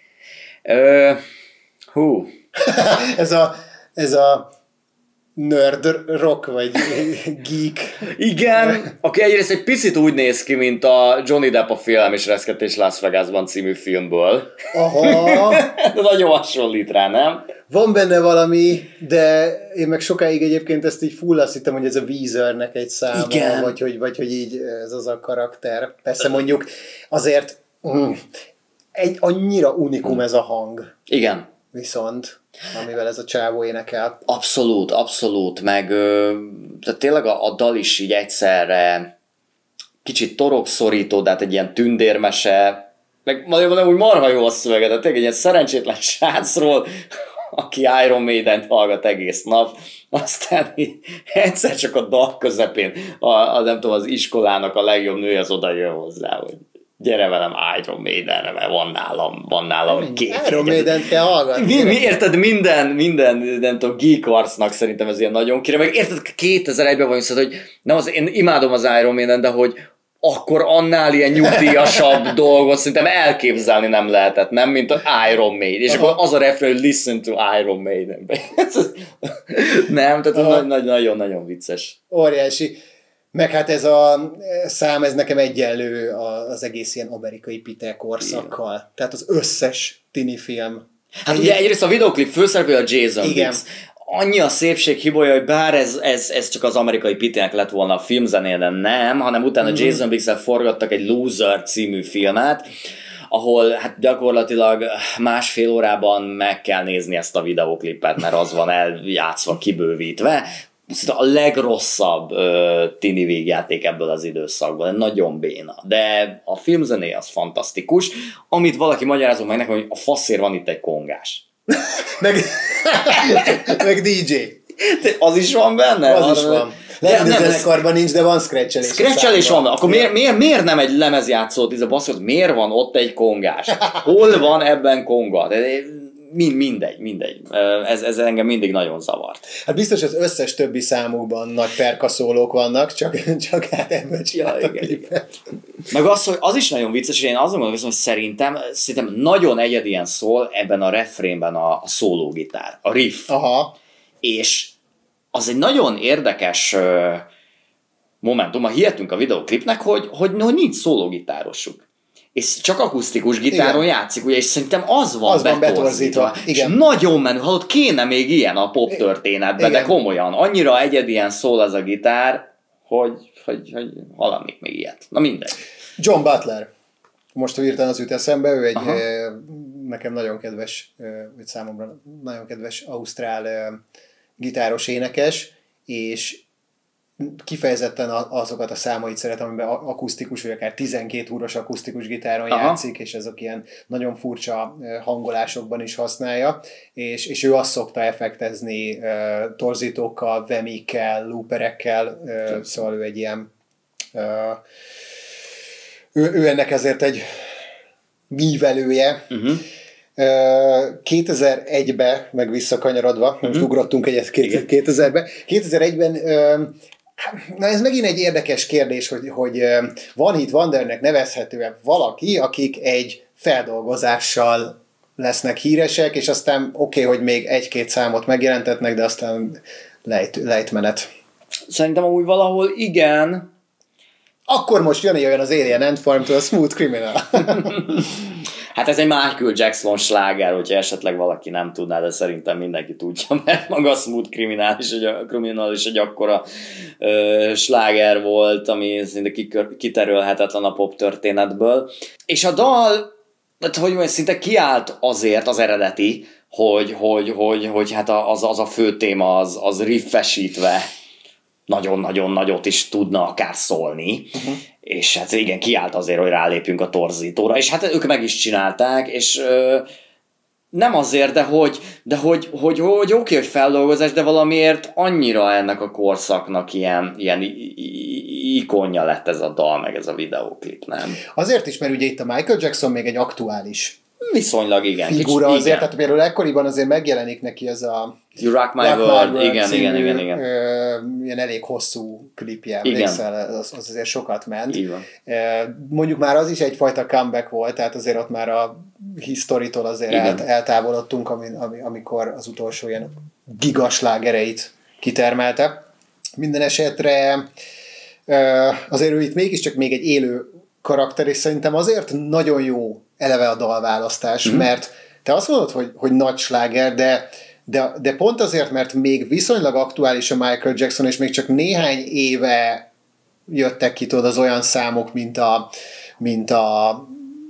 Ö, hú. ez a, ez a nerd rock, vagy geek. Igen, aki egyrészt egy picit úgy néz ki, mint a Johnny Depp a Félelem és Reszketés Las Vegasban című filmből. Aha. De nagyon hasonlít rá, nem? Van benne valami, de én meg sokáig egyébként ezt így full azt hittem, hogy ez a Weezernek egy száma, igen. Vagy, hogy, vagy hogy így ez az a karakter. Persze mondjuk azért mm, egy annyira unikum ez a hang. Igen. Viszont, amivel ez a csávó énekel. Abszolút, abszolút, meg tehát tényleg a, a dal is így egyszerre kicsit torogszorító, de hát egy ilyen tündérmese, meg mondom, úgy marha jó a szövege, de tényleg egy ilyen szerencsétlen srácról, aki Iron Maident hallgat egész nap, aztán egyszer csak a dal közepén a, a, nem tudom, az iskolának a legjobb nője az oda jön hozzá, hogy gyere velem Iron Maidenre, mert van nálam, van nálam két. Iron Maident kell hallgatni. Mi, mi, érted, minden, minden, nem tudom, geek arcnak szerintem ez ilyen nagyon kire, meg érted, kétezer-egyben vagyunk, szóval, hogy nem az, én imádom az Iron Maiden, de hogy akkor annál ilyen nyugdíjasabb dolgot szerintem elképzelni nem lehetett, nem? Mint az Iron Maiden. És aha. Akkor az a refrén, hogy listen to Iron Maiden. Nem, tehát nagyon-nagyon vicces. Óriási. Meg hát ez a szám, ez nekem egyenlő az egész ilyen amerikai Peter korszakkal. Igen. Tehát az összes tini film. Hát egy... ugye egyrészt a videoklip főszereplő a Jason Biggs. Annyi a szépség hibolya, hogy bár ez, ez, ez csak az amerikai Peternek lett volna a filmzenél, de nem, hanem utána mm-hmm. Jason Biggs-el forgattak egy Loser című filmet, ahol hát gyakorlatilag másfél órában meg kell nézni ezt a videoklipet, mert az van eljátszva, kibővítve. A legrosszabb uh, tini végjáték ebből az időszakból, nagyon béna. De a filmzené az fantasztikus, amit valaki magyarázol meg nekem, hogy a faszért van itt egy kongás. meg, meg dé dzsé. Az is van benne? Az is van. Lehet, hogy zenekarban nincs, de van scratchelés. Scratchelés van, akkor miért, miért, miért nem egy lemezjátszót, ez a basszor, miért van ott egy kongás? Hol van ebben konga? Mind, mindegy, mindegy. Ez, ez engem mindig nagyon zavart. Hát biztos az összes többi számukban nagy perkaszólók vannak, csak, csak hát ebből csináltak. Ja, igen, igen. Meg az, hogy az is nagyon vicces, hogy én azon gondolom, hogy szerintem, szerintem nagyon egyedien szól ebben a refrénben a, a szólógitár, a riff. Aha. És az egy nagyon érdekes momentum, ha hihetünk a videoklipnek, hogy, hogy, hogy nincs szólógitárosuk. És csak akusztikus gitáron igen. játszik, ugye, és szerintem az van, az betorzítva. Van betorzítva. Igen. És nagyon menő, hallott, kéne még ilyen a pop történetben, de komolyan. Annyira egyedien szól az a gitár, hogy, hogy, hogy hallanék még ilyet. Na mindegy. John Butler. Most hirtelen az jut eszembe, ő egy eh, nekem nagyon kedves, eh, vagy számomra nagyon kedves ausztrál eh, gitáros énekes, és kifejezetten azokat a számait szeretem, amiben akusztikus, vagy akár tizenkét húros akusztikus gitáron aha. játszik, és ezek ilyen nagyon furcsa hangolásokban is használja, és, és ő azt szokta effektezni uh, torzítókkal, vemikkel, looperekkel, uh, szóval ő egy ilyen uh, ő, ő ennek ezért egy művelője. Uh-huh. Uh, kétezer-egybe, meg visszakanyarodva, uh-huh. most ugrottunk egyet kétezerbe, kétezer-egyben uh, na ez megint egy érdekes kérdés, hogy, hogy One Hit Wondernek nevezhető-e valaki, akik egy feldolgozással lesznek híresek, és aztán oké, okay, hogy még egy-két számot megjelentetnek, de aztán lejt, lejtmenet. Szerintem amúgy valahol igen. Akkor most jön olyan az Alien Ant Farm-től a Smooth Criminal. Hát ez egy Michael Jackson sláger, hogyha esetleg valaki nem tudná, de szerintem mindenki tudja, mert maga a Smooth Criminal is egy, Criminal is egy akkora ö, sláger volt, ami szinte kiterülhetetlen a pop történetből. És a dal, hogy mondjam, szinte kiállt azért az eredeti, hogy, hogy, hogy, hogy hát az, az a fő téma az, az riffesítve nagyon-nagyon nagyot is tudna akár szólni, uh-huh. és hát igen, kiállt azért, hogy rálépjünk a torzítóra, és hát ők meg is csinálták, és ö, nem azért, de hogy, de hogy, hogy, hogy, hogy oké, okay, hogy feldolgozás, de valamiért annyira ennek a korszaknak ilyen, ilyen ikonja lett ez a dal, meg ez a videóklip, nem? Azért is, mert ugye itt a Michael Jackson még egy aktuális viszonylag igen. figura azért, igen. Tehát például ekkoriban azért megjelenik neki ez a You Rock My Rock World, World igen, című, igen, igen, igen. Ö, ilyen elég hosszú klipje, emlékszel, az, az azért sokat ment. Mondjuk már az is egyfajta comeback volt, tehát azért ott már a historytól azért el, eltávolodtunk, ami, ami, amikor az utolsó ilyen gigaslágereit kitermelte. Minden esetre azért ő itt mégiscsak még egy élő karakter, és szerintem azért nagyon jó eleve a dalválasztás, mm. mert te azt mondod, hogy, hogy nagy sláger, de, de, de pont azért, mert még viszonylag aktuális a Michael Jackson, és még csak néhány éve jöttek ki tudod az olyan számok, mint a, mint a, a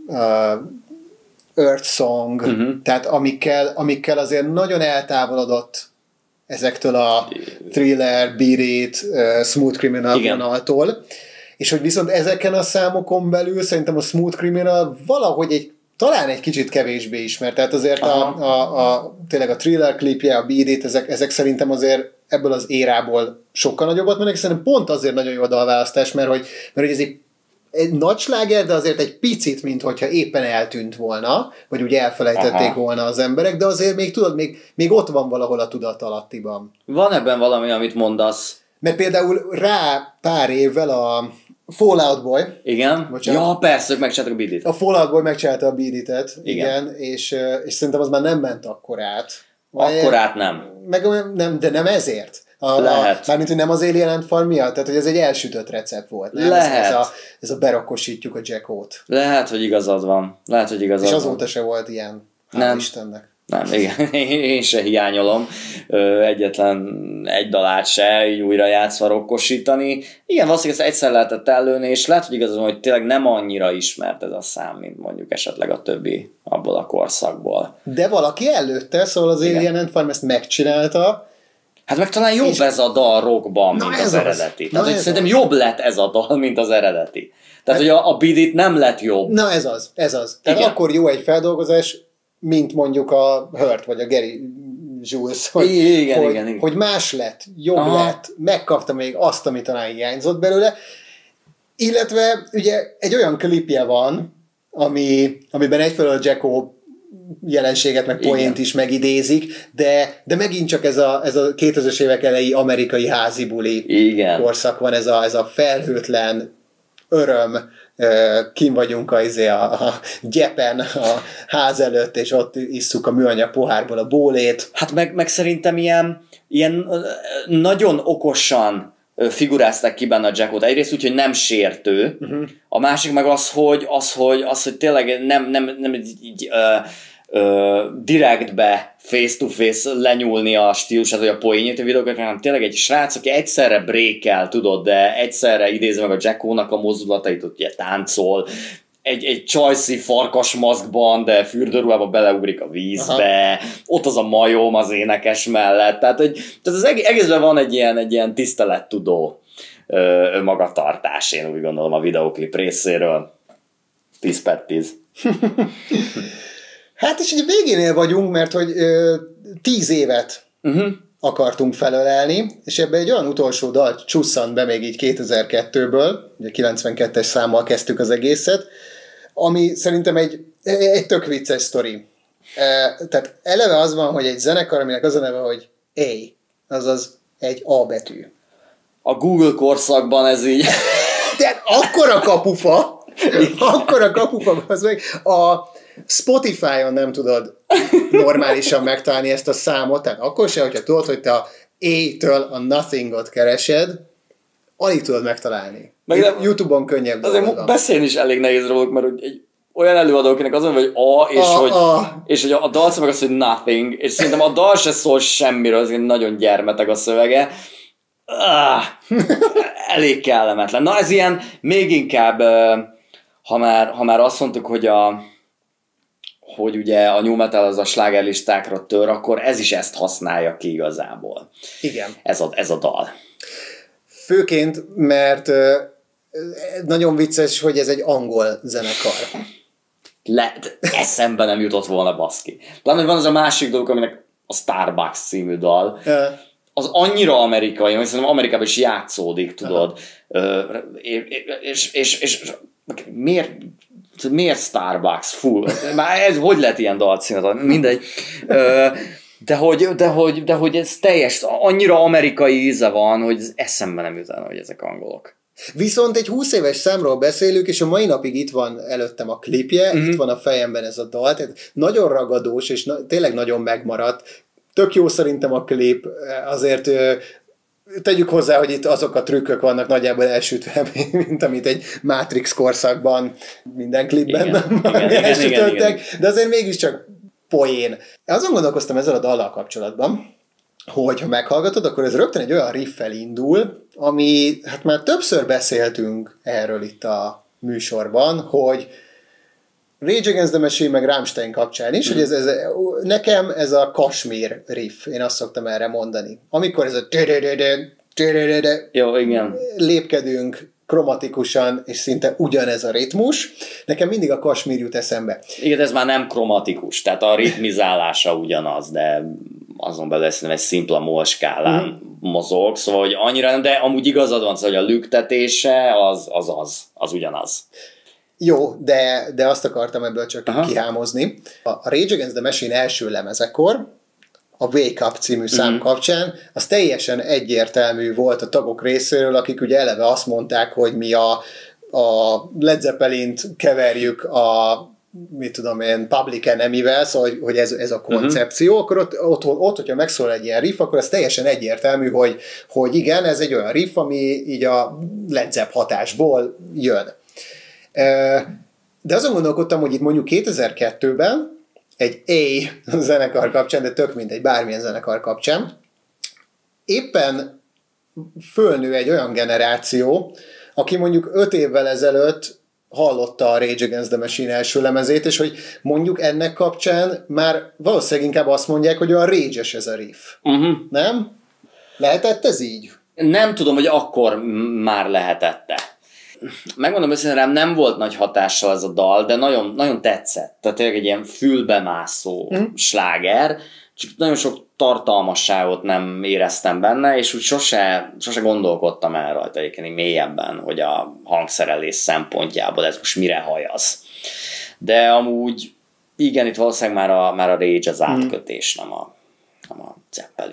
Earth Song, mm-hmm. tehát amikkel, amikkel azért nagyon eltávolodott ezektől a Thriller, Beat It, uh, Smooth Criminal vonaltól, és hogy viszont ezeken a számokon belül szerintem a Smooth Criminal valahogy egy, talán egy kicsit kevésbé ismert, tehát azért a, a, a, tényleg a Thriller klipje, a Beat It, ezek, ezek szerintem azért ebből az érából sokkal nagyobbat mennek, szerintem pont azért nagyon jó a dalválasztás, mert hogy, mert hogy ez egy, egy nagy sláger, de azért egy picit, mint hogyha éppen eltűnt volna, vagy úgy elfelejtették aha. volna az emberek, de azért még tudod, még, még ott van valahol a tudatalattiban. Van ebben valami, amit mondasz. Mert például rá pár évvel a Fallout Boy. Igen. Bocsánat. Ja, persze, ők megcsináltak a Beat It. A Fallout Boy megcsinálta a Beat It-et. Igen. igen és, és szerintem az már nem ment akkor át. Akkor át nem. Meg, nem. De nem ezért. A, Lehet. A, mármint, hogy nem az Alien Ant Farm miatt, tehát hogy ez egy elsütött recept volt. Nem? Lehet. Ez, ez, a, ez a berakosítjuk a Jackot. Lehet, hogy igazad van. Lehet, hogy igazad és van. És azóta se volt ilyen. Nem. Istennek. Nem, igen, én se hiányolom egyetlen egy dalát se így újra játszva rokkosítani. Igen, valószínűleg ezt egyszer lehetett ellőni, és lehet, hogy igazán, hogy tényleg nem annyira ismert ez a szám, mint mondjuk esetleg a többi abból a korszakból. De valaki előtte, szóval az igen. Alien Ant Farm ezt megcsinálta. Hát meg talán jobb és... ez a dal rockban, mint az eredeti. Tehát, hogy szerintem az. jobb lett ez a dal, mint az eredeti. Tehát, hát... hogy a, a Beat It nem lett jobb. Na ez az, ez az. Tehát igen. akkor jó egy feldolgozás, mint mondjuk a Hurt, vagy a Gary Jules, hogy, igen, hogy, igen, igen. hogy más lett, jobb aha. lett, megkapta még azt, amit talán hiányzott belőle. Illetve ugye egy olyan klipje van, ami, amiben egyfelől a Jacko jelenséget, meg poént is megidézik, de, de megint csak ez a, ez a kétezres évek elejé amerikai házi buli igen. korszak van, ez a, ez a felhőtlen öröm, kim vagyunk a, a, a gyepen, a ház előtt, és ott isszuk a műanyag pohárból a bólét. Hát meg, meg szerintem ilyen, ilyen nagyon okosan figurázták ki benne a Jackot. Egyrészt úgy, hogy nem sértő, uh-huh. A másik meg az, hogy, az, hogy, az, hogy tényleg nem, nem, nem így uh, uh, direktbe face-to-face lenyúlni a stílusát, vagy a poénjét a videókat, hanem tényleg egy srác, aki egyszerre brékel, tudod, de egyszerre idézi meg a Jackónak a mozdulatait, ott ugye táncol, egy, egy csajszi farkasmaszkban, de fürdőruhába beleugrik a vízbe, aha. Ott az a majom az énekes mellett, tehát, hogy, tehát az egészben van egy ilyen, egy ilyen tisztelettudó ö, magatartás, én úgy gondolom a videóklip részéről. tíz per tíz. Hát és ugye végénél vagyunk, mert hogy ö, tíz évet uh-huh. akartunk felölelni, és ebben egy olyan utolsó dal csusszant be még így kétezer-kettőből, ugye kilencvenkettes számmal kezdtük az egészet, ami szerintem egy, egy tök vicces sztori. E, tehát eleve az van, hogy egy zenekar, aminek az a neve, hogy A, azaz egy A betű. A Google korszakban ez így... De akkora kapufa, akkora kapufa, az meg a Spotify-on nem tudod normálisan megtalálni ezt a számot, tehát akkor se, hogyha tudod, hogy te a A-től a Nothing-ot keresed, alig tudod megtalálni. Meg nem, YouTube-on könnyebb azért beszélni is elég nehéz róluk, mert egy olyan előadó, akinek az van, hogy A, és, a, hogy, a. és hogy a dal meg az, hogy Nothing, és szerintem a dal se szól semmiről, azért nagyon gyermeteg a szövege. Ah, elég kellemetlen. Na ez ilyen, még inkább, ha már, ha már azt mondtuk, hogy a hogy ugye a new metal az a slágerlistákra tör, akkor ez is ezt használja ki igazából. Igen. Ez a, ez a dal. Főként, mert nagyon vicces, hogy ez egy angol zenekar. Le, eszembe nem jutott volna, baszki. Pláne, hogy van az a másik dolog, aminek a Starbucks című dal. Uh. Az annyira amerikai, hogy szerintem Amerikában is játszódik, tudod. Uh, és, és, és miért, miért Starbucks? Fú, már ez, hogy lehet ilyen dalt színet? Mindegy. Uh, De hogy, de, hogy, de hogy ez teljes, annyira amerikai íze van, hogy ez eszembe nem jut el, hogy ezek angolok. Viszont egy húsz éves számról beszélünk, és a mai napig itt van előttem a klipje, uh-huh. Itt van a fejemben ez a dal, tehát nagyon ragadós, és na, tényleg nagyon megmaradt. Tök jó szerintem a klip, azért tegyük hozzá, hogy itt azok a trükkök vannak nagyjából elsütve, mint amit egy Matrix korszakban minden klipben igen, igen, igen, elsütöttek, igen, igen. De azért mégiscsak poén. Azon gondolkoztam ezzel a dallal kapcsolatban, hogy ha meghallgatod, akkor ez rögtön egy olyan riffel indul, ami, hát már többször beszéltünk erről itt a műsorban, hogy Rage Against the Machine meg Rammstein kapcsán is, mm. hogy ez, ez, nekem ez a Kashmir riff, én azt szoktam erre mondani. Amikor ez a jó, igen. lépkedünk kromatikusan, és szinte ugyanez a ritmus, nekem mindig a Kashmir jut eszembe. Igen, ez már nem kromatikus, tehát a ritmizálása ugyanaz, de azon belül ezt egy szimpla molskálán mm. mozog, szóval hogy annyira nem, de amúgy igazad van, szóval, hogy a lüktetése az az, az, az ugyanaz. Jó, de, de azt akartam ebből csak aha. kihámozni. A Rage Against the Machine első lemezekor, a Wake Up című szám mm-hmm. kapcsán, az teljesen egyértelmű volt a tagok részéről, akik ugye eleve azt mondták, hogy mi a, a Led Zeppelint keverjük a mit tudom én, Public Enemy-vel, szóval hogy, hogy ez, ez a koncepció, uh-huh. akkor ott, ott, ott, hogyha megszól egy ilyen riff, akkor az teljesen egyértelmű, hogy, hogy igen, ez egy olyan riff, ami így a Led Zepp hatásból jön. De azon gondolkodtam, hogy itt mondjuk kétezer-kettőben egy A zenekar kapcsán, de tök mindegy, bármilyen zenekar kapcsán, éppen fölnő egy olyan generáció, aki mondjuk öt évvel ezelőtt hallotta a Rage Against the Machine első lemezét, és hogy mondjuk ennek kapcsán már valószínűleg inkább azt mondják, hogy olyan rage-es ez a riff. Uh-huh. Nem? Lehetett ez így? Nem tudom, hogy akkor már lehetette. Megmondom őszintén, rám nem volt nagy hatással ez a dal, de nagyon, nagyon tetszett. Tehát tényleg egy ilyen fülbemászó uh-huh. sláger, csak nagyon sok tartalmasságot nem éreztem benne, és úgy sose, sose gondolkodtam el rajta egyébként mélyebben, hogy a hangszerelés szempontjából ez most mire hajaz. De amúgy igen, itt valószínűleg már a, már a Rage az átkötés, nem a, nem a Zeppelin.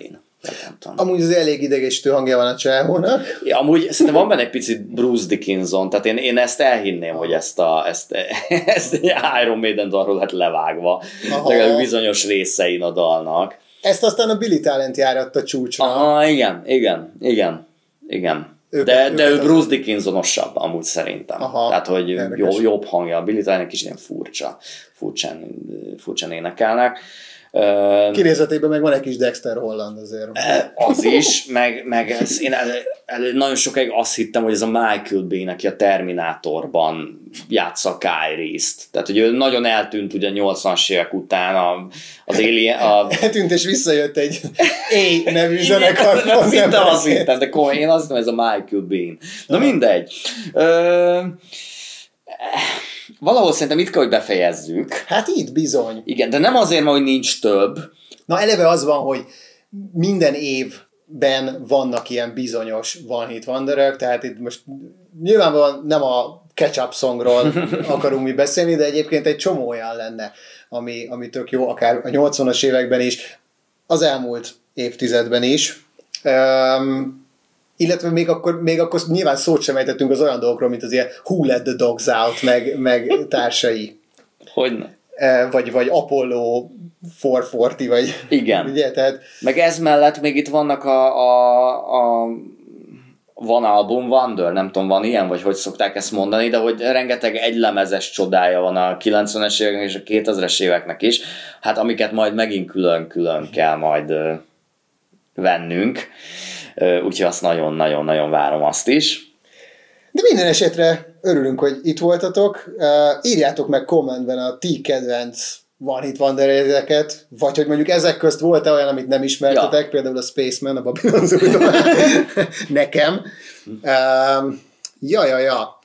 Amúgy az elég idegesítő hangja van a csávónak. Ja, amúgy szerintem van benne egy picit Bruce Dickinson, tehát én, én ezt elhinném, hogy ezt, a, ezt, ezt egy Iron Maiden dalról lett levágva, legalább bizonyos részein a dalnak. Ezt aztán a Billy Talent járatta csúcsra. Aha, igen, igen, igen, igen. Őket, de, de ő Bruce Dickinsonosabb amúgy szerintem. Aha, tehát, hogy jobb, jobb hangja. A Billy Talent kicsit ilyen furcsa, furcsán, furcsán énekelnek. Kinézetében meg van egy kis Dexter Holland azért. Az is, meg, meg ez, én el, el, nagyon sokáig azt hittem, hogy ez a Michael Bay, aki a Terminátorban játsza Kyle-t. Tehát, hogy ő nagyon eltűnt ugye a nyolcvanas évek után a, az Alien... A... Eltűnt és visszajött egy A nevű zenekarban. Szinte azt hittem, de komoly, én azt hittem, ez a Michael Bay. Na mindegy. Ö... Valahol szerintem itt kell, hogy befejezzük. Hát itt bizony. Igen, de nem azért, mert hogy nincs több. Na eleve az van, hogy minden évben vannak ilyen bizonyos One Hit Wonderök, tehát itt most nyilvánvalóan nem a Ketchup Songról akarunk mi beszélni, de egyébként egy csomó olyan lenne, ami, ami tök jó, akár a nyolcvanas években is, az elmúlt évtizedben is. Um, illetve még akkor, még akkor nyilván szót sem ejtettünk az olyan dolgokról, mint az ilyen Who Let the Dogs Out, meg, meg társai. Hogyne. Vagy, vagy Apollo négyszázszáz, vagy... Igen. Ugye, tehát... Meg ez mellett még itt vannak a, a, a One Album Wonder, nem tudom, van ilyen, vagy hogy szokták ezt mondani, de hogy rengeteg egylemezes csodája van a kilencvenes éveknek és a kétezres éveknek is, hát amiket majd megint külön-külön kell majd ö, vennünk. Úgyhogy azt nagyon-nagyon-nagyon várom azt is. De minden esetre örülünk, hogy itt voltatok. Írjátok meg kommentben a ti kedvenc One Hit Wondereket, vagy hogy mondjuk ezek közt volt-e olyan, amit nem ismertetek, ja. Például a Spaceman, a Babylon Zoo. Nekem. Um, ja, ja, ja.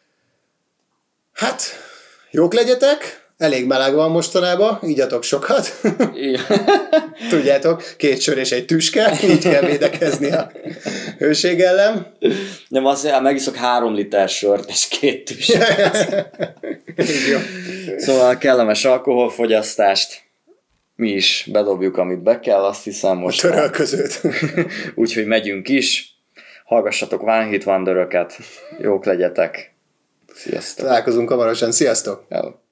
Hát, jók legyetek. Elég meleg van mostanában, ígyatok sokat. Tudjátok, két sör és egy tüske, így kell védekezni a hőség ellen. Nem, azért megiszok három liter sört és két tüske. Szóval kellemes alkoholfogyasztást. Mi is bedobjuk, amit be kell, azt hiszem most. A törölközőt. Úgyhogy megyünk is. Hallgassatok One Hit Wonderöket. Jók legyetek. Sziasztok. Találkozunk hamarosan. Sziasztok. Hello.